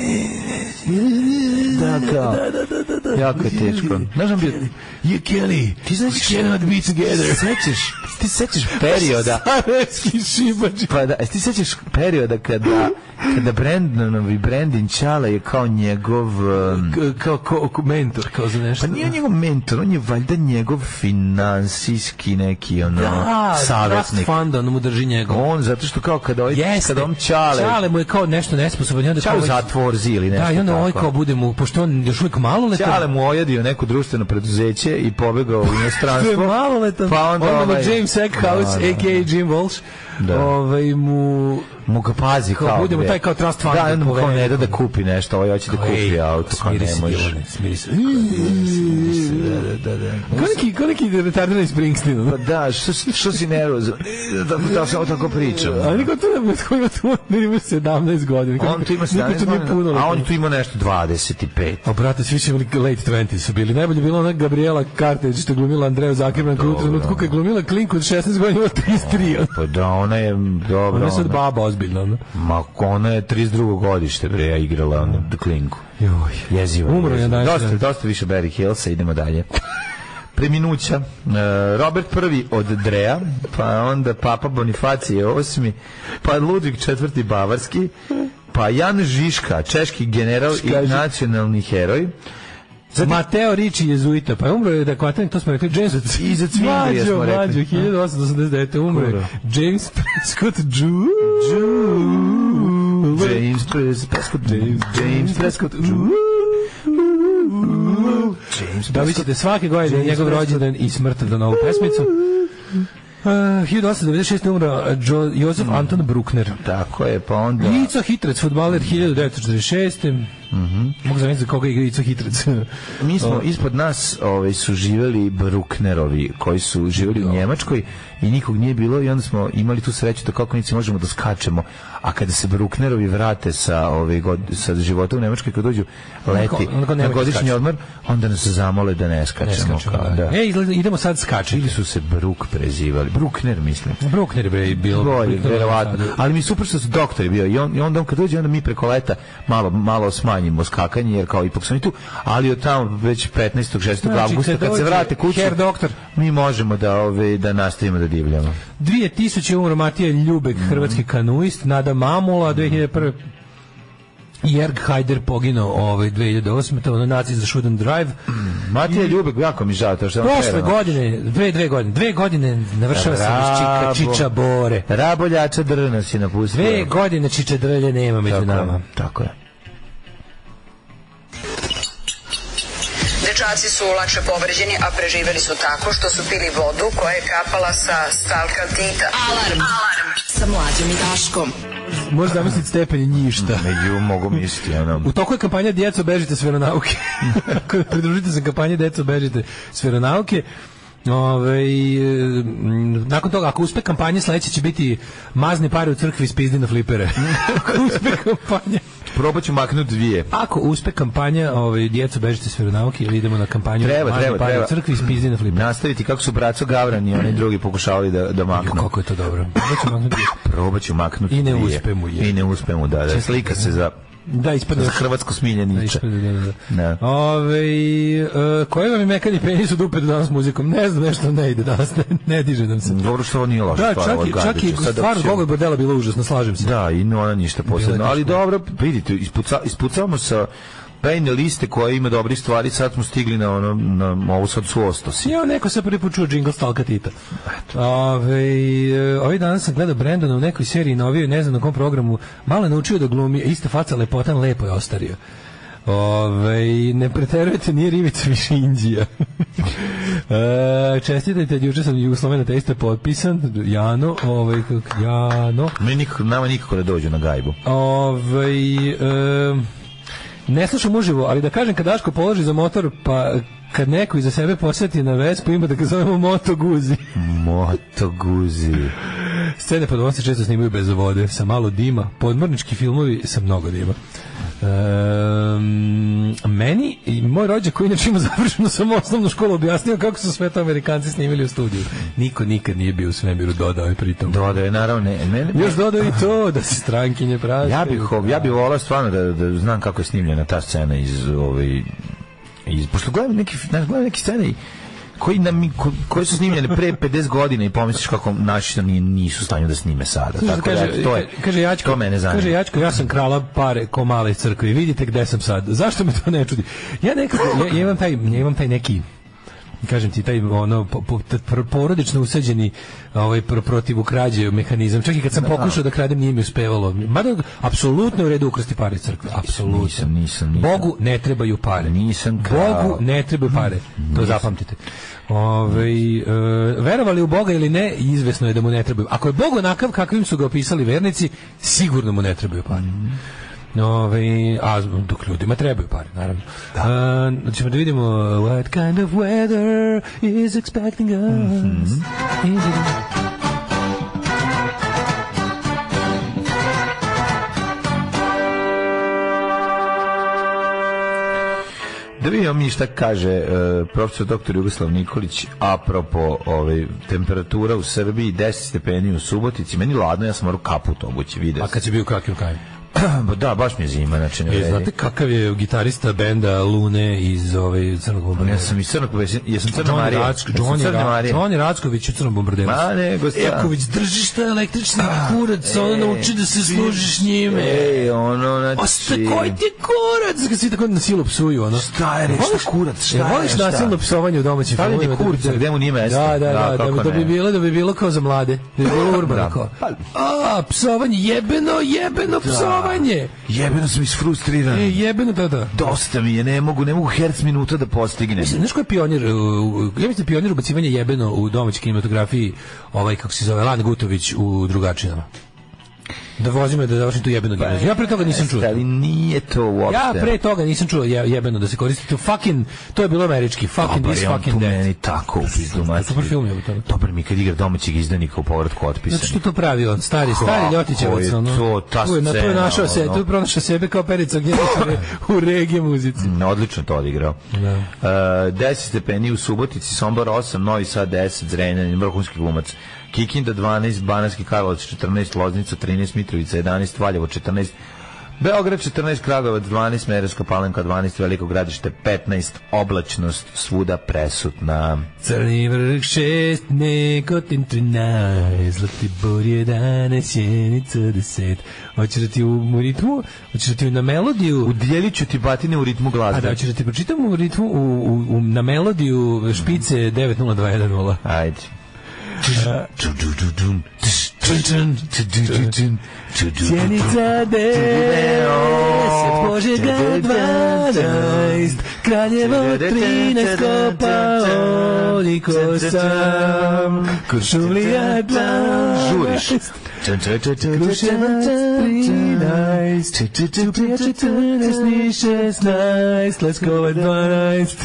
[SPEAKER 6] da, kao, jako je teško. Znaš on bio,
[SPEAKER 7] you Kelly,
[SPEAKER 6] ti znaš,
[SPEAKER 7] we cannot be together.
[SPEAKER 6] sećaš, ti sećaš perioda,
[SPEAKER 7] Sarajevski šibač.
[SPEAKER 6] pa da, jesi ti sećaš perioda kada, kada Brandonovi Brandin Čale je kao njegov, um,
[SPEAKER 7] K- Kao ko, ko mentor, kao za nešto.
[SPEAKER 6] pa nije on njegov mentor, on je valjda njegov finansijski neki, ono,
[SPEAKER 7] Da,
[SPEAKER 6] savjetnik.
[SPEAKER 7] Trust fund, on mu drži njegov.
[SPEAKER 6] On, zato što kao kada ovaj,
[SPEAKER 7] Jeste.
[SPEAKER 6] kada on Čale,
[SPEAKER 7] Čale mu je kao nešto nesposoban. i onda
[SPEAKER 6] Čale u
[SPEAKER 7] kao-
[SPEAKER 6] zatvorzi ili nešto
[SPEAKER 7] Da, i onda ovaj
[SPEAKER 6] tako.
[SPEAKER 7] kao bude mu, pošto on još uvijek maloletan.
[SPEAKER 6] Čale mu ojadio neko društveno preduzeće i pobegao u
[SPEAKER 7] To je
[SPEAKER 6] inostranstvo.
[SPEAKER 7] maloletan.
[SPEAKER 6] Pa onda
[SPEAKER 7] mu
[SPEAKER 6] ovaj-
[SPEAKER 7] James Eckhouse,
[SPEAKER 6] Da, da,
[SPEAKER 7] a k a. Jim Walsh,
[SPEAKER 6] Da.
[SPEAKER 7] ovaj mu...
[SPEAKER 6] Mu ga pazi
[SPEAKER 7] Kao
[SPEAKER 6] kao,
[SPEAKER 7] bude mu
[SPEAKER 6] bre.
[SPEAKER 7] taj kao trust fund
[SPEAKER 6] Da, onda mu kao
[SPEAKER 7] povede.
[SPEAKER 6] ne da da kupi nešto, ovaj hoće da kupi
[SPEAKER 7] Ej,
[SPEAKER 6] auto, kao
[SPEAKER 7] smiri
[SPEAKER 6] ne
[SPEAKER 7] se,
[SPEAKER 6] može.
[SPEAKER 7] Dilane, smiri se.
[SPEAKER 6] Da, da, da.
[SPEAKER 7] Ko neki, ko neki retardirani Springsteen,
[SPEAKER 6] Pa da, što, si- što si nervozan? Da, da samo tako pričam.
[SPEAKER 7] a niko tu ne koji ima tu, ne ima sedamnaest godina.
[SPEAKER 6] On tu ima
[SPEAKER 7] Niko
[SPEAKER 6] sedamnaest
[SPEAKER 7] tu nije
[SPEAKER 6] godina,
[SPEAKER 7] puno.
[SPEAKER 6] a on tu ima nešto dvadeset pet.
[SPEAKER 7] A brate, svi su imali late dvadeseti su bili. Najbolje je bila ona Gabriela Cartage što je glumila Andreju Zakirman, koja u trenutku kad je glumila klinku od šesnaest godina ima trideset tri.
[SPEAKER 6] Pa da, ona je dobro.
[SPEAKER 7] Ona je sad
[SPEAKER 6] ona-
[SPEAKER 7] baba ozbiljna. Ono.
[SPEAKER 6] Ma, ona je trideset drugo godište, bre, ja igrala ono, The Klinku.
[SPEAKER 7] Joj.
[SPEAKER 6] Jezivo.
[SPEAKER 7] Umro je,
[SPEAKER 6] jezivo.
[SPEAKER 7] da,
[SPEAKER 6] Dosta,
[SPEAKER 7] da.
[SPEAKER 6] dosta više Barry Hillsa, idemo dalje. Preminuća. E, Robert prvi od Drea, pa onda Papa Bonifacije osmi, pa Ludvig četvrti Bavarski, pa Jan Žiška, češki general i
[SPEAKER 7] Škaži.
[SPEAKER 6] nacionalni heroj.
[SPEAKER 7] Mateo Ricci jezuita, pa je umro je da kvatenik, to smo rekli, James
[SPEAKER 6] I za Cvingerija smo rekli.
[SPEAKER 7] Mlađo, hiljadu osamsto osamdeset devete umro je James Prescott Jew.
[SPEAKER 6] James Prescott, James, James Prescott, James
[SPEAKER 7] Da vi ćete svake godine njegov rođendan i smrt da novu pesmicu. Uh, hiljadu osamsto devedeset šeste. umro Jo, Josef mm. Anton Bruckner.
[SPEAKER 6] Tako je, pa onda...
[SPEAKER 7] Ico Hitrec, fudbaler, hiljadu devetsto četrdeset šeste. Mm-hmm. Mogu zamisliti koga igra Ico Hitrec.
[SPEAKER 6] Mi smo, o. ispod nas ovaj, su živjeli Brucknerovi, koji su živjeli u Njemačkoj i nikog nije bilo i onda smo imali tu sreću da kako nici možemo da skačemo, a kada se Brucknerovi vrate sa, ovaj, god, sa života u Njemačkoj, kad dođu leti onako, na godišnji odmor, onda nas zamole da ne skačemo. Ne skačemo kao, da.
[SPEAKER 7] E, izgleda, idemo sad skačiti.
[SPEAKER 6] Ili su se Bruk prezivali. Bruckner, mislim.
[SPEAKER 7] Bruckner je bilo.
[SPEAKER 6] Bolje, verovatno. Ali mi super što su doktori bio i, on, i onda kad dođe, onda mi preko leta malo, malo smanjimo skakanje, jer kao ipak su oni tu, ali od tamo već petnaestog šestog
[SPEAKER 7] Znači,
[SPEAKER 6] avgusta, kad se vrate kuću, mi možemo da, ove, da nastavimo da divljamo.
[SPEAKER 7] dvije tisuće. umro Matija Ljubek, mm. hrvatski kanuist, Nada Mamula, dve hiljade prve. Jörg Haider poginuo ovaj dve hiljade osme. to ono naci za Shouldn't Drive.
[SPEAKER 6] Mm. Matija Ljubek, jako mi žao to što
[SPEAKER 7] prošle godine, dve, dve godine, dve godine navršava se Čika, Čiča Bore.
[SPEAKER 6] Raboljača drna si napustio.
[SPEAKER 7] Dve godine Čiča drlje nema među
[SPEAKER 6] tako
[SPEAKER 7] nama.
[SPEAKER 6] Je, tako je.
[SPEAKER 1] Dečaci su lakše povređeni, a preživeli su tako što su pili vodu koja je kapala sa stalkaltita.
[SPEAKER 3] Alarm! Alarm! Sa Mlađom i Daškom.
[SPEAKER 7] Možeš zamisliti stepen njišta.
[SPEAKER 6] Među mogu misliti. Ono.
[SPEAKER 7] U toku je kampanja Djeco bežite s veronauke. Pridružite se kampanje Djeco bežite s veronauke. Ove, nakon toga, ako uspe kampanje, sledeće će biti mazni pare u crkvi s pizdi na flipere. Ako uspe kampanje.
[SPEAKER 6] Probat ću maknuti dvije.
[SPEAKER 7] Ako uspe kampanja, ovaj, Djeco bežite s veronauke, ili idemo na kampanju
[SPEAKER 6] treba,
[SPEAKER 7] mazni
[SPEAKER 6] treba,
[SPEAKER 7] pare
[SPEAKER 6] treba.
[SPEAKER 7] u crkvi s pizdi na flipere.
[SPEAKER 6] Nastaviti kako su braco Gavran i oni drugi pokušavali da, da maknu.
[SPEAKER 7] Jo, kako je to dobro. Probat ću maknuti dvije.
[SPEAKER 6] Probat ću maknuti
[SPEAKER 7] I ne
[SPEAKER 6] dvije.
[SPEAKER 7] uspe mu je.
[SPEAKER 6] I ne uspe mu, da. da. Slika se za...
[SPEAKER 7] Da, ispadne
[SPEAKER 6] za hrvatsko smiljeniče.
[SPEAKER 7] Da, da, da.
[SPEAKER 6] Da.
[SPEAKER 7] Ove, uh, koje vam je mekani penis u dupe do danas muzikom? Ne znam, nešto ne ide danas, ne, ne diže nam se.
[SPEAKER 6] Dobro što ovo nije loša
[SPEAKER 7] da,
[SPEAKER 6] stvar.
[SPEAKER 7] čak, i, čak i stvar Gogol Bordela bila užasna, slažem se.
[SPEAKER 6] Da, i ona ništa posebno. Ali dobro, vidite, ispuca, ispucavamo sa pejne liste koja ima dobrih stvari, sad smo stigli na ono, na ovo sad su ostosi.
[SPEAKER 7] Ja, neko se prvi put čuo džingl Stalka Tita. Ove, ovaj danas sam gledao Brandona u nekoj seriji novijoj, ne znam na kom programu, malo je naučio da glumi, ista faca lepotan, lepo je ostario. Ove, ne preterujete, nije Rivica više Indija. e, čestitajte, juče sam Jugoslovena testa potpisan, Jano, ovaj, Jano.
[SPEAKER 6] Mi nikako, nama nikako ne dođu na gajbu.
[SPEAKER 7] Ove, e, ne slušam uživo, ali da kažem, kad Daško položi za motor, pa kad neko iza sebe posjeti na Vespu, ima da ga zovemo Moto Guzi.
[SPEAKER 6] Moto Guzi.
[SPEAKER 7] Scene pod ovom se često snimaju bez vode, sa malo dima, podmornički filmovi sa mnogo dima. Um, meni i moj rođak koji inače ima završeno samo osnovnu školu objasnio kako su sve to Amerikanci snimili u studiju. Niko nikad nije bio u svemiru, dodao je pritom.
[SPEAKER 6] Dodao je, naravno. Ne, ne, ne.
[SPEAKER 7] Još dodao i to da se strankinje praske.
[SPEAKER 6] Ja bih, ja bih volao stvarno da, da znam kako je snimljena ta scena iz ovaj iz pošto gledam neki gledam neki scene i koji nam ko, koji su snimljene pre pedeset godina i pomisliš kako naši nisu u stanju da snime sada.
[SPEAKER 7] Slušaj,
[SPEAKER 6] tako
[SPEAKER 7] kaže,
[SPEAKER 6] da to je
[SPEAKER 7] kaže Jačko,
[SPEAKER 6] to mene zanima.
[SPEAKER 7] Kaže Jačko, ja sam krala pare ko male iz crkve. Vidite gde sam sad. Zašto me to ne čudi? Ja nekako ja, ja imam taj ja imam taj neki kažem ti taj ono po, po, porodično usađeni ovaj pro, protiv krađe mehanizam. Čak i kad sam pokušao da kradem nije mi uspevalo. Mada apsolutno u redu ukrasti pare iz crkve. Apsolutno.
[SPEAKER 6] Nisam, nisam, nisam.
[SPEAKER 7] Bogu ne trebaju pare.
[SPEAKER 6] Nisam krao.
[SPEAKER 7] Bogu ne trebaju pare. To zapamtite. Ove, e, verovali u Boga ili ne, izvesno je da mu ne trebaju. Ako je Bog onakav kakvim su ga opisali vernici, sigurno mu ne trebaju pare. Ove, a dok ljudima trebaju pare, naravno. Da. A, ćemo da vidimo what kind of weather is expecting us. Mm-hmm. Is it...
[SPEAKER 6] Da vidimo mi šta kaže uh, profesor doktor Jugoslav Nikolić apropo ove, temperatura u Srbiji, deset stepeni u Subotici, meni ladno, ja sam morao kaput obući, vidio.
[SPEAKER 7] A kad si bio u kakvim kajem?
[SPEAKER 6] Da, baš mi je zima, znači ne.
[SPEAKER 7] E, znate kakav je gitarista benda Lune iz ove Crnog bombardera?
[SPEAKER 6] Ja sam iz Crnog bombardera, ja sam Crna Marija.
[SPEAKER 7] Johnny Racković u Crnom bombarderu.
[SPEAKER 6] Ma ne, gosta.
[SPEAKER 7] Jaković, držiš taj električni kurac, ono nauči da se služiš njime.
[SPEAKER 6] Ej, ono, znači...
[SPEAKER 7] Osta, koji ti kurac? Kad svi tako na silu psuju, ono.
[SPEAKER 6] Šta je, šta kurac, šta je, šta?
[SPEAKER 7] Voliš nasilno psovanje u domaćim filmovima?
[SPEAKER 6] Stavljanje kurca, gde mu nije mesto.
[SPEAKER 7] Da, da, da, da, da bi bilo, da bi bilo kao za mlade. Da bi bilo urbano kao. A, psovanje, jebeno, jebeno psovanje. Jebanje!
[SPEAKER 6] Jebeno sam isfrustriran.
[SPEAKER 7] E, jebeno, da, da.
[SPEAKER 6] Dosta mi je, ne mogu, ne mogu herc minuta da postignem.
[SPEAKER 7] Znaš ko je pionir, ja mislim pionir ubacivanja jebeno u domaćoj kinematografiji, ovaj, kako se zove, Lan Gutović u Drugačinama. Da vozimo da završim tu jebenu gimnaziju. Ja pre toga nisam čuo.
[SPEAKER 6] Ali nije to uopšte.
[SPEAKER 7] Ja pre toga nisam čuo je, jebeno da se koristi to fucking, to je bilo američki, fucking
[SPEAKER 6] Dobar,
[SPEAKER 7] this fucking that.
[SPEAKER 6] Meni tako u pizdu mater.
[SPEAKER 7] Super film je to.
[SPEAKER 6] Dobar mi kad igra domaćeg izdanika u povratku otpisani.
[SPEAKER 7] Znači što to pravi on, stari, stari Ljotićevac, ono.
[SPEAKER 6] To, ta
[SPEAKER 7] tu je,
[SPEAKER 6] scena,
[SPEAKER 7] tu je našao se,
[SPEAKER 6] ono.
[SPEAKER 7] tu je pronašao sebe kao Perica Gnjenić u regije muzici.
[SPEAKER 6] Mm, odlično to odigrao.
[SPEAKER 7] Da.
[SPEAKER 6] Uh, deset stepeni u Subotici, Sombor osam, Novi Sad deset, Zrenjanin, vrhunski glumac. Kikinda dvanaest, Banatski Karlovac četrnaest, Loznica trinaest, Mitrovica jedanaest, Valjevo četrnaest, Beograd četrnaest, Kragujevac dvanaest, Smederevska Palanka dvanaest, Veliko Gradište petnaest, oblačnost svuda presutna.
[SPEAKER 7] Crni vrh šest, Negotin trinaest, Zlatibor jedanaest, Sjenica deset. Hoćeš da ti u ritmu, hoćeš da ti na melodiju...
[SPEAKER 6] Udjelit ću ti batine u ritmu glazbe.
[SPEAKER 7] A da, hoćeš da ti pročitam u ritmu, u, u, u, na melodiju špice devet nula dva jedan nula.
[SPEAKER 6] Ajde.
[SPEAKER 7] Sjenica deset, Požega dvanaest, Kraljevo trinaest, Kopaonik osam, Kuršumlija dvanaest, Kruševac trinaest, Ćuprija četrnaest, Niš šesnaest, Leskovac dvanaest.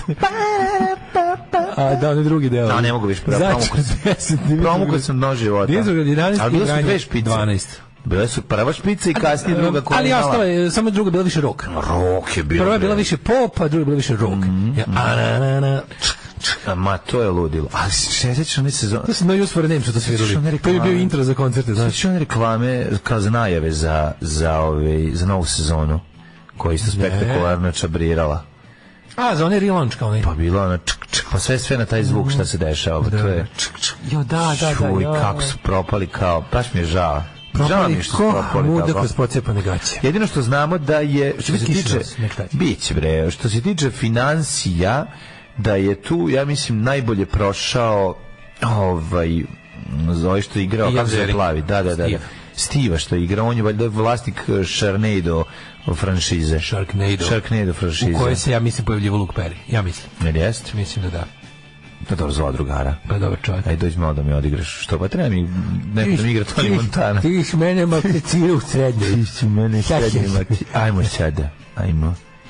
[SPEAKER 7] A da, on je drugi deo.
[SPEAKER 6] Da, ne mogu više. Promukao sam dno života. Ali bilo su dve špice.
[SPEAKER 7] dvanaest.
[SPEAKER 6] Bile su prva špica i kasnije druga koja
[SPEAKER 7] ali ostalo je, samo druga bila više rock.
[SPEAKER 6] Rock je bilo.
[SPEAKER 7] Prva je bila više pop, a druga je bila više rock. Ja, ananana.
[SPEAKER 6] Ma, to je ludilo. Ali se sjećaš one sezone...
[SPEAKER 7] To se No Use for a Name što to svirali. To je bio intro za koncerte, znaš.
[SPEAKER 6] Sjećaš one reklame kao za najave za, za, ove, za novu sezonu, koja isto spektakularno čabrirala.
[SPEAKER 7] A, za one relaunch kao ne.
[SPEAKER 6] Pa bilo ono čk, čk, pa sve sve na taj zvuk šta se dešava.
[SPEAKER 7] Da,
[SPEAKER 6] to je
[SPEAKER 7] čk, čk. Jo, da, da, da.
[SPEAKER 6] Čuj, kako su propali kao, baš mi je žao. Žao mi je što su propali
[SPEAKER 7] muda
[SPEAKER 6] tako.
[SPEAKER 7] Kroz pocepane gaće.
[SPEAKER 6] Jedino što znamo da je, što se tiče, biće bre, što se tiče financija, da je tu, ja mislim, najbolje prošao ovaj, zove što je igrao, kako se plavi, da, da, da. Stiva što je igrao, on je valjda vlasnik Sharknado franšize.
[SPEAKER 7] Sharknado.
[SPEAKER 6] Sharknado franšize.
[SPEAKER 7] U kojoj se, ja mislim, pojavljivo Luke Perry. Ja mislim.
[SPEAKER 6] Jel jest?
[SPEAKER 7] Mislim da da.
[SPEAKER 6] Pa dobro, zva drugara.
[SPEAKER 7] Pa dobro čovjek.
[SPEAKER 6] Ajde, dođi malo da mi odigraš. Što pa treba mi neko da mi igra Tony Montana.
[SPEAKER 7] Ti iš mene maltrecira u srednje.
[SPEAKER 6] Ti iš mene srednje maltrecira. Ajmo sada. Ajmo.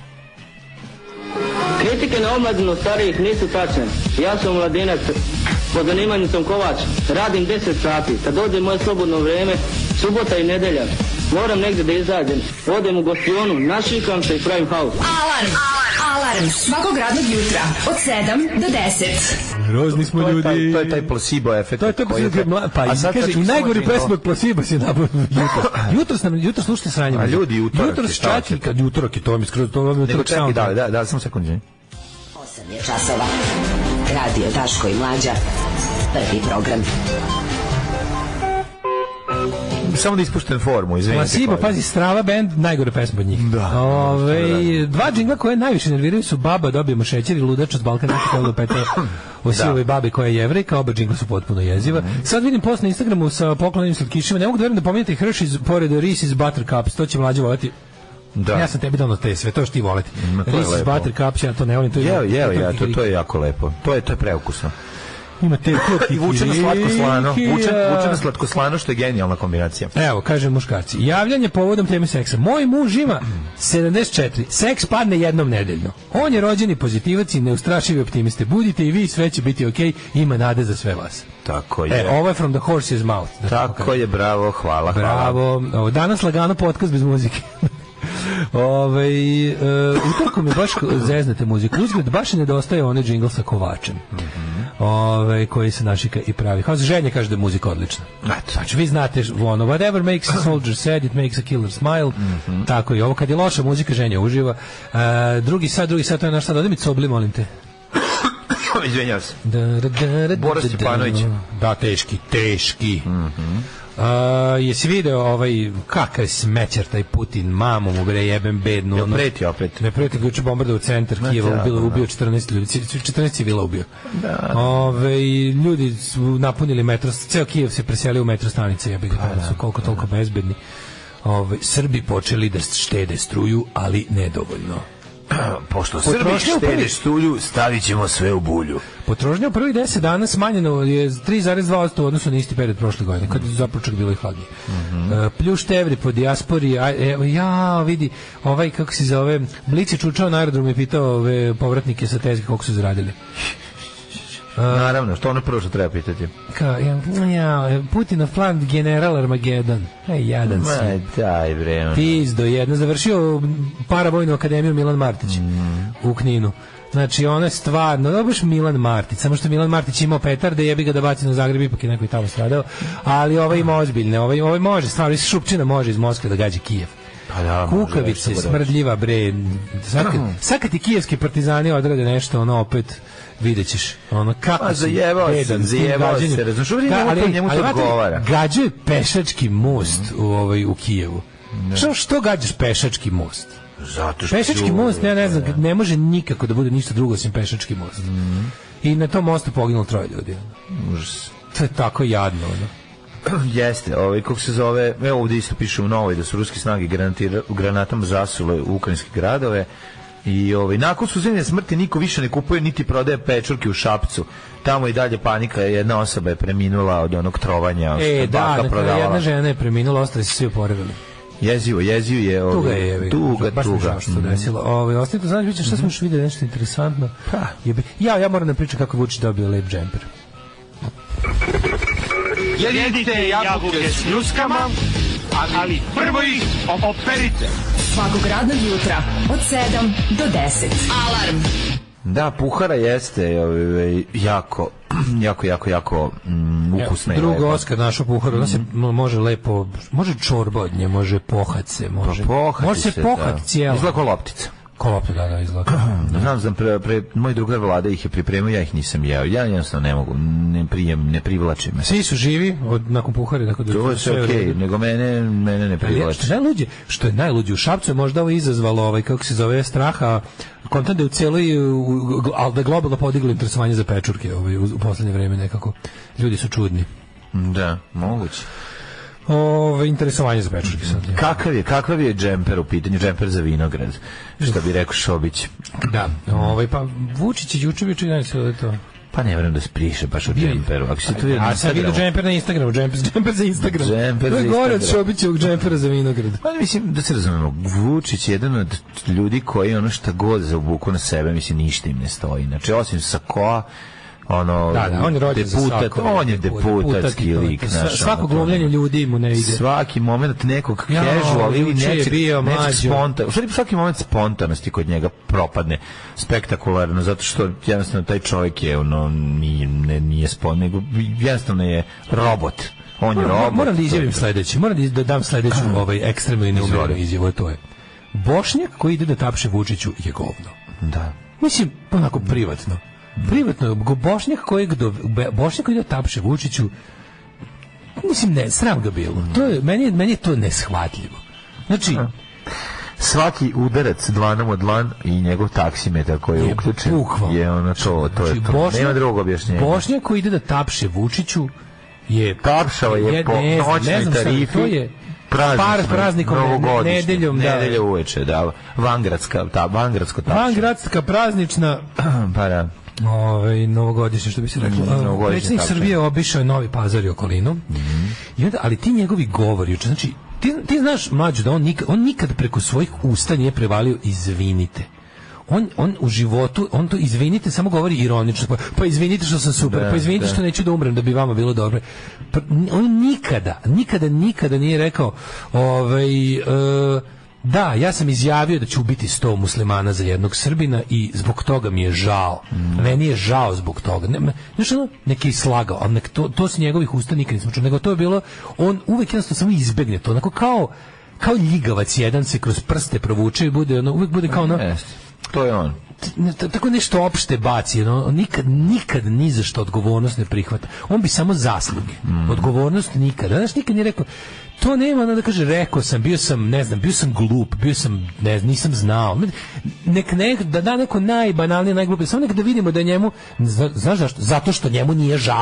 [SPEAKER 8] Kritike na omladinu starijih nisu tačne. Ja sam mladinac, po zanimanju sam kovač, radim deset sati. Kad dođe moje slobodno vrijeme, subota i nedelja, moram negdje da izađem. Odem u gostionu, našikam se i pravim haos.
[SPEAKER 3] Alarm! Alarm! Svakog radnog jutra od sedam do deset.
[SPEAKER 7] Rozni smo
[SPEAKER 6] to
[SPEAKER 7] ljudi.
[SPEAKER 6] Taj, to je taj placebo efekt.
[SPEAKER 7] To je to je mla... pa i kaže i najgori pesma od placebo se nabavio jutro. Jutro nam jutro slušate sranje.
[SPEAKER 6] A ljudi utorak.
[SPEAKER 7] Jutro čak kad utorak je to mi skroz to vam utorak
[SPEAKER 6] samo. Da, da, da, samo sekund.
[SPEAKER 9] osam je časova. Radio Daško i Mlađa. Prvi program.
[SPEAKER 6] Samo da ispuštem formu, izvinite.
[SPEAKER 7] Placebo, pazi, Strava band, najgore pesma od njih.
[SPEAKER 6] Da.
[SPEAKER 7] Ove, dva džingla koje najviše nerviraju su Baba, dobijemo šećer i Ludač od Balkana, kako Petra o sivoj babi koja je jevrejka, oba džingla su potpuno jeziva. Mm -hmm. Sad vidim post na Instagramu sa poklonim slatkišima, ne mogu da verujem da pominjate Hershey's pored Reese's Buttercups, to će Mlađa volati. Da. Ja sam tebi dao te sve, to što ti volite. Mm, Reese's Buttercups, ja to ne volim. To je,
[SPEAKER 6] jeo, jeo, ja, to, to je jako lepo. To je, to je preukusno.
[SPEAKER 7] Ima te
[SPEAKER 6] i vučeno slatko slano, vučeno slatko slano, što je genijalna kombinacija.
[SPEAKER 7] Evo, kažem muškarci, javljanje povodom teme seksa. Moj muž ima sedamdeset četiri, seks padne jednom nedeljno. On je rođeni pozitivac i neustrašivi optimiste. Budite i vi, sve će biti okej, ima nade za sve vas.
[SPEAKER 6] Tako je.
[SPEAKER 7] E, ovo je from the horse's mouth.
[SPEAKER 6] Da tako je, bravo, hvala,
[SPEAKER 7] bravo. Hvala. Danas lagano podcast bez muzike. Ove, e, utorkom je baš zeznate muziku. Uzgled baš nedostaje onaj džingl sa Kovačem. Mm -hmm. Ove, koji se našika i pravi. Kao Ženja kaže da je muzika odlična. Znači, vi znate ono, whatever makes a soldier sad, it makes a killer smile. Mm -hmm. Tako i ovo. Kad je loša muzika, Ženja uživa. E, drugi sad, drugi sad, to je naš sad. Ode mi cobli, molim te.
[SPEAKER 6] Izvenjao se. Boris Stjepanović.
[SPEAKER 7] Da, teški, teški.
[SPEAKER 6] Mm -hmm.
[SPEAKER 7] Uh, jesi video ovaj kakav je smećer taj Putin, mamu mu bre jebem bednu.
[SPEAKER 6] Ne preti opet.
[SPEAKER 7] Ne preti, juče bombardovao centar Kijeva, ubilo, ubio četrnaest ljudi, četrnaest civila ubio.
[SPEAKER 6] Da.
[SPEAKER 7] Ove, ljudi su napunili metro, ceo Kijev se preselio u metro stanice, jebi ga, su koliko toliko bezbedni. Ovaj, Srbi počeli da štede struju, ali nedovoljno.
[SPEAKER 6] Pošto Srbi štede struju, stavit ćemo sve u bulju.
[SPEAKER 7] Potrošnja u prvih deset dana smanjeno je tri zarez dva posto u odnosu na isti period prošle godine, kad je zapravo čak bilo i hladnije. Mm-hmm. Uh, pljušte evri po dijaspori, a, evo, ja, vidi, ovaj, kako se zove, Blic je čučao na aerodromu i pitao ove povratnike sa tezge koliko su zaradili.
[SPEAKER 6] Uh, Naravno, što ono prvo što treba pitati.
[SPEAKER 7] Ka, ja, ja, Putinov plan general Armageddon. Ej, jadan si.
[SPEAKER 6] Ma, daj bre.
[SPEAKER 7] Pizdo, jedno. Završio paravojnu akademiju Milan Martić mm. u Kninu. Znači, ono je stvarno, da baš Milan Martić, samo što Milan Martić imao petarde, jebi ga da baci na Zagreb, ipak je neko i tamo stradao, ali ovaj ima ozbiljne, ovaj, ovaj može, stvarno, iz Šupčina može iz Moskve da gađe Kijev.
[SPEAKER 6] Pa da,
[SPEAKER 7] kukavice, smrdljiva, bre, sad kad, sad kad ti kijevski partizani odrade nešto, ono opet, vidjet ćeš, ono, kako
[SPEAKER 6] si zajebao se, zajebao se, razumiješ, uvijek njemu, njemu to odgovara.
[SPEAKER 7] Gađaju pešački most u, ovaj, u Kijevu. Što, što gađaš pešački most?
[SPEAKER 6] Zato što
[SPEAKER 7] pešački most, ja ne znam, ne može nikako da bude ništa drugo osim pešački most. Mm. I na tom mostu poginulo troje ljudi.
[SPEAKER 6] Užas.
[SPEAKER 7] To je tako jadno, ono.
[SPEAKER 6] Jeste, ovaj, kako se zove, evo ovdje isto piše u Novoj da su ruske snage granatama zasule u ukrajinske gradove i ovaj, nakon suzbijanja smrti niko više ne kupuje niti prodaje pečurke u Šapcu. Tamo i dalje panika, jedna osoba je preminula od onog trovanja.
[SPEAKER 7] E, da, dakle, jedna žena je preminula, ostali se svi oporavili.
[SPEAKER 6] Jezivo, jezivo je ovo.
[SPEAKER 7] Tuga je,
[SPEAKER 6] tuga,
[SPEAKER 7] baš
[SPEAKER 6] tuga.
[SPEAKER 7] Baš što desilo. Ovaj ostanite, znači vidite šta smo još videli nešto interesantno. Ja ja moram da pričam kako Vučić dobio lep džemper.
[SPEAKER 4] Jedite jabuke s ljuskama, ali prvo ih operite.
[SPEAKER 3] Svakog radnog jutra od sedam do deset. Alarm.
[SPEAKER 6] Da, puhara jeste ovaj, jako, jako, jako, jako mm, ukusna.
[SPEAKER 7] Ja, drugo Oskar našao puharu, ona se može lepo, može čorba od nje, može pohat se, može,
[SPEAKER 6] pa pohati
[SPEAKER 7] može se, se pohat cijela.
[SPEAKER 6] Izgleda loptica.
[SPEAKER 7] Kolopta, da, da, izgleda.
[SPEAKER 6] Znam, znam, pre, pre, moj drugar Vlada ih je pripremio, ja ih nisam jeo. Ja jednostavno ne mogu, ne prijem, ne privlači me.
[SPEAKER 7] Svi su živi od, nakon puhare. Tako da
[SPEAKER 6] to je sve okej, okay, nego mene, mene ne privlači.
[SPEAKER 7] Što je najluđe, što je najluđe u Šapcu je možda ovo izazvalo, ovaj, kako se zove, straha, kontent da u cijeloj, ali da globalno podiglo interesovanje za pečurke ovaj, u, u poslednje vreme nekako. Ljudi su čudni.
[SPEAKER 6] Da, moguće.
[SPEAKER 7] Ove, interesovanje za pečurke sad. Ja.
[SPEAKER 6] Kakav je, kakav je džemper u pitanju, džemper za vinograd, što bi rekao Šobić.
[SPEAKER 7] Da, ovaj, pa Vučić je juče bio činjeni se da je to.
[SPEAKER 6] Pa ne vjerujem da se priše baš o džemperu. Ako se tu je
[SPEAKER 7] a sad vidio džemper na Instagramu, džemper, džemper za Instagram.
[SPEAKER 6] Džemper
[SPEAKER 7] to je gore od Šobićevog džempera za vinograd.
[SPEAKER 6] Pa mislim, da se razumemo, Vučić je jedan od ljudi koji ono šta god za obuku na sebe, mislim, ništa im ne stoji. Znači, osim sakoa, ono,
[SPEAKER 7] da, da, on je rođen
[SPEAKER 6] deputat,
[SPEAKER 7] za sako,
[SPEAKER 6] on je deputatski lik,
[SPEAKER 7] naš, svako glumljenje ljudi mu ne ide.
[SPEAKER 6] Svaki moment nekog casual ili nečeg, nečeg spontano, svaki moment spontanosti kod njega propadne spektakularno, zato što jednostavno taj čovjek je, ono, nije, ne, nije spon, nego jednostavno je robot. On je
[SPEAKER 7] moram,
[SPEAKER 6] robot.
[SPEAKER 7] Moram da izjavim sledeći, moram da dam sledeću ovaj, ekstremnu i neumjerenu izjavu, to je. Bošnjak koji ide da tapše Vučiću je govno.
[SPEAKER 6] Da.
[SPEAKER 7] Mislim, onako privatno. Privatno, Bošnjak koji Bošnjak koji da tapše Vučiću, mislim, ne, sram ga bilo. To je, meni, meni je to neshvatljivo. Znači,
[SPEAKER 6] svaki udarac dlanom od dlan i njegov taksimetar koji je, je uključen bukvalno. Je ono to, to znači, je to. Bošnjak, nema drugog objašnjenja.
[SPEAKER 7] Bošnjak koji ide da tapše Vučiću je
[SPEAKER 6] tapšao je, je po ne, noćnoj ne tarifi. To je
[SPEAKER 7] par praznikom ne, nedeljom, da.
[SPEAKER 6] Nedelja uveče, da. Vangradska, ta, Vangradsko tapše.
[SPEAKER 7] Vangradska praznična
[SPEAKER 6] pa da.
[SPEAKER 7] Ove, novogodišnje, što bi se reklo. Mm, predsjednik Srbije obišao je Novi Pazar i okolinu. Mm. I onda, ali ti njegovi govori, znači, ti, ti znaš, mlađo, da on nikad, on nikad preko svojih usta nije prevalio izvinite. On, on u životu, on to izvinite samo govori ironično, pa, pa izvinite što sam super, da, pa izvinite da. Što neću da umrem da bi vama bilo dobro. Pa, on nikada, nikada, nikada nije rekao ovaj, uh, da, ja sam izjavio da ću ubiti sto muslimana za jednog Srbina i zbog toga mi je žao. Mm. Meni je žao zbog toga. Ne, znaš ono, neki slagao, ali nek to, to s njegovih usta nikad nismo čuli, nego to je bilo, on uvek jednostavno samo izbegne to, onako kao, kao ljigavac jedan se kroz prste provuče i bude, ono, uvek bude kao ono,
[SPEAKER 6] yes. To je on.
[SPEAKER 7] Tako nešto opšte baci, no, nikad, nikad ni za što odgovornost ne prihvata. On bi samo zasluge. Mm. Odgovornost nikada. Znaš, nikad nije rekao, to nema, da kaže, rekao sam, bio sam, ne znam, bio sam glup, bio sam, ne znam, nisam znao. Nek, nek, da da neko najbanalnije, najglupije, samo nek da vidimo da njemu, znaš zašto? Zato što njemu nije žao.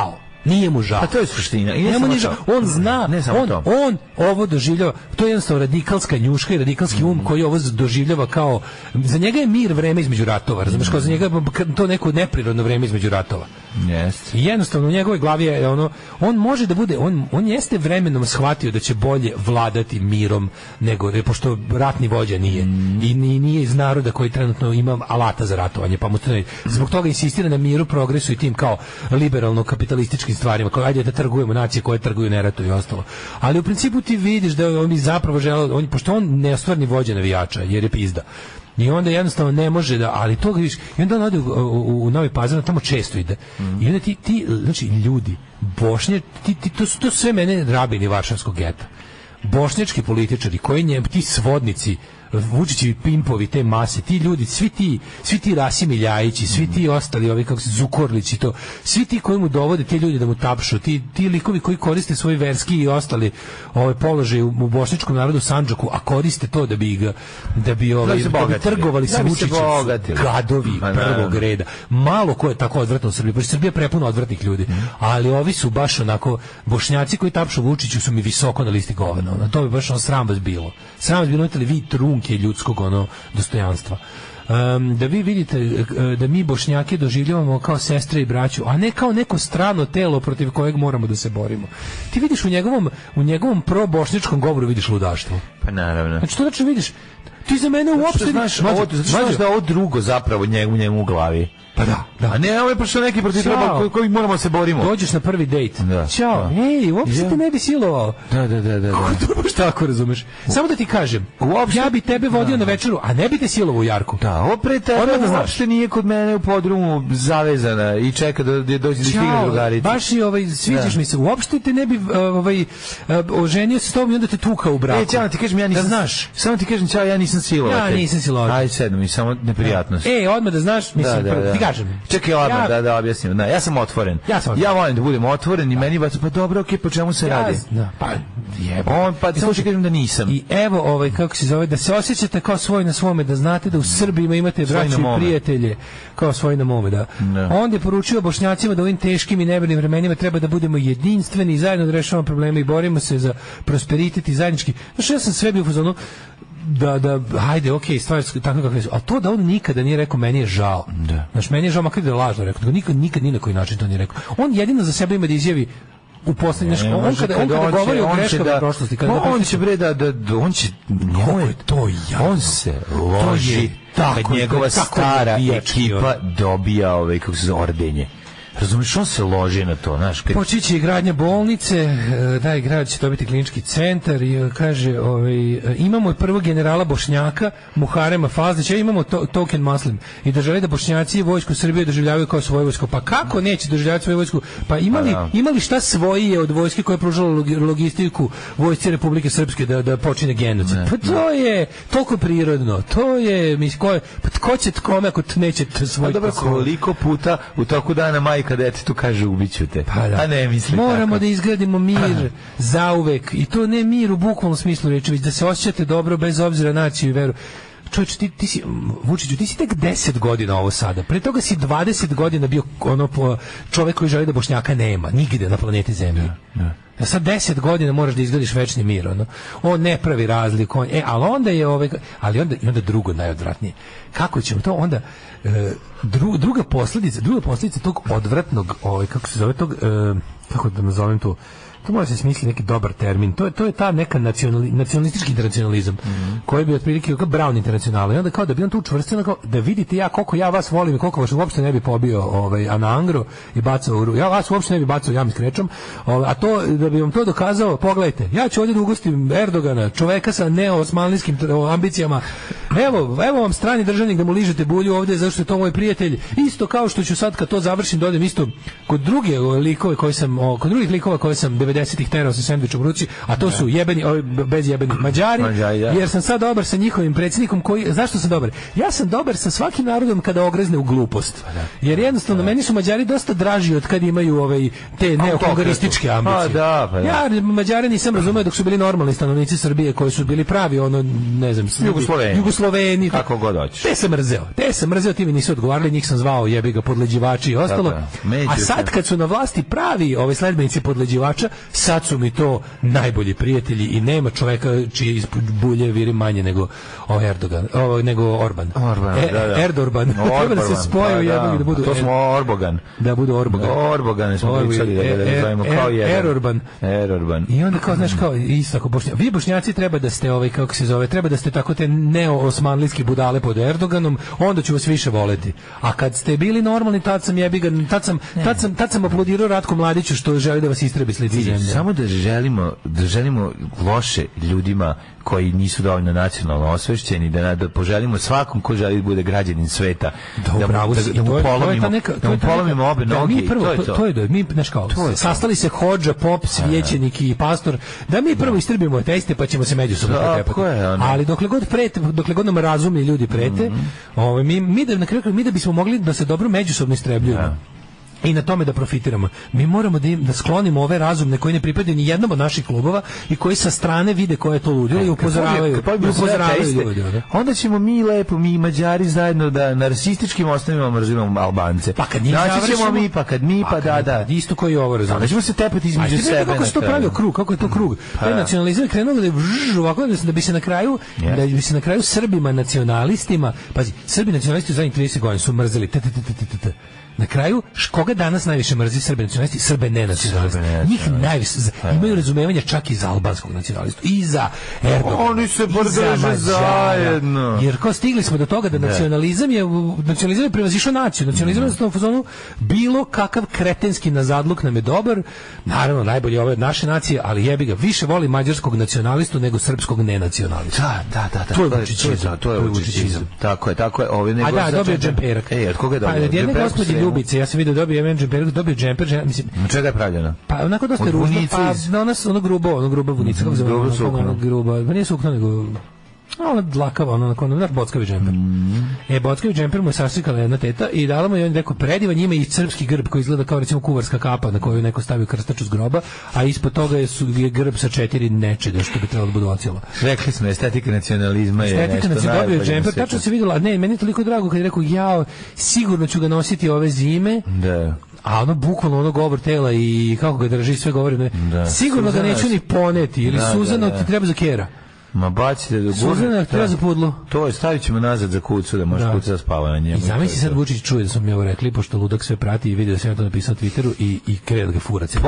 [SPEAKER 7] Nije mu žao.
[SPEAKER 6] Pa to je suština. I ne
[SPEAKER 7] Njemu
[SPEAKER 6] samo
[SPEAKER 7] nije žao. On zna,
[SPEAKER 6] ne samo
[SPEAKER 7] on,
[SPEAKER 6] to.
[SPEAKER 7] on ovo doživljava, to je jednostavno radikalska njuška i radikalski um koji ovo doživljava kao, za njega je mir vreme između ratova, razumeš, kao za njega je to neko neprirodno vreme između ratova.
[SPEAKER 6] Jeste.
[SPEAKER 7] I jednostavno u njegovoj glavi je ono, on može da bude, on, on jeste vremenom shvatio da će bolje vladati mirom nego, pošto ratni vođa nije mm. i nije iz naroda koji trenutno ima alata za ratovanje, pa mu zbog toga insistira na miru, progresu i tim kao liberalno-kapitalističkim stvarima, kao ajde da trgujemo nacije koje trguju, ne ratuju i ostalo. Ali u principu ti vidiš da on bi zapravo želeo, on, pošto on neostvarni vođa navijača, jer je pizda. I onda jednostavno ne može da, ali to vidiš, i onda on ode u, u, u Novi Pazar, tamo često ide. Mm. I onda ti, ti, znači, ljudi, Bošnje, ti, ti, to su to sve mene rabini Varšavskog geta. Bošnjački političari, koji nje, ti svodnici, Vučićevi pimpovi, te mase, ti ljudi, svi ti, svi ti Rasimi Ljajići, svi ti ostali, ovi kako se Zukorlići, to, svi ti koji mu dovode te ljudi da mu tapšu, ti, ti likovi koji koriste svoj verski i ostali ovaj položaj u, u bošnjačkom narodu Sandžaku, a koriste to da bi ga, da bi ovaj, da, da bi trgovali sa Vučićem, gadovi prvog reda. Malo ko je tako odvratno u Srbiji, pa Srbija je prepuna odvratnih ljudi, mm. ali ovi su baš onako, Bošnjaci koji tapšu Vučiću su mi visoko na listi govana, na to bi baš on sram vas bilo. Sram vas bilo, vi trunke ljudskog ono dostojanstva. Um, da vi vidite da mi Bošnjake doživljavamo kao sestre i braću, a ne kao neko strano telo protiv kojeg moramo da se borimo. Ti vidiš u njegovom u njegovom probošnjačkom govoru vidiš ludaštvo.
[SPEAKER 6] Pa naravno.
[SPEAKER 7] Znači to znači vidiš, ti za mene uopšte
[SPEAKER 6] znaš, ovo, znaš da ovo drugo zapravo njemu njemu u glavi.
[SPEAKER 7] Pa da, da.
[SPEAKER 6] A ne, ovo je prošlo neki protiv koji, koji moramo se borimo.
[SPEAKER 7] Dođeš na prvi dejt.
[SPEAKER 6] Da,
[SPEAKER 7] Ćao,
[SPEAKER 6] da.
[SPEAKER 7] ej, uopšte ja. te ne bi silovao.
[SPEAKER 6] Da, da, da, da.
[SPEAKER 7] Kako to baš tako razumeš? Samo da ti kažem, uopšte, ja bi tebe vodio da. na večeru, a ne bi te silovao u Jarku.
[SPEAKER 6] Da, ovo pre tebe da uopšte nije kod mene u podrumu zavezana i čeka da dođe da stigne drugarica.
[SPEAKER 7] Baš i ovaj, sviđaš da. mi se, uopšte te ne bi ovaj, oženio se s tobom i onda te tukao u braku.
[SPEAKER 6] E, ćao, ti kažem, ja nisam,
[SPEAKER 7] da znaš.
[SPEAKER 6] Samo ti kažem, ćao, ja nisam silovao.
[SPEAKER 7] Ja nisam silovao.
[SPEAKER 6] Aj, sedno mi, samo neprijatnost.
[SPEAKER 7] E, odmah da znaš, mislim, da, da, da. ti kažem.
[SPEAKER 6] Čekaj, odmah, ja, da, da objasnim. Da, ja sam otvoren.
[SPEAKER 7] Ja, sam otvoren.
[SPEAKER 6] Ja volim da budem otvoren i meni baš, pa dobro, okej, okay, po čemu se ja, radi?
[SPEAKER 7] Da, pa jebo.
[SPEAKER 6] On, pa samo što kažem da nisam.
[SPEAKER 7] I evo, ovaj, kako se zove, da se osjećate kao svoj na svome, da znate da u Srbiji imate braću i prijatelje kao svoj na mome, da. No. On je poručio Bošnjacima da u ovim teškim i nemirnim vremenima treba da budemo jedinstveni i zajedno da rešavamo probleme i borimo se za prosperitet i zajednički. Znaš, ja sam sve bio u fazonu da, da, hajde, okej, okay, stvari su tako kakve su, ali to da on nikada nije rekao, meni je žao. Da. Znaš, meni je žao, makar da je lažno rekao, nikad, nikad ni na koji način to nije rekao. On jedino za sebe ima da izjavi u poslednje, ne, on kada on kada on govori o greškama da, prošlosti, kada
[SPEAKER 6] on će bre da, da on će
[SPEAKER 7] njemu je to jadno.
[SPEAKER 6] On se loži kad njegova stara ekipa dobija ove kako se zove ordenje. Razumiješ, on se loži na to, znaš. Kad...
[SPEAKER 7] Počiće i gradnja bolnice, taj grad će dobiti klinički centar i kaže, ovaj, imamo prvog generala Bošnjaka, Muharema Fazlića, imamo to, token Muslim i da žele da Bošnjaci vojsku Srbije doživljavaju kao svoju vojsku. Pa kako neće doživljavati svoju vojsku? Pa imali, pa, imali šta svoji je od vojske koja je pružala logistiku vojsci Republike Srpske da, da počine genocid? Pa to je toliko prirodno, to je, mislim, ko je, pa tko će tkome ako neće svoj...
[SPEAKER 6] Pa dobro, koliko puta u toku dana majka kada tu kaže ubiću te. Pa da. A ne misli
[SPEAKER 7] moramo
[SPEAKER 6] tako.
[SPEAKER 7] Da izgradimo mir zauvek i to ne mir u bukvalnom smislu reči, već da se osjećate dobro bez obzira na naciju i veru. Čovječ, ti, ti si, Vučiću, ti si tek deset godina ovo sada. Pre toga si dvadeset godina bio ono čovjek koji želi da Bošnjaka nema, nigde na planeti Zemlji. Da. Ja sad deset godina moraš da izgradiš večni mir, ono. On ne pravi razliku, on, e, ali onda je ovaj, ali onda i onda drugo najodvratnije. Kako ćemo to onda e, dru, druga posljedica, druga posljedica tog odvratnog, ovaj kako se zove tog e, kako da nazovem to, to mora se smisliti neki dobar termin. To je to je ta neka nacionali, nacionalistički internacionalizam mm -hmm. koji bi otprilike kao Brown internacional. I onda kao da bi on tu učvrstio kao da vidite ja koliko ja vas volim i koliko vas uopšte ne bi pobio ovaj Anangro i bacao ja vas uopšte ne bi bacao jam s krečom. Ovaj, a to da bi vam to dokazao, pogledajte. Ja ću ovdje da ugostim Erdogana, čoveka sa neoosmanlijskim ambicijama. Evo, evo vam strani državnik da mu ližete bulju ovdje zato što je to moj prijatelj. Isto kao što ću sad kad to završim dodem isto kod druge likove koji sam o, kod drugih likova koje sam devedesetih terao sa sendvičom u ruci, a to su jebeni, ovi bez jebenih Mađari, Mađari ja. Jer sam sad dobar sa njihovim predsjednikom koji, zašto sam dobar? Ja sam dobar sa svakim narodom kada ogrezne u glupost. Jer jednostavno meni su Mađari dosta draži od kad imaju ovaj te neokongorističke ambicije.
[SPEAKER 6] Pa da, pa da.
[SPEAKER 7] Ja Mađare nisam razumeo dok su bili normalni stanovnici Srbije koji su bili pravi ono, ne znam,
[SPEAKER 6] Jugosloveni.
[SPEAKER 7] Jugosloveni.
[SPEAKER 6] Kako god hoćeš.
[SPEAKER 7] Te sam mrzeo. Te sam mrzeo, ti mi nisu odgovarali, njih sam zvao jebi ga podleđivači i ostalo. A sad kad su na vlasti pravi ovaj sledbenici podleđivača, sad su mi to najbolji prijatelji i nema čoveka čije ispod bulje viri manje nego ovaj Erdogan, ovaj, nego Orban.
[SPEAKER 6] Orban,
[SPEAKER 7] e,
[SPEAKER 6] da, da.
[SPEAKER 7] Erdorban. Treba da se spoje u jednog i da budu...
[SPEAKER 6] To smo Orbogan.
[SPEAKER 7] Da budu Orbogan.
[SPEAKER 6] Orbogan smo pričali da ga nazovemo kao jedan.
[SPEAKER 7] Erorban.
[SPEAKER 6] Erorban.
[SPEAKER 7] I onda kao, znaš, kao isto ako Bošnjaci, vi Bošnjaci treba da ste, ovaj, kako se zove, treba da ste tako te neo-osmanlijski budale pod Erdoganom, onda ću vas više voleti. A kad ste bili normalni, tad sam jebi ga, tad sam, tad sam, tad sam aplaudirao Ratku Mladiću što želi da vas istrebi s lica zemlje.
[SPEAKER 6] Samo da želimo, da želimo loše ljudima koji nisu dovoljno nacionalno osvešćeni, da, da poželimo svakom ko želi da bude građanin sveta,
[SPEAKER 7] da,
[SPEAKER 6] da,
[SPEAKER 7] mu, da,
[SPEAKER 6] da, da mu polomimo,
[SPEAKER 7] neka,
[SPEAKER 6] da mu polomimo obe
[SPEAKER 7] da,
[SPEAKER 6] noge.
[SPEAKER 7] Mi prvo,
[SPEAKER 6] to je
[SPEAKER 7] to.
[SPEAKER 6] to.
[SPEAKER 7] To je da, mi, znaš kao, sastali se hodža, pop, svećenik i pastor, da mi prvo istrbimo ateiste pa ćemo se međusobno potepati. Ali dokle god prete, dokle god nam razumni ljudi prete, mm -hmm. ovaj, mi, mi, da, na kraju, mi da bismo mogli da se dobro međusobno istrebljujemo. I na tome da profitiramo. Mi moramo da, im, da sklonimo ove razumne koji ne pripadaju ni jednom od naših klubova i koji sa strane vide koje je to ludilo i upozoravaju,
[SPEAKER 6] kad
[SPEAKER 7] i upozoravaju ljudi. Ne?
[SPEAKER 6] Onda ćemo mi lepo, mi Mađari zajedno da na rasističkim osnovima mrzimo Albance.
[SPEAKER 7] Pa kad njih
[SPEAKER 6] ćemo mi, pa kad mi, pa da, da.
[SPEAKER 7] Isto koji ovo razumije.
[SPEAKER 6] Da ćemo se tepati između sebe.
[SPEAKER 7] Kako se to pravio krug, kako je to krug? Pa. Taj nacionalizam je krenuo da je vžž, ovako da bi se na kraju, yeah. da bi se na kraju Srbima nacionalistima, pazi, Srbi nacionalisti u zadnjih trideset godina su mrzeli t t t t t. Na kraju, koga danas najviše mrzi Srbe nacionalisti? Srbe nenacionalisti. Njih najviše, imaju razumevanja čak i za albanskog nacionalistu. I za Erdogana.
[SPEAKER 6] Oni se podrže zajedno.
[SPEAKER 7] Jer kao stigli smo do toga da nacionalizam je, nacionalizam je prevazišao naciju. Nacionalizam je u fazonu bilo kakav kretenski nazadluk nam je dobar. Naravno, najbolje ove od naše nacije, ali jebi ga, više voli mađarskog nacionalistu nego srpskog nenacionalistu.
[SPEAKER 6] Da, da, da. da
[SPEAKER 7] to je vučićizam.
[SPEAKER 6] To je vučićizam. Tako je, tako je. Ovi nego
[SPEAKER 7] A da, dobio džemperak.
[SPEAKER 6] Ej, od koga je dobio?
[SPEAKER 7] Ljubice, ja sam vidio dobio jedan džemper, dobio džemper, žena, mislim.
[SPEAKER 6] Na čega je pravljeno?
[SPEAKER 7] Pa onako dosta ružno, pa ono, ono grubo, ono grubo vunica, kako zove, ono grubo, pa nije sukno, nego ono dlakava, ono onako, ono bockavi džemper. Mm. E, bockavi džemper mu je saštrikala jedna teta i dala mu je on rekao predivan, njima i srpski grb koji izgleda kao recimo kuvarska kapa na koju neko stavio krstač uz groba, a ispod toga je, su, je grb sa četiri nečega što bi trebalo da budu ocjelo.
[SPEAKER 6] Rekli smo, estetika nacionalizma je
[SPEAKER 7] estetika
[SPEAKER 6] nešto
[SPEAKER 7] najbolje. Dobio džemper, tačno se vidjela, ne, meni je toliko drago kad je rekao, jao, sigurno ću ga nositi ove zime.
[SPEAKER 6] Da.
[SPEAKER 7] A ono bukvalno ono govor tela i kako ga drži sve govori, ne. Da. Sigurno Suzana, ga neću ni poneti ili da, Suzano da, da. ti treba za kera.
[SPEAKER 6] Ma bacite da
[SPEAKER 7] Suzana treba za pudlu.
[SPEAKER 6] To je, stavit ćemo nazad za kucu da može kuca da spava na njemu.
[SPEAKER 7] I zamisli sad Vučić čuje da sam mi ovo rekli, pošto ludak sve prati i vidi da sam ja to napisao na Twitteru i, i krene da ga fura cijelo.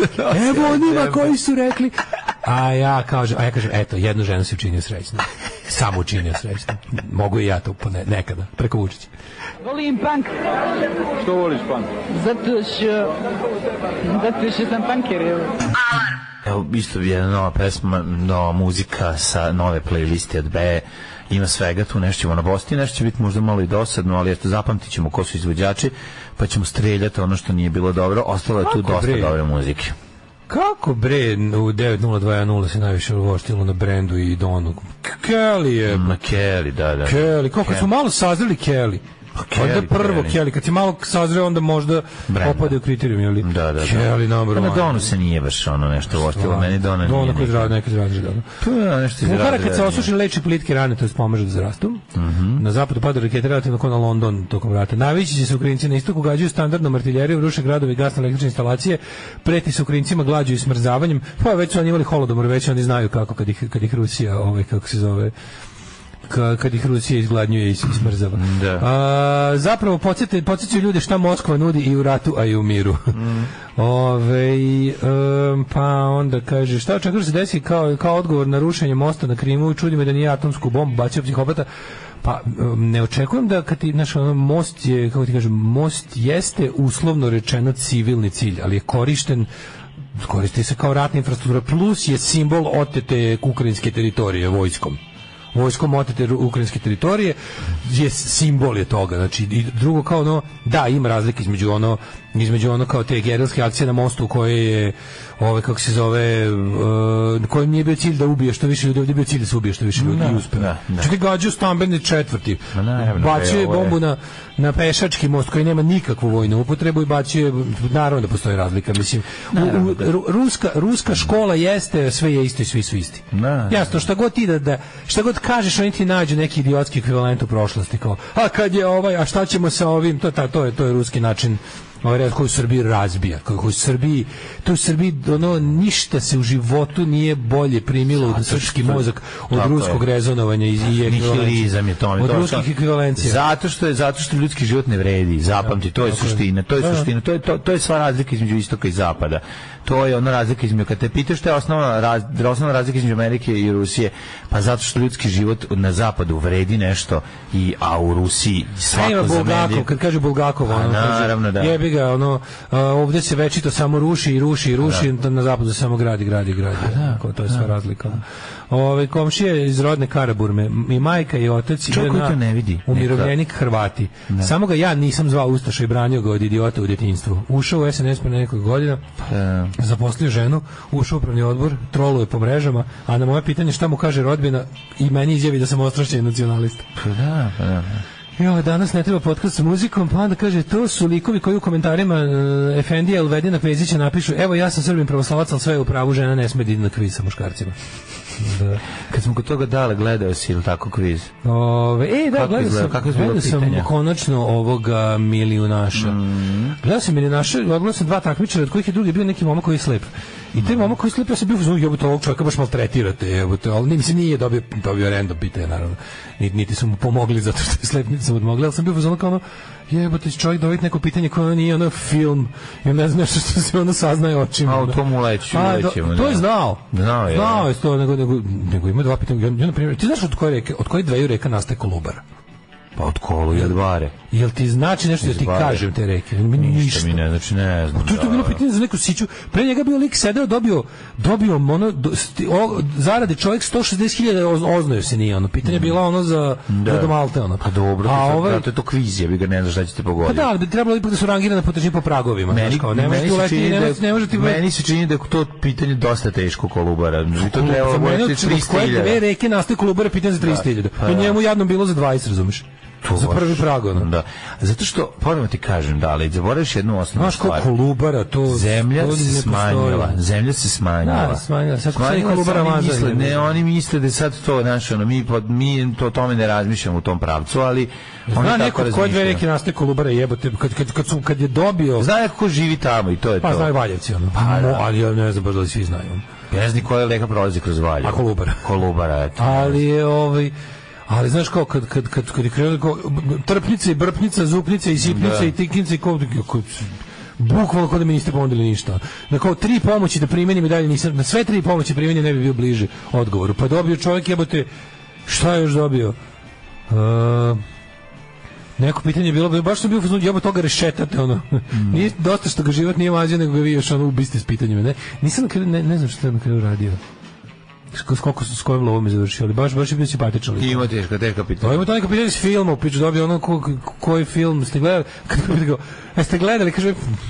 [SPEAKER 7] Evo onima koji su rekli. A ja kažem, a ja kažem, eto, jednu ženu si učinio srećno. Samo učinio srećno. Mogu i ja to ne, nekada, preko Vučića.
[SPEAKER 8] Volim punk.
[SPEAKER 10] Što voliš punk?
[SPEAKER 8] Zato što... Zato što sam punker, evo.
[SPEAKER 6] Alarm! Evo, isto je jedna nova pesma, nova muzika sa nove playliste od B. Ima svega, tu nešto ćemo nabosti, nešto će biti možda malo i dosadno, ali eto, zapamtit ćemo ko su izvođači, pa ćemo streljati ono što nije bilo dobro. Ostalo je tu
[SPEAKER 7] Kako
[SPEAKER 6] dosta
[SPEAKER 7] bre?
[SPEAKER 6] dobre muzike.
[SPEAKER 7] Kako bre, u devet nula dva nula se najviše uvoštilo na Brendu i Donu. Kelly je.
[SPEAKER 6] Ma Kelly, da, da.
[SPEAKER 7] Kelly, kako su malo sazreli Kelly. Onda prvo Kelly, kad si malo sazreo, onda možda opade u kriterijum, jel?
[SPEAKER 6] Da, da, da.
[SPEAKER 7] Kelly number one.
[SPEAKER 6] Na Donu se nije baš ono nešto uvoštilo, meni Dona nije.
[SPEAKER 7] Dona koji zradi, neki zradi, da.
[SPEAKER 6] Pa, nešto izradi.
[SPEAKER 7] Vuhara kad se osuši leči plitke rane, to je pomaže da zarastu. Na zapadu pada rakete relativno kao na London tokom rata. Najveći će se Ukrajinci na istoku gađaju standardnom artiljerijom, ruše gradovi i gasne električne instalacije, preti se Ukrajincima glađu i smrzavanjem. Pa već su oni imali holodomor, već oni znaju kako kad ih, kad ih Rusija, ovaj, kako se zove, kad ih Rusija izgladnjuje i smrzava.
[SPEAKER 6] Da.
[SPEAKER 7] A, zapravo podsjećaju ljude šta Moskva nudi i u ratu, a i u miru. Mm. Ove, um, pa onda kaže, šta očekuje se desi kao, kao odgovor na rušenje mosta na Krimu, čudi me da nije atomsku bombu bacio psihopata. Pa um, ne očekujem da kad ti, znaš, ono, most je, kako ti kažem, most jeste uslovno rečeno civilni cilj, ali je korišten koristi se kao ratna infrastruktura, plus je simbol otete ukrajinske teritorije vojskom. Vojskom otete ukrajinske teritorije je simbol je toga, znači i drugo kao ono, da, ima razlike između ono između ono kao te gerilske akcije na mostu koje je ove kako se zove uh, kojem nije bio cilj da ubije što više ljudi, ovdje je bio cilj da se ubije što više ljudi i uspe. Znači gađaju stambene četvrti, bacio je bombu na, na pešački most koji nema nikakvu vojnu upotrebu i bacio je, naravno da postoji razlika, mislim, u, u, ruska, ruska škola jeste, sve je isto i svi su isti. Jasno, šta god ti da, da šta god kažeš, oni ti nađu neki idiotski ekvivalent u prošlosti, kao, a kad je ovaj, a šta ćemo sa ovim, to, ta, to, je, to je ruski način ovaj red koji u Srbiji razbija, koji u Srbiji, to u Srbiji ono ništa se u životu nije bolje primilo u srpski mozak od ruskog je. rezonovanja i, i
[SPEAKER 6] nihilizam je to,
[SPEAKER 7] od
[SPEAKER 6] to
[SPEAKER 7] ruskih ekvivalencija.
[SPEAKER 6] Zato što je zato što ljudski život ne vredi, zapamti, to je tako suština, to je da. suština, to je to, to je sva razlika između istoka i zapada. To je ona razlika između, kad te pitaš šta je osnovna, raz, osnovna razlika između Amerike i Rusije, pa zato što ljudski život na zapadu vredi nešto, i, a u Rusiji svako
[SPEAKER 7] Bulgakov, kad kaže Bulgakov, ono,
[SPEAKER 6] naravno,
[SPEAKER 7] kaže,
[SPEAKER 6] da.
[SPEAKER 7] jebi ga, ono, a, ovdje se večito samo ruši i ruši i ruši, da. na zapadu se samo gradi, gradi, gradi. Da. Ko, to je sva razlika. Ove, komšije iz rodne Karaburme, i majka i otac
[SPEAKER 6] čovjek koji to ne vidi.
[SPEAKER 7] Umirovljenik Hrvati. Da. Samo ga ja nisam zvao Ustaša i branio ga od idiota u djetinjstvu. Ušao u S N S pre nekoliko godina, da. zaposlio ženu, ušao u upravni odbor, troluje po mrežama, a na moje pitanje šta mu kaže rodbina i meni izjavi da sam ostrašćeni nacionalista.
[SPEAKER 6] Pa da, pa da.
[SPEAKER 7] Jo, danas ne treba podcast sa muzikom, pa onda kaže, to su likovi koji u komentarima uh, Efendija Elvedina Kvezića napišu, evo ja sam Srbin pravoslavac, ali sve je u pravu, žena ne sme da ide na kviz sa muškarcima.
[SPEAKER 6] Da. Kad smo kod toga dale, gledao si ili tako kviz?
[SPEAKER 7] Ove, e, da, gledao sam,
[SPEAKER 6] kako
[SPEAKER 7] gledao sam konačno ovoga Milijunaša. Mm. Gledao sam Milijunaša, gledao sam dva takmičara, od kojih je drugi bio neki momak koji je slep. I taj momak koji je slep, ja sam bio uzmano, jebote, ovog čovjeka baš maltretirate, jebote, ali mislim, nije dobio, dobio random pitanje, naravno. Niti, niti su mu pomogli zato što je slep, niti su mu odmogli, ali sam bio uzmano kao ono, jebote, čovjek dobiti neko pitanje koje ono nije ono film, ja ne znam nešto što se ono saznaje očima.
[SPEAKER 6] A u tomu leću, lećemo.
[SPEAKER 7] To je znao.
[SPEAKER 6] Znao je.
[SPEAKER 7] Znao je to, nego, nego, nego ima dva pitanja. Ja, na primjer, ti znaš od koje reke, od koje dveju reka nastaje Kolubara?
[SPEAKER 6] Pa od Kolu i od Bare.
[SPEAKER 7] Jel ti znači nešto da ti kažem te reke? Mi
[SPEAKER 6] ništa mi ne, znači ne znam.
[SPEAKER 7] To je to bilo pitanje za neku siću. Pre njega bio lik sedeo, dobio, dobio ono, do, sti, o, zarade čovjek sto šezdeset hiljada, oznojio se nije ono. Pitanje je bila ono za Rodomalte, ono.
[SPEAKER 6] Pa dobro, a to, ovaj, to je to kviz, ja bi ga ne znaš šta ćete pogoditi.
[SPEAKER 7] Pa da, bi trebalo ipak da su rangirane po težini po pragovima.
[SPEAKER 6] Meni,
[SPEAKER 7] kao,
[SPEAKER 6] ne meni, se čini da, ne
[SPEAKER 7] može ti
[SPEAKER 6] meni se čini da je to pitanje dosta teško Kolubara. I to treba govoriti trista hiljada.
[SPEAKER 7] Dve reke nastaje Kolubara, pitanje za trista hiljada. Pa njemu jadno bilo za dvadeset, razumiješ? To za prvi prag, ono.
[SPEAKER 6] Da. Zato što, ponovno ti kažem, da, ali zaboraviš jednu osnovnu stvar.
[SPEAKER 7] Znaš, kao Kolubara, to...
[SPEAKER 6] Zemlja
[SPEAKER 7] to
[SPEAKER 6] se smanjila. Zemlja se smanjila.
[SPEAKER 7] Da, smanjila. Sad
[SPEAKER 6] smanjila
[SPEAKER 7] Kolubara
[SPEAKER 6] misle, misle, ne, oni misle da je sad to, znaš, ono, mi, mi to tome ne razmišljamo u tom pravcu, ali...
[SPEAKER 7] Zna neko koje dve reke nastaje Kolubara, jebote, kad, kad, kad, su, kad je dobio...
[SPEAKER 6] Zna neko ko živi tamo i to je
[SPEAKER 7] pa,
[SPEAKER 6] to.
[SPEAKER 7] Pa znaju Valjevci, ono.
[SPEAKER 6] Pa,
[SPEAKER 7] Mo, ali ja ne znam baš da li svi znaju.
[SPEAKER 6] Ja ne znam koja reka prolazi kroz Valjevo.
[SPEAKER 7] A Kolubara.
[SPEAKER 6] Kolubara, eto.
[SPEAKER 7] Ali je, ovaj... Ali znaš kao kad kad kad kad je krenuo trpnica i brpnica, zupnica i sipnica da. i tiknica i kao bukvalno kao da mi niste ponudili ništa. Na kao tri pomoći da primenim i dalje nisam, na sve tri pomoći primenim ne bi bio bliže odgovoru. Pa dobio čovjek, jebote, šta je još dobio? Uh, neko pitanje je bilo, baš sam bio fuzon, jebo toga rešetate, ono. Mm. Nije dosta što ga život nije mazio, nego ga vi još ono ubiste s pitanjima, ne? Nisam ne, ne znam što je na kraju radio. S koliko su s kojim lovom je završio, ali baš, baš je bio simpatičan.
[SPEAKER 6] I ima teška, teška pitanja.
[SPEAKER 7] Ima to neka pitanja iz filma, piću dobio ono ko, koji film ste gledali, kad ga pitao, jeste gledali, kaže,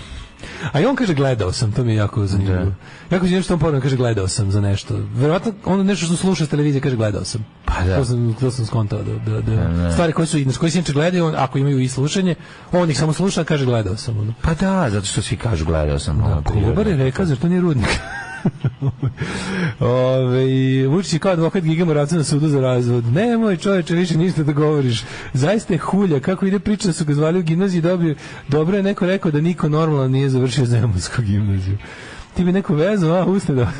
[SPEAKER 7] a i on kaže gledao sam, to mi je jako zanimljivo. Da. Jako zanimljivo što on ponovno kaže gledao sam za nešto. Verovatno ono nešto što sluša s televizije kaže gledao sam.
[SPEAKER 6] Pa da.
[SPEAKER 7] To sam, to sam skontao da, da, da. da stvari koje su, koje se inače gledaju, on, ako imaju i slušanje, on ih samo sluša, kaže gledao sam. Ono.
[SPEAKER 6] Pa da, zato što svi kažu gledao sam.
[SPEAKER 7] Da, Kolubar je reka, zar to nije Rudnik? Ove, Vučić je kao advokat Giga Moravca na sudu za razvod. Nemoj čoveče više ništa da govoriš. Zaista je hulja. Kako ide priča da su ga zvali u gimnaziji dobio. Dobro je neko rekao da niko normalan nije završio Zemunsku gimnaziju. Ti bi neko vezao, a usne da...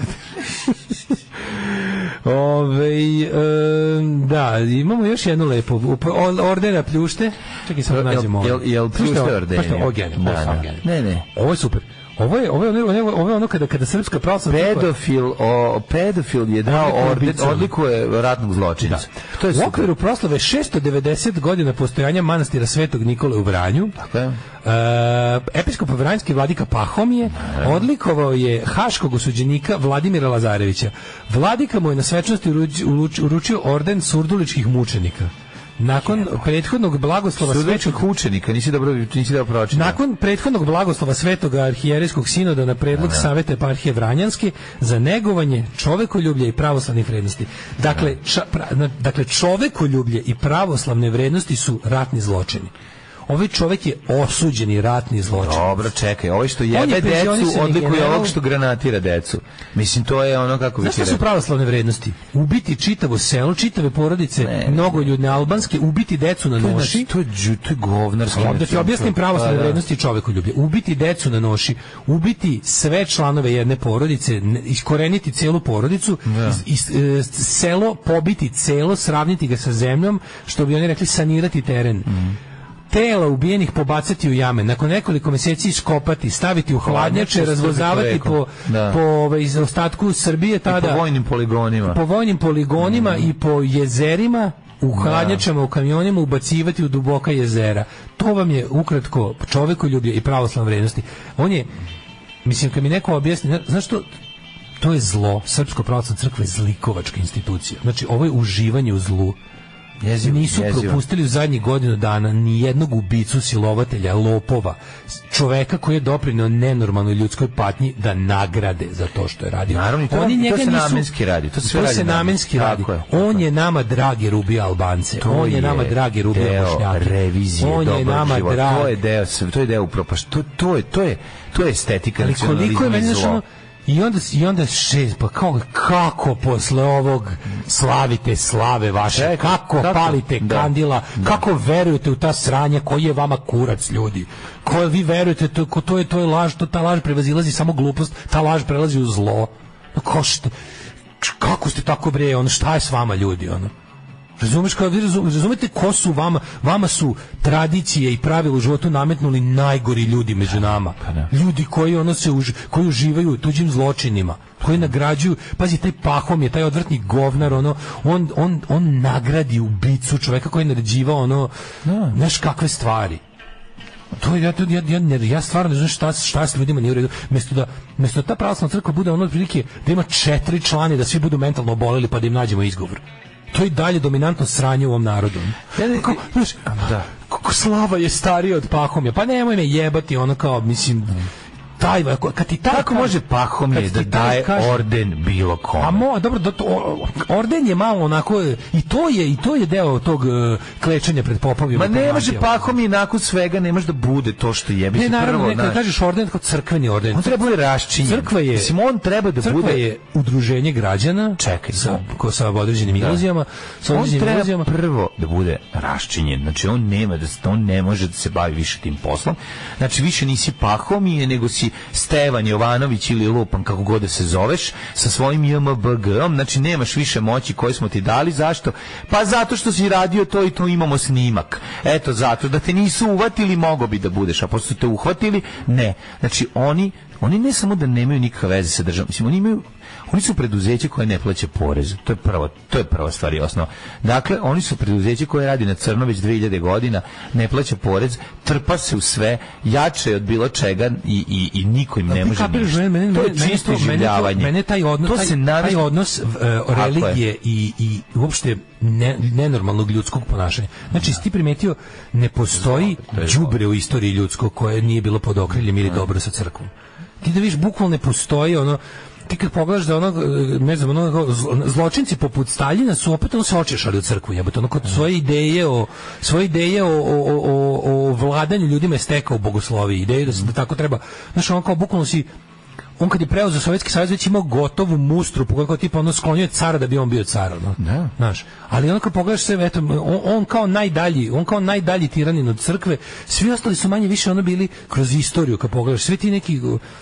[SPEAKER 7] Ove, e, da, imamo još jednu lepu ordena pljušte. Čekaj samo nađemo ovo.
[SPEAKER 6] Jel, jel pljušte ordena?
[SPEAKER 7] Pa što, ovo je genijalno.
[SPEAKER 6] Ne, ne.
[SPEAKER 7] Ovo je super. Ovo je, ovo je ono, ovo je ono kada, kada srpska pravoslavna
[SPEAKER 6] pedofil, o, pedofil je dao orden, odlikuje ratnog zločinca.
[SPEAKER 7] Da. To je u okviru proslave šesto devedeset godina postojanja manastira Svetog Nikole u Vranju.
[SPEAKER 6] Tako je.
[SPEAKER 7] E, episkop vranjski vladika Pahomije odlikovao je haškog osuđenika Vladimira Lazarevića. Vladika mu je na svečanosti uručio orden surduličkih mučenika. Nakon prethodnog blagoslova
[SPEAKER 6] svetog učenika, nisi dobro nisi dobro pročitao.
[SPEAKER 7] Nakon prethodnog blagoslova Svetog arhijerejskog sinoda na predlog Aha. Saveta eparhije Vranjanske za negovanje čovekoljublja i pravoslavnih vrednosti. Dakle, ča, pra, dakle čovekoljublje i pravoslavne vrednosti su ratni zločini. ovaj čovjek je osuđeni ratni zločinac.
[SPEAKER 6] Dobro, čekaj, ovaj što jebe decu odlikuje ovog što granatira decu. Mislim, to je ono kako bi ti
[SPEAKER 7] rekao. Znaš šta su pravoslavne vrednosti? Ubiti čitavo selo, čitave porodice, ne, mnogoljudne albanske, ubiti decu na noši.
[SPEAKER 6] To je, to je govnarski.
[SPEAKER 7] Da ti objasnim pravoslavne vrednosti čovekoljublje. Ubiti decu na noši, ubiti sve članove jedne porodice, iskoreniti celu porodicu, iz, iz, selo pobiti celo, sravniti ga sa zemljom, što bi oni rekli sanirati teren. Mm. Tela ubijenih pobacati u jame, nakon nekoliko mjeseci iskopati, staviti u hladnjače, razvozavati po, da. po ovaj, ostatku Srbije tada.
[SPEAKER 6] I po vojnim poligonima.
[SPEAKER 7] Po vojnim poligonima mm. i po jezerima, u hladnjačama, u kamionima ubacivati u duboka jezera. To vam je ukratko čovekoljublje i pravoslavne vrednosti. On je, mislim, kad mi neko objasni, znaš što, to je zlo. Srpsko pravoslavna crkva je zlikovačka institucija. Znači, ovo je uživanje u zlu. Jezivo, nisu jezivo. propustili u zadnjih godinu dana ni jednog ubicu, silovatelja, lopova, čoveka koji je doprineo nenormalnoj ljudskoj patnji da nagrade za to što je radio.
[SPEAKER 6] Naravno, to,
[SPEAKER 7] Oni
[SPEAKER 6] to se
[SPEAKER 7] nisu,
[SPEAKER 6] namenski radi. To,
[SPEAKER 7] to se namenski radi. Je, On je nama dragi rubi Albance. To On je, je nama dragi rubi Bošnjake.
[SPEAKER 6] Revizije,
[SPEAKER 7] On je nama dragi.
[SPEAKER 6] To je deo, to je deo upropaš. To, to je, to je, to je estetika nacionalizma i zlo.
[SPEAKER 7] I onda, i onda šest, pa kako, kako posle ovog slavite slave vaše, Ček, kako, kako palite da, kandila, da. kako verujete u ta sranja, koji je vama kurac, ljudi, koje vi verujete, to, to, je, to je laž, to, ta laž prevazilazi samo glupost, ta laž prelazi u zlo. Ko što, kako ste tako bre, ono, šta je s vama, ljudi, ono? Razumeš, kao vi razumete ko su vama, vama su tradicije i pravila u životu nametnuli najgori ljudi među nama. Ljudi koji ono se uži, koji uživaju u tuđim zločinima, koji nagrađuju, pazi, taj Pahom je taj odvrtni govnar, ono, on, on, on nagradi ubicu, čoveka koji je naređivao ono, znaš kakve stvari. To ja, ja, ja, ja, ja stvarno ne znam šta, šta s ljudima nije u redu. Mesto da, mesto da ta pravoslavna crkva bude ono otprilike da ima četiri člana da svi budu mentalno oboleli pa da im nađemo izgovor. To je dalje dominantno sranje u ovom narodu. Kako, znaš, da. Kako slava je starija od Pahomja. Pa nemoj me jebati, ono kao, mislim, taj, kad ti taj
[SPEAKER 6] kako kaže, može Pahomje da daje kaže, orden bilo kome?
[SPEAKER 7] A mo, dobro, da to, orden je malo onako, i to je, i to je deo tog uh, klečanja pred popovima.
[SPEAKER 6] Ma ne može Pahomje nakon svega, ne može da bude to što je.
[SPEAKER 7] Ne, naravno, ne, kad kažeš orden, kao crkveni orden.
[SPEAKER 6] On treba bude raščinjen.
[SPEAKER 7] Crkva je,
[SPEAKER 6] mislim, on treba da
[SPEAKER 7] crkva
[SPEAKER 6] bude
[SPEAKER 7] je udruženje građana,
[SPEAKER 6] čekaj,
[SPEAKER 7] sa, ko, sa određenim da. iluzijama, sa određenim
[SPEAKER 6] on treba
[SPEAKER 7] iluzijama.
[SPEAKER 6] prvo da bude raščinjen. Znači, on nema da, on ne može da se bavi više tim poslom. Znači, više nisi Pahomije, nego si Stevan Jovanović ili Lupan, kako god da se zoveš, sa svojim J M B G-om, znači nemaš više moći koje smo ti dali. Zašto? Pa zato što si radio to i to, imamo snimak. Eto, zato da te nisu uvatili, mogo bi da budeš, a pošto te uhvatili, ne. Znači, oni, oni ne samo da nemaju nikakve veze sa državom, mislim, oni imaju, oni su preduzeće koje ne plaća porez. To je prvo, to je prva stvar i osnova. Dakle, oni su preduzeće koje radi na crno već dve hiljade godina, ne plaća porez, trpa se u sve, jače je od bilo čega i, i, i niko im ne može ništa.
[SPEAKER 7] Mene,
[SPEAKER 6] to je čisto iživljavanje.
[SPEAKER 7] Mene taj odnos, to se taj, taj odnos uh, religije i, i uopšte ne, nenormalnog ljudskog ponašanja. Znači, si ti primetio, ne postoji đubre u istoriji ljudskog koje nije bilo pod okriljem ili dobro sa crkvom. Ti da viš, bukvalno ne postoji ono. Ti kad pogledaš da ono, ne znam, ono, zločinci poput Staljina su opet ono se očešali od crkvu, jebote, ono kod svoje ideje o svoje ideje o, o, o, o vladanju ljudima je stekao u bogosloviji, ideju da se da tako treba, znaš, on kao bukvalno si, on kad je preuzeo Sovjetski savez već imao gotovu mustru, pogledaj tipa ono sklonio cara da bi on bio car, no? Ne. Znaš, ali ono kad pogledaš sve, eto, on, on kao najdalji, on kao najdalji tiranin od crkve, svi ostali su manje više ono bili kroz istoriju, kad pogledaš, svi ti neki.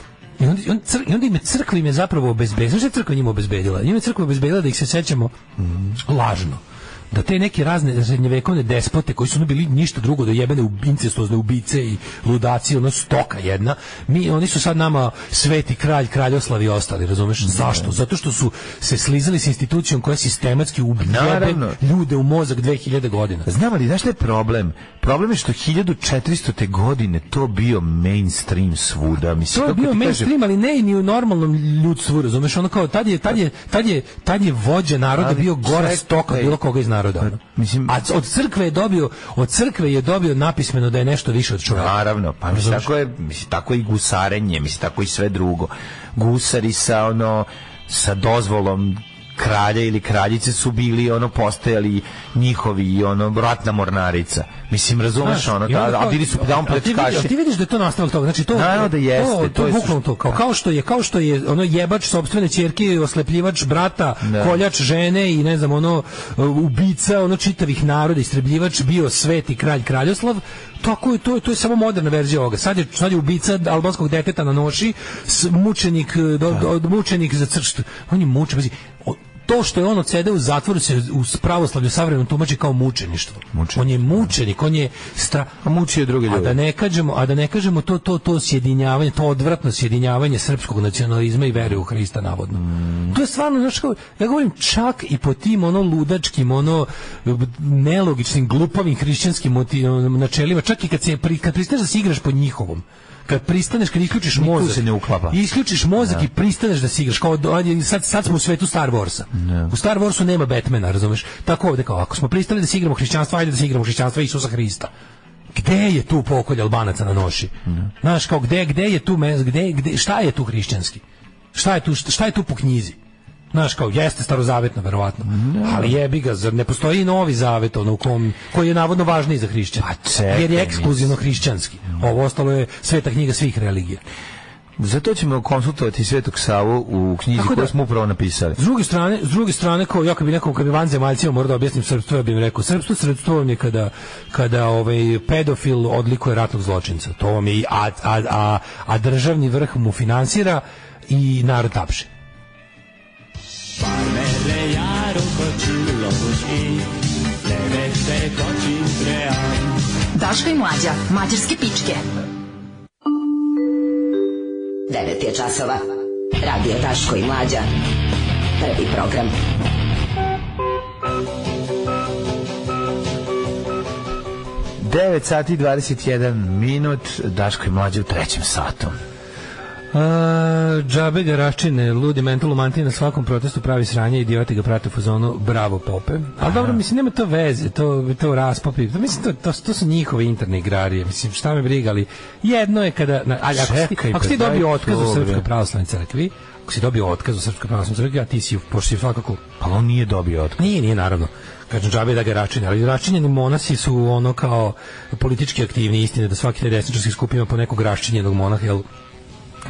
[SPEAKER 7] I onda, on, I onda im je crkva im je zapravo obezbedila. Znaš što je crkva njima obezbedila? Njima je crkva obezbedila da ih se sećamo mm. lažno. Da te neke razne srednjevekovne despote koji su ono bili ništa drugo do jebene incestozne ubice i ludaci, ono stoka jedna, mi, oni su sad nama sveti kralj, kraljoslav i ostali, razumeš? Zašto? Zato što su se slizali s institucijom koja sistematski ubijebe ljude u mozak dve hiljade godina.
[SPEAKER 6] Znam li, znaš što je problem? Problem je što hiljadu četiristote godine to bio mainstream svuda. Mislim,
[SPEAKER 7] to je bio mainstream, kaže, ali ne i ni u normalnom ljudstvu, razumeš? Ono kao, tad je, tad je, tad je, tad je vođa naroda ali, bio gora čekaj, stoka bilo koga iz naroda. Pa, mislim, a od crkve je dobio, od crkve je dobio napismeno da je nešto više od čovjeka.
[SPEAKER 6] Naravno, pa mislim, tako je, mislim, tako i gusarenje, mislim, tako i sve drugo. Gusari sa ono, sa dozvolom kralja ili kraljice su bili ono postojali njihovi ono ratna mornarica. Mislim, razumeš ono, da, a bili su down plečkaši.
[SPEAKER 7] Ti vidiš da je to nastavak toga. Znači to
[SPEAKER 6] naravno da jeste,
[SPEAKER 7] to, to, to je bukvalno to. Kao, kao što je, kao što je ono jebač sopstvene ćerke, oslepljivač brata, da. Koljač žene i ne znam ono ubica ono čitavih naroda, istrebljivač bio sveti kralj Kraljoslav. Tako je, to je, to je samo moderna verzija ovoga. Sad je, sad je ubica albanskog deteta na noši, mučenik, do, do, mučenik za cršt. On je mučen. To što je on odsede u zatvoru se u pravoslavlju savremenom tumači kao mučeništvo. Mučenik. On je mučenik, on je stra...
[SPEAKER 6] a mučio druge ljude.
[SPEAKER 7] A da ne kažemo, a da ne kažemo to to to sjedinjavanje, to odvratno sjedinjavanje srpskog nacionalizma i vere u Hrista navodno. Mm. To je stvarno, znači, ja govorim čak i po tim ono ludačkim, ono nelogičnim, glupavim hrišćanskim načelima, čak i kad se kad pristaneš da se igraš po njihovom. Kad pristaneš, kad isključiš mozak,
[SPEAKER 6] se ne uklapa.
[SPEAKER 7] Isključiš mozak ja. I pristaneš da si igraš kao sad sad smo u svetu Star Warsa. Ja. U Star Warsu nema Batmana, razumeš? Tako ovde kao ako smo pristali da se igramo hrišćanstvo, ajde da se igramo hrišćanstvo Isusa Hrista. Gde je tu pokolj Albanaca na noši? Ja. Znaš kao gde gde je tu mes, gde gde šta je tu hrišćanski? Šta je tu šta je tu po knjizi? Znaš, kao, jeste starozavetno, verovatno. No. Ali jebi ga, zar ne postoji i novi zavet, ono, u kom, koji je navodno važniji za hrišćan? Jer je ekskluzivno hrišćanski. Ovo ostalo je sveta knjiga svih religija.
[SPEAKER 6] Zato ćemo konsultovati Svetog Savu u knjizi da, koju smo upravo napisali.
[SPEAKER 7] S druge strane, s druge strane, kao ja kad bi nekom, kad bi vanzemaljcima morao da objasnim srpstvo, ja bih im rekao, srpstvo, srpstvo vam je kada, kada ovaj pedofil odlikuje ratnog zločinca. To vam je, a, a, a, a državni vrh mu finansira i narod tapše.
[SPEAKER 3] Daško i Mlađa, mađarske pičke.
[SPEAKER 9] devet je časova. Radio Daško i Mlađa. Prvi program.
[SPEAKER 6] devet sati dvadeset jedan minut. Daško i Mlađa u trećem satu.
[SPEAKER 7] A, džabe ga raščine, ludi mentalno manti na svakom protestu pravi sranje, idioti ga prate u fazonu bravo pope. Ali dobro, mislim, nema to veze, to, to raspopi, to, mislim, to, to, to su njihove interne igrarije, mislim, šta me briga, ali jedno je kada, na, ali ako, Čekaj, si, ako si dobio otkaz u Srpskoj pravoslavnoj crkvi, ako si dobio otkaz u Srpskoj pravoslavnoj crkvi, a ti si, pošto si svakako...
[SPEAKER 6] Pa on nije dobio otkaz.
[SPEAKER 7] Nije, nije, naravno. Kažem, džabe da ga račine, ali račinjeni monasi su ono kao politički aktivni, istine da svaki taj desničarski skup ima po nekog raščinjenog monaha, jel... Uh,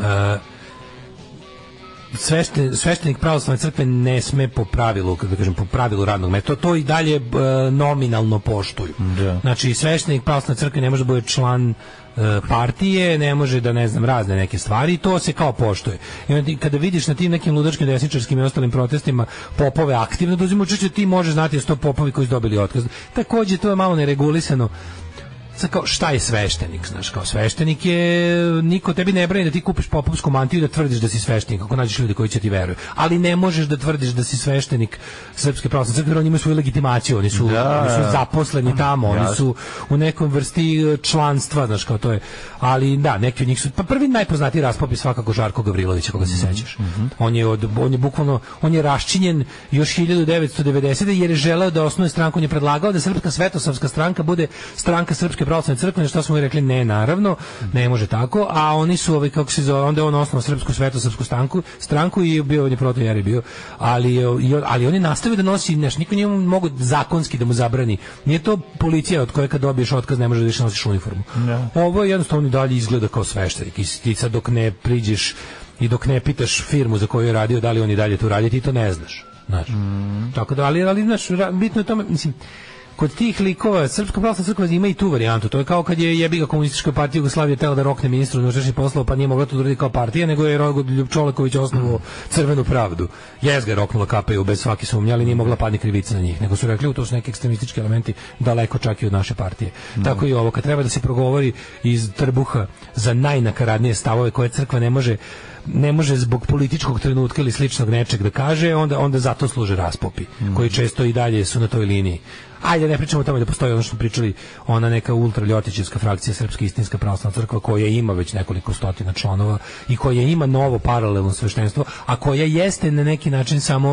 [SPEAKER 7] svešten, sveštenik pravoslavne crkve ne sme po pravilu, da kažem, po pravilu radnog mesta, to, to i dalje uh, nominalno poštuju. Da. Znači, sveštenik pravoslavne crkve ne može da bude član uh, partije, ne može da, ne znam, razne neke stvari, to se kao poštuje. I onda, kada vidiš na tim nekim ludačkim, desničarskim i ostalim protestima popove aktivno da uzimaju učešće, ti možeš znati da su to popovi koji su dobili otkaz. Takođe, to je malo neregulisano. Sad kao, šta je sveštenik, znaš, kao sveštenik je, niko tebi ne brani da ti kupiš popovsku mantiju i da tvrdiš da si sveštenik, ako nađeš ljudi koji će ti veruju, ali ne možeš da tvrdiš da si sveštenik Srpske pravoslavne crkve, jer oni imaju svoju legitimaciju, oni su, da, oni su zaposleni tamo, oni ja. su u nekom vrsti članstva, znaš, kao to je, ali da, neki od njih su, pa prvi najpoznatiji raspop je svakako Žarko Gavrilović, koga se sećaš. Mm -hmm. On je od, on je bukvalno, on je raščinjen još hiljadu devetsto devedesete jer je želeo da osnuje stranku, on je predlagao da Srpska svetosavska stranka bude stranka Srpske pravoslavne crkve, što smo i rekli ne, naravno, ne može tako, a oni su ovaj, kako se zove, onda je on osnovao Srpsku svetosavsku stranku, stranku i bio on je protiv jer je bio, ali, ali on je nastavio da nosi, znaš, niko nije mogu zakonski da mu zabrani, nije to policija od koje kad dobiješ otkaz ne može da više nosiš uniformu. Ja. Ovo je jednostavno dalje izgleda kao sveštenik i ti sad dok ne priđeš i dok ne pitaš firmu za koju je radio, da li oni dalje tu radi, ti to ne znaš. Znaš. Mm. Tako da, ali, ali znaš, bitno je tome, mislim, kod tih likova, Srpska pravoslavna crkva ima i tu varijantu. To je kao kad je jebiga komunistička partija Jugoslavije tela da rokne ministru unutrašnjih poslova, pa nije mogla to uraditi kao partija, nego je Rogoljub Čoleković osnovao Crvenu pravdu. Jez ga je roknula K P U bez svake sumnje, ali nije mogla padni krivica na njih. Nego su rekli, u to su neki ekstremistički elementi daleko čak i od naše partije. Mm. Tako i ovo, kad treba da se progovori iz trbuha za najnakaradnije stavove koje crkva ne može ne može zbog političkog trenutka ili sličnog nečeg da kaže, onda onda zato služe raspopi, mm. koji često i dalje su na toj liniji. Ajde, ne pričamo o tome da postoji ono što smo pričali, ona neka ultraljotićevska frakcija Srpska istinska pravoslavna crkva koja ima već nekoliko stotina članova i koja ima novo paralelno sveštenstvo, a koja jeste na neki način samo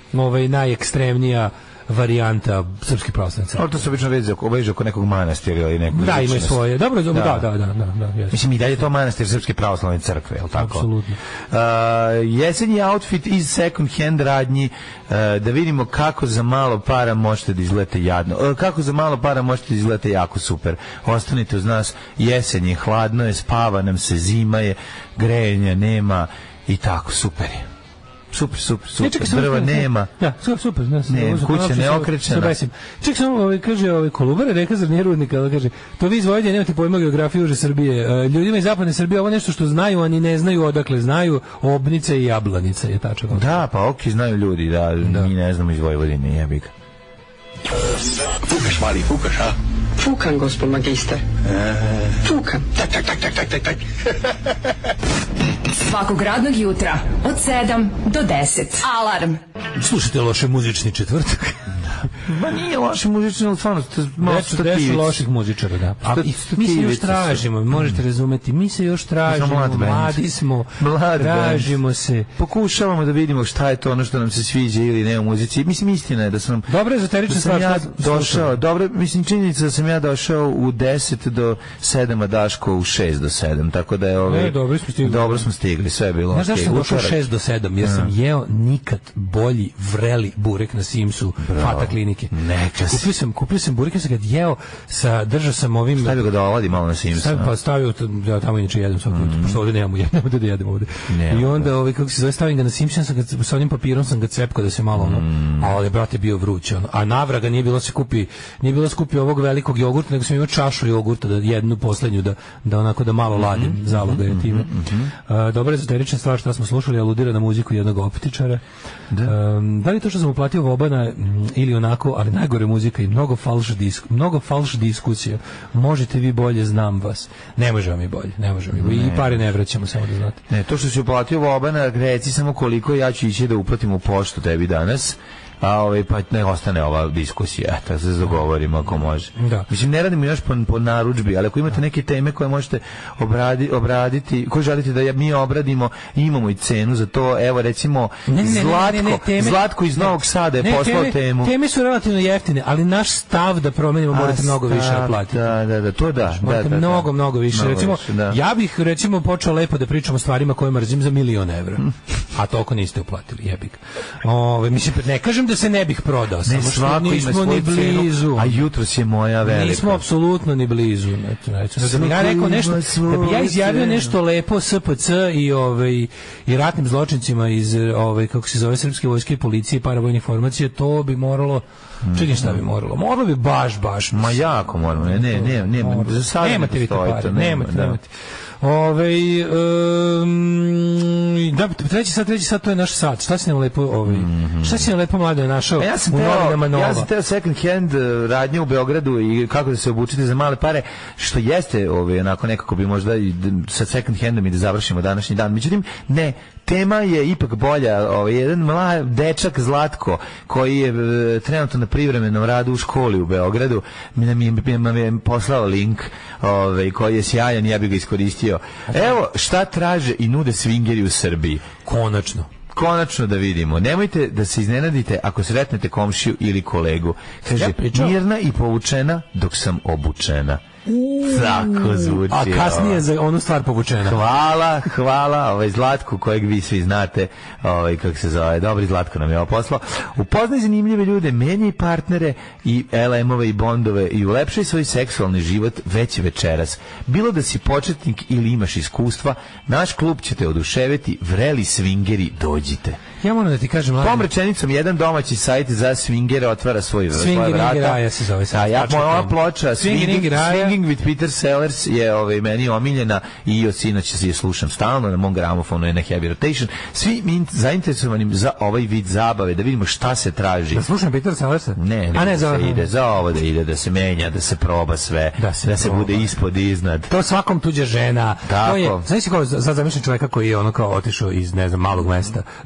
[SPEAKER 7] ovaj, najekstremnija varijanta srpske pravoslavne crkve.
[SPEAKER 6] Ali to se obično veže oko, veže oko nekog manastira ili nekog.
[SPEAKER 7] Da, imaju svoje. Dobro, da, da, da, da, da, da
[SPEAKER 6] mislim i dalje to manastir srpske pravoslavne crkve, je l' tako?
[SPEAKER 7] Apsolutno.
[SPEAKER 6] Uh, jesenji outfit iz second hand radnji, uh, da vidimo kako za malo para možete da izglete jadno. Uh, kako za malo para možete da izglete jako super. Ostanite uz nas, jesen je, hladno je, spava nam se, zima je, grejanja nema i tako, super je. Super, super, super. Ne, drva nema.
[SPEAKER 7] Da, super, super. Znači,
[SPEAKER 6] ne, kuća neokrečena.
[SPEAKER 7] Ček samo, ovaj, kaže, ovaj, Kolubara, reka zar nije rudnik, ali kaže, to vi iz Vojvodine nemate pojma geografije uže Srbije. Uh, ljudima iz zapadne Srbije ovo nešto što znaju, a ni ne znaju odakle znaju, Obnica i Jablanica je tačno.
[SPEAKER 6] Da, pa ok, znaju ljudi, da, da. Mi ne znamo iz Vojvodine, jebi ga.
[SPEAKER 2] Fukaš, mali, fukaš, a?
[SPEAKER 1] Fukan, gospod magister.
[SPEAKER 2] E...
[SPEAKER 1] Fukan.
[SPEAKER 2] Tak, tak, tak, tak, tak, tak, tak.
[SPEAKER 3] Svakog radnog jutra od sedam do deset. Alarm.
[SPEAKER 7] Slušajte loše muzični četvrtak.
[SPEAKER 6] Ma nije loše muzični, ali stvarno malo stativic.
[SPEAKER 7] Desu loših muzičara, da. A mi se još tražimo, možete razumeti, mi se još tražimo, mladi smo, tražimo se.
[SPEAKER 6] Pokušavamo da vidimo šta je to ono što nam se sviđa ili ne u muzici. Mislim, istina je da sam...
[SPEAKER 7] Dobro je ezoterična stvar.
[SPEAKER 6] Ja došao, dobro, mislim, činjenica da sam ja došao u deset do sedam, a Daško u šest do sedam, tako da je ovaj...
[SPEAKER 7] Ne, dobro smo stigli.
[SPEAKER 6] Dobro smo stigli, sve je bilo.
[SPEAKER 7] Znaš zašto sam došao šest do sedam, jer sam jeo nikad bolji vreli burek na Simsu, Fata klinike.
[SPEAKER 6] Neka
[SPEAKER 7] kupio sam, kupio sam burek, ja sam ga jeo, sa, držao sam ovim...
[SPEAKER 6] Stavio ga da ovadi malo na Simsu.
[SPEAKER 7] Stavio, pa stavio, ja tamo inače jedem svaki put, mm. pošto ovdje nemamo, nemamo da jedem ovdje. I onda, ovaj, kako se zove, stavim ga na Simsu, sam ga, sa onim papirom sam ga cepkao da se malo, ono, mm. ali, brate, bio vruć, ono. A navraga nije bilo se kupi, nije bilo se kupi ovog velikog jogurta, nego sam imao čašu jogurta, da jednu poslednju, da, da onako da malo ladim, mm -hmm. zaloga je time. Mm -hmm. uh, dobra ezoterična stvar što smo slušali, aludira na muziku jednog optičara. Da. Um, da li to što sam uplatio Vobana ili onako, ali najgore muzika i mnogo falš disk, mnogo falš diskusija. Možete vi bolje, znam vas. Ne može vam i bolje, ne može mi. I pare ne vraćamo, samo da znate.
[SPEAKER 6] Ne, to što si uplatio Vobana, reci samo koliko ja ću ići da uplatim u poštu tebi danas. A ovaj pa ne ostane ova diskusija, tako se dogovorimo ako može.
[SPEAKER 7] Da.
[SPEAKER 6] Mislim ne radimo još po, po narudžbi, ali ako imate neke teme koje možete obradi, obraditi, koje želite da mi obradimo, imamo i cenu za to. Evo recimo ne, ne, Zlatko, ne, ne, ne, teme, Zlatko iz Novog Sada je ne, poslao
[SPEAKER 7] teme,
[SPEAKER 6] temu.
[SPEAKER 7] Teme su relativno jeftine, ali naš stav da promenimo morate mnogo više platiti.
[SPEAKER 6] Da, da, da, to da.
[SPEAKER 7] Morate
[SPEAKER 6] da, da,
[SPEAKER 7] mnogo, mnogo više.
[SPEAKER 6] Mnogo
[SPEAKER 7] recimo,
[SPEAKER 6] više, da.
[SPEAKER 7] Ja bih recimo počeo lepo da pričam o stvarima koje mrzim za milion evra. A toliko niste uplatili, jebik. Ove, mislim, ne kažem da se ne bih prodao. Da,
[SPEAKER 6] ne, svako nismo ni blizu. Cenu, a jutros je moja velika.
[SPEAKER 7] Nismo apsolutno ni blizu. Znači, da bi ja rekao nešto, da bi ja izjavio nešto lepo S P C i ovaj i ratnim zločincima iz ovaj kako se zove srpske vojske i policije i paravojnih formacija, to bi moralo, čekaj šta bi moralo. Moralo bi baš baš.
[SPEAKER 6] Ma jako moralo. Ne, ne, ne, ne, za sada
[SPEAKER 7] nemate vi to pare, nemate, nemate. Ove, um, da, treći sat, treći sat, to je naš sat. Šta si nam lepo, ovaj, mm-hmm. šta si nam lepo mlado je našao
[SPEAKER 6] ja u novinama Nova? Ja sam teo second hand radnje u Beogradu i kako da se obučite za male pare, što jeste ovaj, onako nekako bi možda i sa second handom i da završimo današnji dan. Međutim, ne, tema je ipak bolja. Ovaj, jedan mlad dečak Zlatko, koji je e, trenutno na privremenom radu u školi u Beogradu, mi nam je, nam je poslao link ovaj, koji je sjajan, ja bih ga iskoristio. Evo šta traže i nude swingeri u Srbiji.
[SPEAKER 7] Konačno.
[SPEAKER 6] Konačno da vidimo. Nemojte da se iznenadite ako sretnete komšiju ili kolegu. Kaže, ja mirna i povučena dok sam obučena. Tako zvuči.
[SPEAKER 7] A kasnije ovo. Za onu stvar povučena.
[SPEAKER 6] Hvala, hvala ovaj Zlatku kojeg vi svi znate, ovaj kako se zove, dobri Zlatko nam je ovo poslao. Upoznaj zanimljive ljude, menjaj partnere i L M-ove i bondove i ulepšaj svoj seksualni život već večeras. Bilo da si početnik ili imaš iskustva, naš klub će te oduševiti, vreli swingeri, dođite.
[SPEAKER 7] Ja moram da ti kažem, mladim.
[SPEAKER 6] Tom rečenicom jedan domaći sajt za swingere otvara svoj svoje vrata.
[SPEAKER 7] Raja se zove.
[SPEAKER 6] A ja moja ploča Swinging, Swinging with Peter Sellers je ovaj meni omiljena i od sinoć je slušam stalno na mom gramofonu je na Heavy Rotation. Svi mi zainteresovanim za ovaj vid zabave da vidimo šta se traži.
[SPEAKER 7] Da slušam Peter Sellersa?
[SPEAKER 6] Ne, ne, a ne da se ide za ovo da ide da se menja, da se proba sve, da se, da se bude ispod iznad.
[SPEAKER 7] To svakom tuđe žena.
[SPEAKER 6] Tako.
[SPEAKER 7] To je, znaš kako sad zamišljam čovjeka koji je ono kao otišao iz ne znam malog mesta da kaže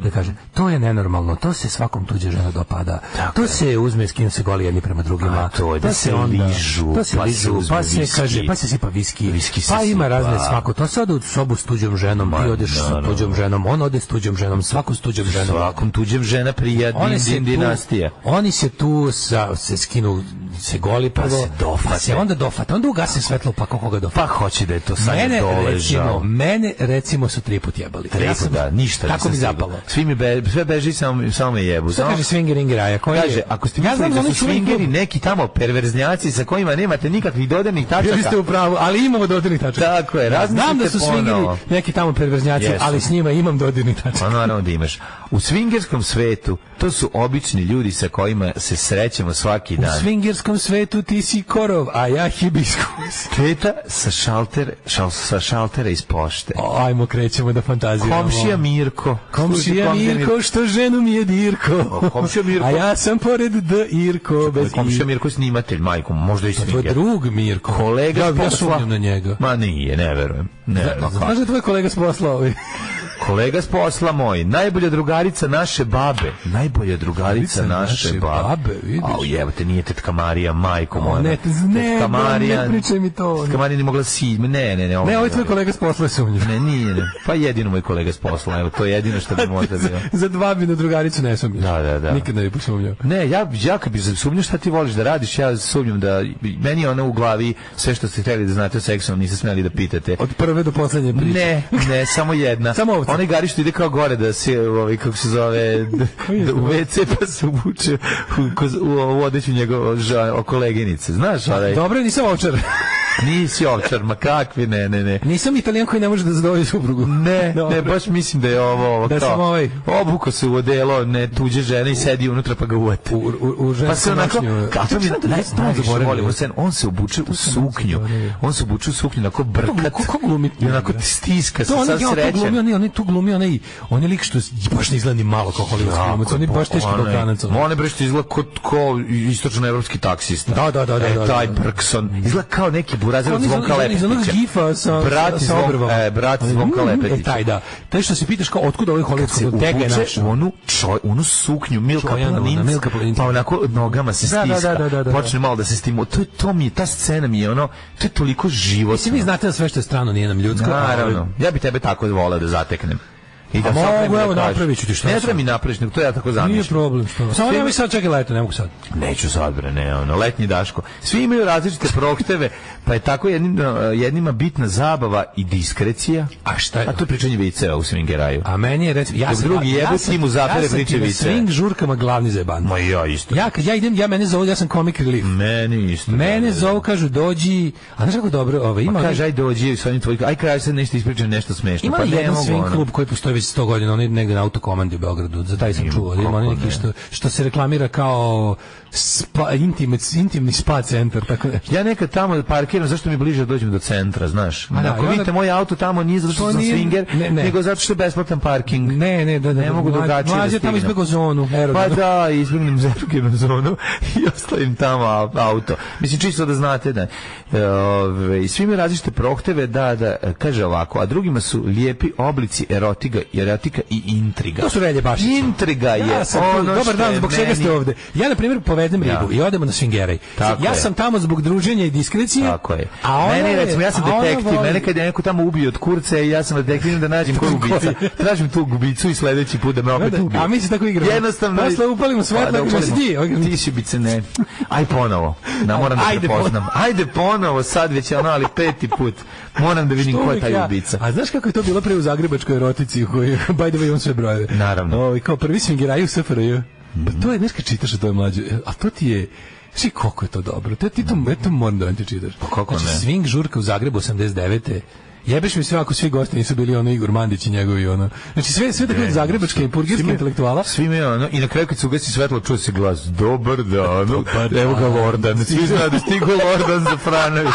[SPEAKER 7] to je nenormalno, to se svakom tuđe žena dopada. Tako to je. Se uzme skinu se goli jedni prema drugima.
[SPEAKER 6] A to je da se onda, ližu,
[SPEAKER 7] to se
[SPEAKER 6] pa
[SPEAKER 7] ližu,
[SPEAKER 6] se
[SPEAKER 7] pa se
[SPEAKER 6] viski.
[SPEAKER 7] kaže, pa se sipa viski,
[SPEAKER 6] viski se
[SPEAKER 7] pa ima
[SPEAKER 6] sipa.
[SPEAKER 7] razne svako. To se ode u sobu s tuđom ženom, Ma, ti odeš no, no, s tuđom ženom, on ode s tuđom ženom, svako s tuđom ženom.
[SPEAKER 6] Svakom tuđem žena prija din, din, dinastija.
[SPEAKER 7] Oni se tu sa, se skinu, se goli prvo, pa se, dofate. Pa se onda dofate, onda ugase svetlo, pa koga dofate.
[SPEAKER 6] Pa hoće da je to sad
[SPEAKER 7] mene,
[SPEAKER 6] doležao.
[SPEAKER 7] Recimo, mene recimo su tri put jebali.
[SPEAKER 6] Tri
[SPEAKER 7] ja sam,
[SPEAKER 6] da, ništa.
[SPEAKER 7] Tako mi zapalo.
[SPEAKER 6] Svi mi be, sve beži, samo, samo me jebu.
[SPEAKER 7] Šta kaže swingering raja?
[SPEAKER 6] Kaže, ako ste mislili ja da su swingeri neki tamo perverznjaci sa kojima nemate nikakvih dodirnih tačaka.
[SPEAKER 7] Bili ste u pravu, ali imamo dodirnih tačaka.
[SPEAKER 6] Tako je,
[SPEAKER 7] ja znam da su swingeri neki tamo perverznjaci, yes. ali s njima imam dodirnih tačaka.
[SPEAKER 6] Pa naravno da imaš. U swingerskom svetu to su obični ljudi sa kojima se srećemo svaki dan.
[SPEAKER 7] U swingerskom svetu ti si korov, a ja hibiskus.
[SPEAKER 6] Teta sa šalter, šal, sa šaltera iz pošte.
[SPEAKER 7] O, ajmo, krećemo da fantaziramo.
[SPEAKER 6] Komšija Mirko.
[SPEAKER 7] Komšija Mirko, što ženu mi je dirko.
[SPEAKER 6] O, komšija Mirko.
[SPEAKER 7] A ja sam pored D Irko. Bez
[SPEAKER 6] komšija Mirko snimatelj, majko, možda i svinger.
[SPEAKER 7] To je drug Mirko.
[SPEAKER 6] Kolega
[SPEAKER 7] ja, ja sumnjam na njega.
[SPEAKER 6] Ma nije, ne verujem. Ne,
[SPEAKER 7] da, znaš da tvoj kolega s posla ovaj?
[SPEAKER 6] Kolega s posla moj, najbolja drugarica naše babe. Najbolja drugarica naše, naše babe. babe vidiš? Au, jebate, nije tetka Marija, majko moja.
[SPEAKER 7] Ne, ne, tetka Marija, ne pričaj mi to.
[SPEAKER 6] Tetka Marija nije mogla si, ne, ne, ne.
[SPEAKER 7] Ne, ovo je tvoj kolega s posla sumnjam.
[SPEAKER 6] Ne, nije, ne. Pa jedino moj kolega s posla, evo, to je jedino što bi možda bilo.
[SPEAKER 7] Za dva bi na drugaricu ne sumnjam.
[SPEAKER 6] Da, da, da.
[SPEAKER 7] Nikad ne bi posumnjao.
[SPEAKER 6] Ne, ja, ja kad bi sumnjao šta ti voliš da radiš, ja sumnjam da, meni je ono u glavi, sve što ste htjeli da znate o seksu, niste smjeli da pitate.
[SPEAKER 7] Od prve do poslednje priče.
[SPEAKER 6] Ne, ne, samo jedna.
[SPEAKER 7] Samo ovce.
[SPEAKER 6] Onaj gari što ide kao gore da se, ovaj, kako se zove, da, u ve ce pa se uvuče u, u, u odeću njegov o koleginice. Znaš, onaj?
[SPEAKER 7] Dobro, nisam ovčar.
[SPEAKER 6] Nisi ovčar, ma kakvi, ne, ne, ne.
[SPEAKER 7] Nisam Italijan koji ne može da zadovolji suprugu.
[SPEAKER 6] Ne, Dobre. ne, baš mislim da je ovo, ovo
[SPEAKER 7] da
[SPEAKER 6] kao,
[SPEAKER 7] ovaj...
[SPEAKER 6] obuko se u odelo, ne, tuđe žene i sedi unutra pa ga uvete.
[SPEAKER 7] U, u, u
[SPEAKER 6] pa se onako, kako mi
[SPEAKER 7] najzaboravljamo,
[SPEAKER 6] on se obuče u suknju, on se obuče u suknju, onako brkat, i onako stiska se, sad srećan.
[SPEAKER 7] On je tu glumi, onaj, on je lik što baš ne izgleda ni malo kao hollywoodski glumac, on je baš teški Balkanac.
[SPEAKER 6] On je bre što izgleda kao istočnoevropski taksista.
[SPEAKER 7] Da, da, da, da.
[SPEAKER 6] Taj Brkson, izgleda kao neki burazer od Zvonka Lepetića.
[SPEAKER 7] Iz onog gifa sa obrvom.
[SPEAKER 6] E, brat Zvonka Lepetića.
[SPEAKER 7] E, taj, da. Taj što se pitaš kao otkud ovaj hollywoodski tega naš.
[SPEAKER 6] U onu, čoj, onu suknju Milka Planinska, pa onako nogama se stiska. Počne malo da se stimu. To, to mi je, ta scena mi je ono, to je toliko životno.
[SPEAKER 7] Mislim, vi znate da sve što je strano nije nam ljudsko.
[SPEAKER 6] Naravno. Ja bi tebe tako voleo da zateknem. I da
[SPEAKER 7] mogu, evo, napravit ću ti što.
[SPEAKER 6] Ne treba mi napraviš, nego to ja tako zamišljam.
[SPEAKER 7] Nije problem što. Samo ja mi sad čekaj leto, ne mogu sad.
[SPEAKER 6] Neću sad, bre, ne, ono, letnji Daško. Svi imaju različite prohteve, pa je tako jednim, jednima bitna zabava i diskrecija.
[SPEAKER 7] A šta je?
[SPEAKER 6] A to je pričanje viceva u swingeraju.
[SPEAKER 7] A meni je, recimo, ja sam
[SPEAKER 6] drugi jebu ti mu zapere priče viceva.
[SPEAKER 7] Swing žurkama glavni zajeban.
[SPEAKER 6] Ma ja isto.
[SPEAKER 7] Ja kad ja idem, ja mene zovu, ja sam comic relief.
[SPEAKER 6] Meni isto.
[SPEAKER 7] Mene zovu, kažu dođi, a znaš kako dobro, ovaj ima.
[SPEAKER 6] Kaže aj dođi, sa onim tvojim, aj kraj sad nešto ispričaj nešto smešno.
[SPEAKER 7] Ima jedan swing klub koji postoji već sto godina, on negde na autokomandi u Beogradu, za taj sam čuo, ima neki što, što se reklamira kao spa, intimni, intimni spa centar, tako nešto.
[SPEAKER 6] Ja nekad tamo parkiram, zašto mi bliže dođem do centra, znaš? Da, ako vidite onda, moj auto tamo nije zato što sam nije, swinger, ne, ne. nego zato što je besplatan parking.
[SPEAKER 7] Ne, ne, da, da,
[SPEAKER 6] ne da, mogu
[SPEAKER 7] mlađe,
[SPEAKER 6] drugačije
[SPEAKER 7] mlađe
[SPEAKER 6] da stignem.
[SPEAKER 7] Tamo izbjegao zonu, erogenu.
[SPEAKER 6] Pa da, izbjegnem erogenu zonu i ostavim tamo auto. Mislim, čisto da znate da ove, svi mi različite prohteve, da, da, kaže ovako, a drugima su lijepi oblici erotika, erotika i intriga.
[SPEAKER 7] To su relje baš.
[SPEAKER 6] Intriga je ja
[SPEAKER 7] sam
[SPEAKER 6] ono
[SPEAKER 7] dobar dan, zbog čega ste ovde. Ja, na primjer, povedem ribu ja. i odemo na swingeraj. Ja je. sam tamo zbog druženja i diskrecije.
[SPEAKER 6] Tako je. A meni, recimo, ja sam detektiv. Mene kad je neko tamo ubio od kurca i ja sam detektiv da nađem ko ubica. Tražim tu ubicu i sledeći put da me opet ubije.
[SPEAKER 7] A mi se tako igramo.
[SPEAKER 6] Jednostavno.
[SPEAKER 7] Posle upalimo svetlo i kažemo ti.
[SPEAKER 6] Ti si ubice, ne. Aj ponovo. Da moram da te poznam. Ajde ponovo, sad već ono, ali peti put. Moram da vidim ko je taj ubica.
[SPEAKER 7] A znaš kako je to bilo pre u zagrebačkoj erotici u kojoj, by the way, on sve brojeve.
[SPEAKER 6] Naravno.
[SPEAKER 7] O, kao prvi swingeraju u S F R J. Pa to je, znaš kad čitaš, a to je mlađe. A to ti je, svi koliko je to dobro. To ti to, to moram da ti čitaš.
[SPEAKER 6] Pa kako
[SPEAKER 7] znači,
[SPEAKER 6] ne?
[SPEAKER 7] Swing žurka u Zagrebu osamdeset devete Jebeš mi sve ako svi gosti nisu bili ono Igor Mandić i njegovi ono. Znači sve sve tako zagrebačke i purgirske intelektuala.
[SPEAKER 6] Svi mi ono i na kraju kad se ugasi svetlo čuje se glas dobar dan. Evo ga Lordan. Svi znaju da stigo Lordan Zafranović.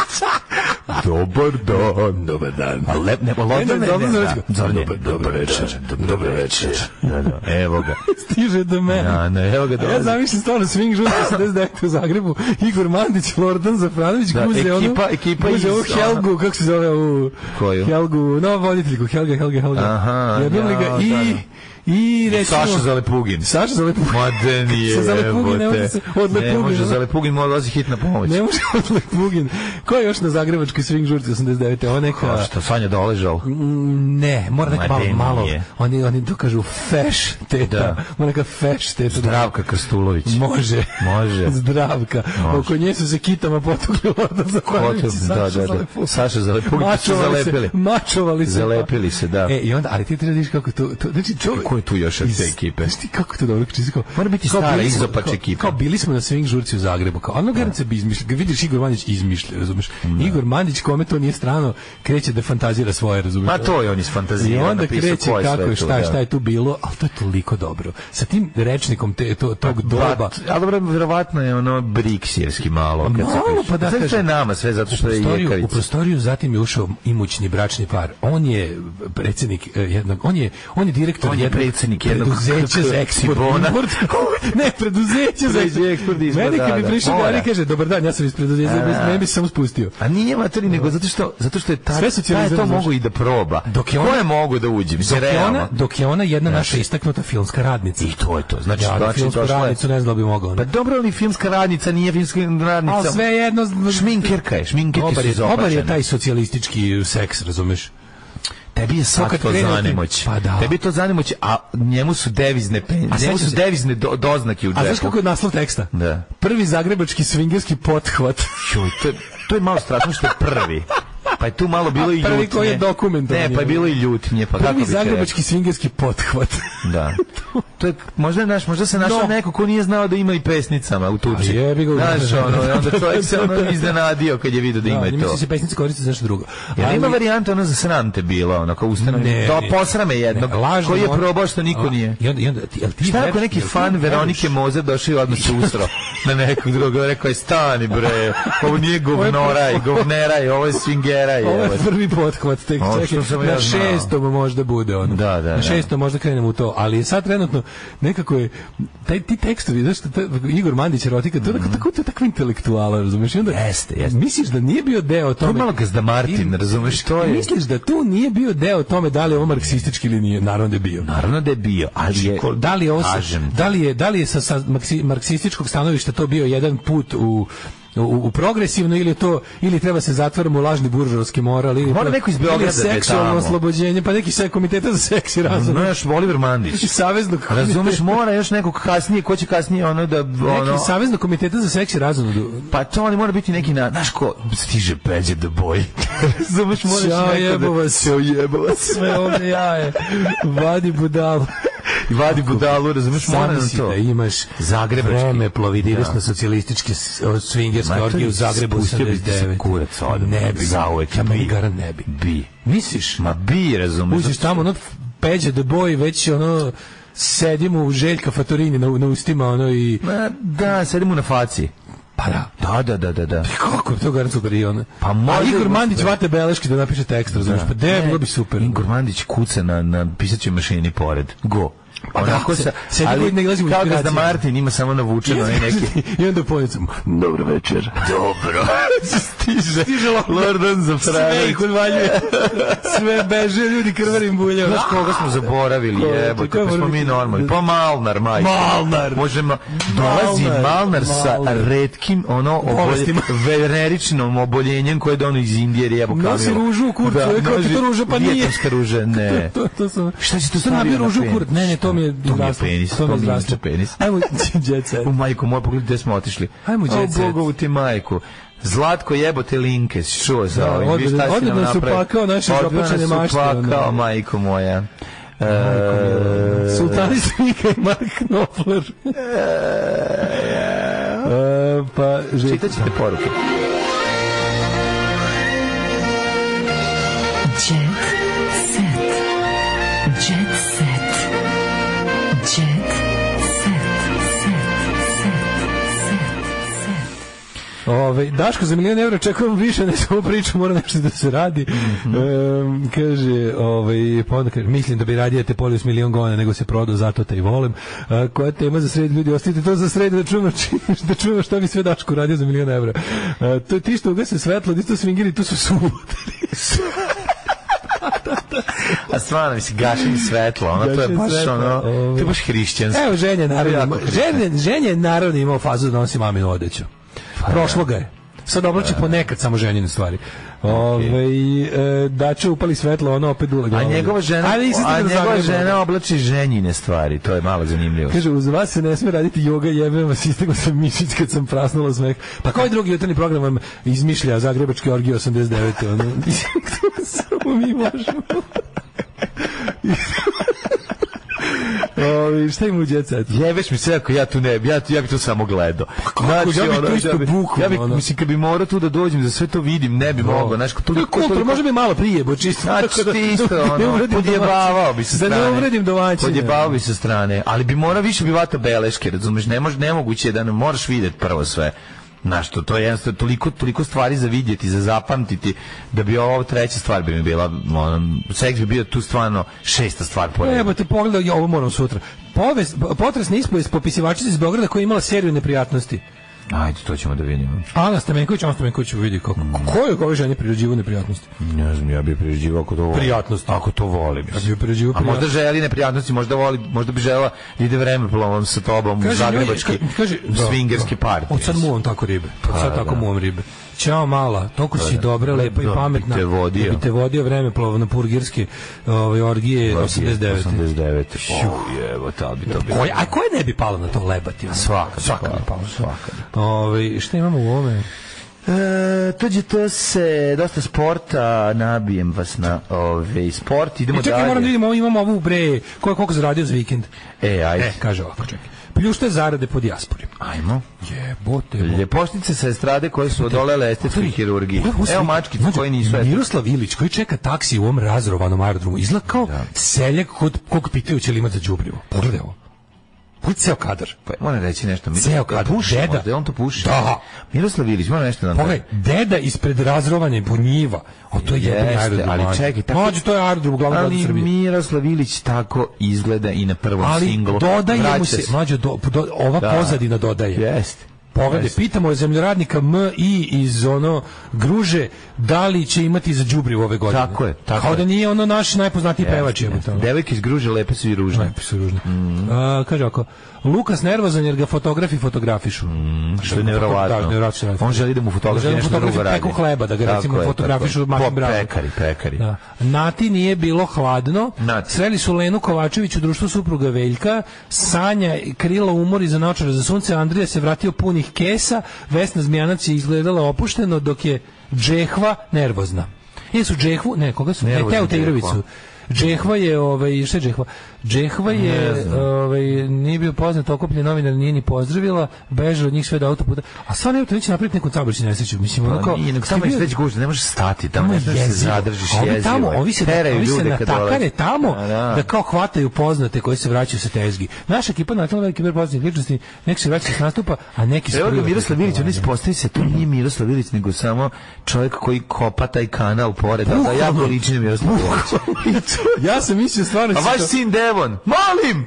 [SPEAKER 6] Dobar dan. Dobar dan. A lep ne Lordan ne. Dobar dobar večer. Dobar večer. Evo ga.
[SPEAKER 7] Stiže do mene.
[SPEAKER 6] Ja, ne, evo ga.
[SPEAKER 7] Ja zamislim stvarno swing žurka osamdeset devete u Zagrebu. Igor Mandić, Lordan Zafranović, guze ono.
[SPEAKER 6] Ekipa ekipa
[SPEAKER 7] iz Helgu, kako se zove u
[SPEAKER 6] koju?
[SPEAKER 7] Helgu, no voditeljku, Helga, Helga, Helga.
[SPEAKER 6] Aha,
[SPEAKER 7] ja,
[SPEAKER 6] ja,
[SPEAKER 7] ga, i, I recimo...
[SPEAKER 6] Saša Zalepugin.
[SPEAKER 7] Saša Zalepugin.
[SPEAKER 6] Ma da nije,
[SPEAKER 7] Sa Zalepugin ne može se od Lepugin.
[SPEAKER 6] Ne može Zalepugin, mora dolazi hitna pomoć.
[SPEAKER 7] Ne može od Lepugin. Ko je još na zagrebačkoj swing žurci osamdeset devete? Ona neka...
[SPEAKER 6] Ko što, Sanja Doležal?
[SPEAKER 7] Ne, mora neka malo, malo. Oni, oni to kažu feš teta. Da. Mora neka feš teta.
[SPEAKER 6] Zdravka Krstulović.
[SPEAKER 7] Može.
[SPEAKER 6] Može.
[SPEAKER 7] Zdravka.
[SPEAKER 6] Može.
[SPEAKER 7] Oko nje su se kitama potukli Lorda Zahvaljević.
[SPEAKER 6] Da, da, da. Saša Zalepugin. Su zalepili.
[SPEAKER 7] Mačovali se.
[SPEAKER 6] Zalepili se, da.
[SPEAKER 7] E, i onda, ali ti treba da vidiš kako to... to znači, to
[SPEAKER 6] ko je tu još od te ekipe?
[SPEAKER 7] Znaš ti kako to dobro kači?
[SPEAKER 6] Mora biti stara izopač ekipa.
[SPEAKER 7] Kao bili smo na swing žurci u Zagrebu. Kao, ono garant se bi izmišljali. Vidiš, Igor Mandić izmišlja, razumeš? Da. Igor Mandić, kome to nije strano, kreće da fantazira svoje, razumeš?
[SPEAKER 6] Ma to je on iz fantazira.
[SPEAKER 7] I onda kreće kako je, šta,
[SPEAKER 6] da.
[SPEAKER 7] šta je tu bilo, ali to je toliko dobro. Sa tim rečnikom te, to, tog doba...
[SPEAKER 6] Ali dobro, verovatno je ono briksirski malo. Kad
[SPEAKER 7] malo, pa da
[SPEAKER 6] kažem. Sve nama, sve zato što je Jekavica.
[SPEAKER 7] U prostoriju zatim je ušao imućni bračni par. On je predsjednik jednog, on je, on je direktor
[SPEAKER 6] on je
[SPEAKER 7] jednog
[SPEAKER 6] predsjednik jednog
[SPEAKER 7] preduzeća za eksport. Ne, preduzeće za eksport. Meni kad mi prišao Gari kaže, dobar dan, ja sam iz preduzeća, ne bi se samo spustio.
[SPEAKER 6] A nije materi, nego zato što, zato što je ta, taj to mogu i da proba. Dok je ona mogu da uđe,
[SPEAKER 7] dok je ona, dok je ona jedna naša istaknuta filmska radnica.
[SPEAKER 6] I to je to. Znači,
[SPEAKER 7] ja,
[SPEAKER 6] znači
[SPEAKER 7] filmsku radnicu ne znam da bi mogao.
[SPEAKER 6] Pa dobro, ali filmska radnica nije filmska radnica.
[SPEAKER 7] Ali sve jedno...
[SPEAKER 6] Šminkerka je, šminkerke su izopačene.
[SPEAKER 7] Obar je taj socijalistički seks, razumeš?
[SPEAKER 6] Tebi je sad to zanimoć.
[SPEAKER 7] Pa da.
[SPEAKER 6] Tebi je to zanimoć, a njemu su devizne penzije. Njemu su devizne do, doznake u džepu.
[SPEAKER 7] A znaš kako je naslov teksta?
[SPEAKER 6] Da.
[SPEAKER 7] Prvi zagrebački swingerski pothvat.
[SPEAKER 6] Joj, to, to je malo strašno što je prvi. Pa je tu malo bilo i ljutnje.
[SPEAKER 7] Prvi koji je dokumentovan.
[SPEAKER 6] Ne, pa je bilo i ljutnje. Pa
[SPEAKER 7] prvi zagrebački swingerski pothvat.
[SPEAKER 6] Da. To je, možda, naš, možda se našao no. neko ko nije znao da ima i pesnicama u tuči.
[SPEAKER 7] Jebi ga.
[SPEAKER 6] Znaš, ono, onda čovjek se ono iznenadio kad je vidio da ima
[SPEAKER 7] da,
[SPEAKER 6] i to.
[SPEAKER 7] Misli se pesnice koriste za nešto drugo.
[SPEAKER 6] Jel ima varijanta ono za sram te bila, ono kao ustanom, to posrame jednog, ne, koji je probao što niko nije.
[SPEAKER 7] I onda, i onda, ti, ti
[SPEAKER 6] šta ako neki fan Veronike Mozer došao i odmah se ustro na nekog drugog, rekao je stani bre, ovo nije govnoraj, govneraj, ovo je swingeraj.
[SPEAKER 7] Ovo je prvi pothvat, tek čekaj, na šestom možda bude ono.
[SPEAKER 6] Da, da,
[SPEAKER 7] na šestom možda krenemo u to, ali sad trenutno nekako je, taj, ti tekstovi, znaš, Igor Mandić erotika, to je mm. tako, to je takva intelektuala, razumeš? I onda,
[SPEAKER 6] jeste, jeste.
[SPEAKER 7] Misliš da nije bio deo tome...
[SPEAKER 6] To je malo Gazda Martin, razumeš? To je...
[SPEAKER 7] Misliš da tu nije bio deo tome da li je ovo marksistički ili nije? Naravno da je bio.
[SPEAKER 6] Naravno da je bio, ali je...
[SPEAKER 7] Da li je, ovo, da li je, da li je sa, sa marksističkog stanovišta to bio jedan put u... U, u progresivno ili to ili treba se zatvorimo u lažni buržovski moral ili
[SPEAKER 6] mora neko iz Beograda
[SPEAKER 7] seksualno oslobođenje pa neki se komiteta za seks i razum.
[SPEAKER 6] No još Oliver Mandić.
[SPEAKER 7] Saveznog
[SPEAKER 6] razumeš mora još nekog kasnije ko će kasnije ono da ono
[SPEAKER 7] neki saveznog komiteta za seks i razum.
[SPEAKER 6] Pa to oni mora biti neki na znaš ko stiže Peđe the boy. Razumeš moraš neko da se ojebava
[SPEAKER 7] sve ovdje jaje. Vadi budalu.
[SPEAKER 6] I vadi budalu, razumeš, mora na to.
[SPEAKER 7] Da imaš
[SPEAKER 6] zagrebački
[SPEAKER 7] vreme, plovi, da ideš na socijalističke swingerske orgije u Zagrebu sedamdeset devet.
[SPEAKER 6] Kurac odem,
[SPEAKER 7] ne bi.
[SPEAKER 6] Zauvek
[SPEAKER 7] ja bi. Garant ne bi.
[SPEAKER 6] Bi.
[SPEAKER 7] Misliš?
[SPEAKER 6] Ma bi, razumeš.
[SPEAKER 7] Uđeš tamo, ono, Peđe the boy, već ono, sedimo u Željka Fatorini na, na ustima, ono i...
[SPEAKER 6] Ma da, sedimo na faci.
[SPEAKER 7] Pa da.
[SPEAKER 6] Da, da, da, da, da.
[SPEAKER 7] Kako je to garant super i ono?
[SPEAKER 6] Pa može...
[SPEAKER 7] A Igor Mandić vate beleške da napiše tekst, razumeš? Pa de, bilo bi super.
[SPEAKER 6] Igor Mandić kuca na, na pisaćoj mašini pored. Go.
[SPEAKER 7] Pa onako
[SPEAKER 6] sa,
[SPEAKER 7] se ali ne ilazi u
[SPEAKER 6] kao Gazda Martin ima samo navučeno i neki
[SPEAKER 7] i onda ponicam dobro večer
[SPEAKER 6] dobro
[SPEAKER 7] stiže stiže
[SPEAKER 6] Lordan Zafranović
[SPEAKER 7] sve ih odvaljuje sve beže ljudi krvarim buljeva
[SPEAKER 6] znaš koga smo zaboravili jebote pa smo mi normalni pa Malnar maj
[SPEAKER 7] Malnar
[SPEAKER 6] možemo dolazi Malnar sa retkim ono veneričnom oboljenjem koje dono iz Indije jebo kamilo
[SPEAKER 7] nosi ružu u kurcu kako ti to ruža pa nije
[SPEAKER 6] vjetarska ruža ne
[SPEAKER 7] šta će to staviti ružu u kurac ne ne to mi je
[SPEAKER 6] to mi je penis, to mi je penis.
[SPEAKER 7] Ajmo, jet set.
[SPEAKER 6] U majku, moj pogled gde smo otišli.
[SPEAKER 7] Ajmo, jet set.
[SPEAKER 6] O, Bogovu ti majku. Zlatko jebote linke, čuo za ovim.
[SPEAKER 7] Odredno su pakao naše započene mašte.
[SPEAKER 6] Odredno su pakao, majko moja.
[SPEAKER 7] Sultani Svika i Mark Knopfler. Pa,
[SPEAKER 6] čitat ćete poruke.
[SPEAKER 3] Jet set. Jet set.
[SPEAKER 7] Ove, Daško, za milijon evra čekujem više, ne samo priču, mora nešto da se radi. Mm -hmm. e, kaže, ovaj, pa onda kaže, mislim da bi radije te polio s milijon gona nego se prodao, zato te i volim. E, koja je tema za sred ljudi? Ostavite to za sred da čujemo, da čujemo šta bi sve Daško radio za milijon evra. E, to je ti što ugase svetlo, di to svingiri, tu su sumutari.
[SPEAKER 6] A A stvarno, mislim, gašenje svetla, ono, to je baš ono, to je baš hrišćansko.
[SPEAKER 7] Evo, ženje naravno, ženje, ženje naravno imao fazu da nosi maminu odeću. Prošlo ga je. Sad oblači ponekad samo ženjene stvari. Ove, e, Dača upali svetlo, ono opet dule glavu.
[SPEAKER 6] A njegova žena,
[SPEAKER 7] a
[SPEAKER 6] a njegova žena oblači ženjine stvari, to je malo zanimljivo.
[SPEAKER 7] Kaže, uz vas se ne sme raditi joga, jebem vas, istegla sam mišić kad sam prasnula smeh. Pa koji drugi jutarnji program vam izmišlja Zagrebački orgije osamdeset devete Ono, samo mi možemo. Ovi, šta ima u djecet?
[SPEAKER 6] Jebeš mi se ako ja tu ne, ja, ja bi to samo gledao.
[SPEAKER 7] Znači, ja bi to isto bukvalno.
[SPEAKER 6] Ja bi, ono. Mislim, kad bi morao tu da dođem, da sve to vidim, ne bi no. mogao. Znaš, toliko,
[SPEAKER 7] kultur,
[SPEAKER 6] toliko...
[SPEAKER 7] može bi malo prije, bo čisto.
[SPEAKER 6] Znači, ti isto, ono, podjebavao bi sa strane.
[SPEAKER 7] Da ne uvredim domaćine.
[SPEAKER 6] Podjebavao bi sa strane. Ali bi morao više bi vata beleške, razumeš, ne može, nemoguće je da ne moraš vidjeti prvo sve. Znaš, to, to je jednostavno toliko, toliko stvari za vidjeti, za zapamtiti, da bi ovo treća stvar bi mi bila, ono, seks bi bio tu stvarno šesta stvar po redu.
[SPEAKER 7] Evo te pogledaj, ja ovo moram sutra. Povest, potresna ispovest popisivačica iz Beograda koja je imala seriju neprijatnosti.
[SPEAKER 6] Ajde, to ćemo da vidimo.
[SPEAKER 7] Ana Stamenković, Ana Stamenković vidi kako. Mm. Ko je ove žene priređivao neprijatnosti?
[SPEAKER 6] Ne znam, ja bih priređivao ako to volim.
[SPEAKER 7] Prijatnosti.
[SPEAKER 6] Ako to volim.
[SPEAKER 7] Ja bih priređivao
[SPEAKER 6] A možda želi neprijatnosti, možda voli, možda bi žela da ide vremeplovom sa tobom u zagrebački swingerski party.
[SPEAKER 7] Od sad mu on tako ribe. Od sad tako mu on ribe. Ćao mala, toliko si dobra, lepa i pametna.
[SPEAKER 6] Bi te vodio.
[SPEAKER 7] Da bi te vodio vremeplov na purgirske ovaj, orgije osamdeset devete
[SPEAKER 6] osamdeset devete O, evo, ta bi to bilo.
[SPEAKER 7] A koje ne bi palo na to lebati?
[SPEAKER 6] Svaka.
[SPEAKER 7] Svaka bi palo. Svaka. Ovaj, šta imamo u ovome?
[SPEAKER 6] E, tuđe to se dosta sporta, nabijem vas na ove sport, idemo dalje.
[SPEAKER 7] Čekaj, moram da vidimo, imamo ovu bre, ko je koliko zaradio za vikend.
[SPEAKER 6] E, ajde.
[SPEAKER 7] E, kaže ovako, čekaj. Pljušte zarade po dijaspori.
[SPEAKER 6] Ajmo.
[SPEAKER 7] Jebote.
[SPEAKER 6] Ljepošnice sa estrade koje su odolele estetskoj hirurgiji. Evo mačkice koje nisu estetske.
[SPEAKER 7] Miroslav Ilić koji čeka taksi u ovom razrovanom aerodromu izgleda kao seljak kod kog pitaju će li imati za đubrivo. Pogledaj ovo. Pogledaj ceo kadar.
[SPEAKER 6] Pa, moram reći nešto.
[SPEAKER 7] Ceo kadar.
[SPEAKER 6] Puši,
[SPEAKER 7] deda.
[SPEAKER 6] Možda, on to puši.
[SPEAKER 7] Da.
[SPEAKER 6] Miroslav Ilić, moram nešto da nam
[SPEAKER 7] Pogledaj, deda ispred razrovanja po njiva. O, to je jedan aerodrom.
[SPEAKER 6] Ali čekaj, tako...
[SPEAKER 7] Mađu, to je aerodrom u glavnom gradu Srbije.
[SPEAKER 6] Ali Miroslav Ilić tako izgleda i na prvom
[SPEAKER 7] ali
[SPEAKER 6] singlu.
[SPEAKER 7] Ali dodaje mu se, Mađu, do, do, ova da. pozadina dodaje.
[SPEAKER 6] Jeste.
[SPEAKER 7] Pogledaj, pitamo zemljoradnika M I iz ono Gruže da li će imati za đubrivo ove godine.
[SPEAKER 6] Tako je. Tako
[SPEAKER 7] Kao
[SPEAKER 6] je.
[SPEAKER 7] da nije ono naš najpoznatiji yes, pevač.
[SPEAKER 6] Yes. Devojke iz Gruže lepe su i ružne.
[SPEAKER 7] Lepe su i ružne. Mm. A, kaže ako Lukas nervozan jer ga fotografi fotografišu.
[SPEAKER 6] Mm, što je nevjerovatno. On želi da mu fotografi nešto drugo radi.
[SPEAKER 7] Preko hleba, da ga
[SPEAKER 6] tako
[SPEAKER 7] recimo
[SPEAKER 6] je,
[SPEAKER 7] fotografišu Makim Brazom.
[SPEAKER 6] Pekari, pekari.
[SPEAKER 7] Da. Nati nije bilo hladno.
[SPEAKER 6] Nati.
[SPEAKER 7] Sreli su Lenu Kovačević u društvu supruga Veljka. Sanja krila umori za naočare za sunce. Andrija se vratio punih kesa. Vesna Zmijanac je izgledala opušteno dok je Džehva nervozna. Jesu Džehvu, ne, koga su? Ne, Teo Teirovicu. Džehva je, ovaj, šta je Džehva? Džehva je, ovaj, nije bio poznat, okupljen novinar, nije ni pozdravila, bežala od njih sve do autoputa. A stvarno, evo to neće napraviti nekom saobraćajnu nesreću. Mislim, ono kao...
[SPEAKER 6] Nije, nego tamo je već gužda, ne možeš stati, tamo ne možeš se zadržiš,
[SPEAKER 7] jezivo. Tamo, ovi se, ovi se natakare tamo da, da. da kao hvataju poznate koji se vraćaju sa tezgi. Naša ekipa na tamo veliki broj poznatih ličnosti, neki se vraćaju s nastupa, a neki se...
[SPEAKER 6] Evo ga Miroslav Ilić, on ispostavi se, to nije Miroslav Ilić, nego samo čovjek koji kopa taj kanal pored, da ja ličim Miroslav Ilić.
[SPEAKER 7] Ja sam mislio stvarno...
[SPEAKER 6] A vaš sin Devon, molim!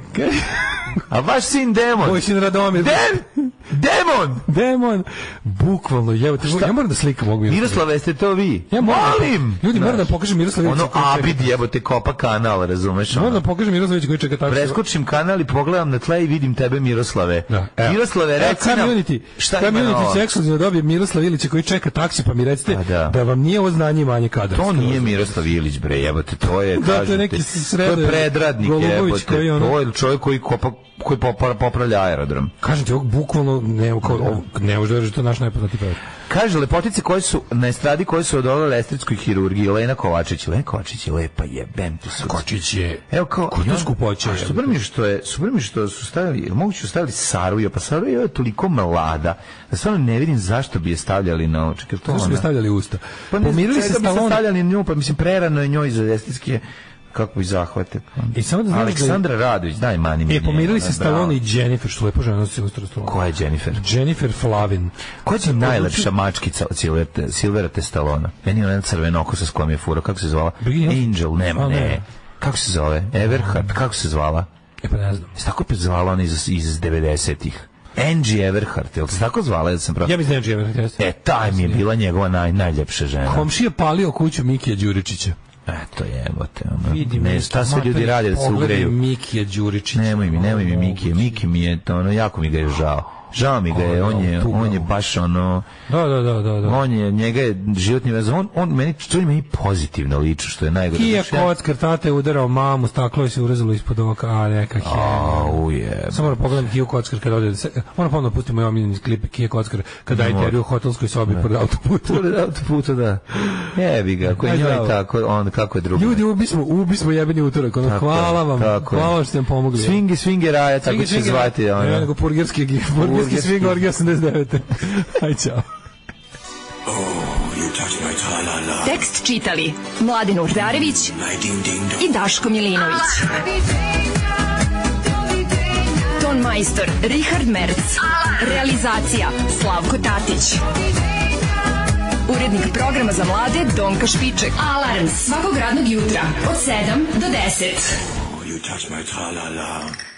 [SPEAKER 6] A vaš sin Demon.
[SPEAKER 7] Moj sin Radomir.
[SPEAKER 6] Dem, demon!
[SPEAKER 7] Demon. Bukvalno, evo, ja moram da slikam ovog Miroslava.
[SPEAKER 6] Miroslave, ste to vi?
[SPEAKER 7] Ja
[SPEAKER 6] molim!
[SPEAKER 7] Ljudi, moram da pokažem Miroslavića.
[SPEAKER 6] Ono Abid jebote kopa kanal, razumeš?
[SPEAKER 7] Moram da pokažem Miroslavića koji čeka tako.
[SPEAKER 6] Preskočim kanal i pogledam na tle i vidim tebe, Miroslave. Miroslave, reci nam...
[SPEAKER 7] Šta ima na ovo? Community ekskluzivno dobije Miroslav Ilić koji čeka taksi, pa mi recite da vam nije ovo znanje manje kadarsko.
[SPEAKER 6] To nije Miroslav Ilić, bre, jebote, to je...
[SPEAKER 7] Da, to je neki srede...
[SPEAKER 6] To je predradnik, jebote. To je čovjek koji kopa koji popravlja aerodrom.
[SPEAKER 7] Kažem ti, ovog bukvalno ne, kao, ne može da je to naš najpoznatiji pevač.
[SPEAKER 6] Kaže, lepotice koje su na estradi koje su odolele estetskoj hirurgiji, Lena Kovačić. Lena Kovačić je lepa, jebem ti su.
[SPEAKER 7] Kovačić je...
[SPEAKER 6] Evo kao...
[SPEAKER 7] Kod to skupoće.
[SPEAKER 6] Super mi što je, super mi što su stavili, moguće su stavili Saruja, pa Saruja je toliko mlada, da stvarno ne vidim zašto bi je stavljali na oči.
[SPEAKER 7] Zašto su bi stavljali usta?
[SPEAKER 6] Pa pomirili se Stallone. Stavljali nju, pa mislim, prerano je njoj za estetske... kako bi zahvate.
[SPEAKER 7] I samo da znaš
[SPEAKER 6] Aleksandra
[SPEAKER 7] da...
[SPEAKER 6] Radović, daj mani mi.
[SPEAKER 7] E, pomirili se Stallone i Jennifer, što lepo žena Silvestra Stallone.
[SPEAKER 6] Ko je Jennifer?
[SPEAKER 7] Jennifer Flavin.
[SPEAKER 6] Ko je najlepša mačkica od Silvera Stallona? Meni je ona crvenokosa s kojom je furo, kako se zvala? Angel, nema, ne. Kako se zove? Everhart, kako se zvala?
[SPEAKER 7] E pa ne znam.
[SPEAKER 6] Se tako pe zvala ona iz, iz devedesetih. Angie Everhart, je li se tako zvala? Ja, sam
[SPEAKER 7] ja mislim Angie Everhart.
[SPEAKER 6] E, taj mi je bila njegova naj, najljepša žena.
[SPEAKER 7] Komšija palio kuću Mikija Đuričića.
[SPEAKER 6] Eto jebote. Ono.
[SPEAKER 7] Vidim,
[SPEAKER 6] ne, šta sve ljudi rade da se ugreju.
[SPEAKER 7] Mikija Đuričića.
[SPEAKER 6] Nemoj mi, nemoj mi Mikije. Miki mi je, to, ono, jako mi ga je žao. Žao mi ga je, on je, on je baš ono...
[SPEAKER 7] Da, da, da, da.
[SPEAKER 6] On je, njega je životni vez, on, on meni, to je meni pozitivno liči, što je najgore.
[SPEAKER 7] Kija kockar, tate je udarao mamu, staklo je se urezalo ispod oka, a neka je.
[SPEAKER 6] Au je.
[SPEAKER 7] Samo da pogledam Kiju kockar kada ode, moram ponovno pustiti moj omiljeni klip Kija kockar kada je intervju u hotelskoj sobi pored autoputa.
[SPEAKER 6] Pored autoputa, da. Jebi ga, ako je njoj tako, on kako je drugo.
[SPEAKER 7] Ljudi, ubismo, ubismo jebeni utorak, ono, hvala vam, hvala vam što ste nam pomogli.
[SPEAKER 6] Swingi, swingi raja, tako će zvati.
[SPEAKER 7] Ne, nego purgerski, purgerski swing orgija osamdeset devete. Aj, čao.
[SPEAKER 3] Tekst čitali Mladin Urdarević i Daško Milinović. Ton majstor Richard Merc. Realizacija Slavko Tatić. Urednik programa za mlade Donka Špiček. Alarms svakog radnog jutra od sedam do deset.
[SPEAKER 2] You touch my tra-la-la.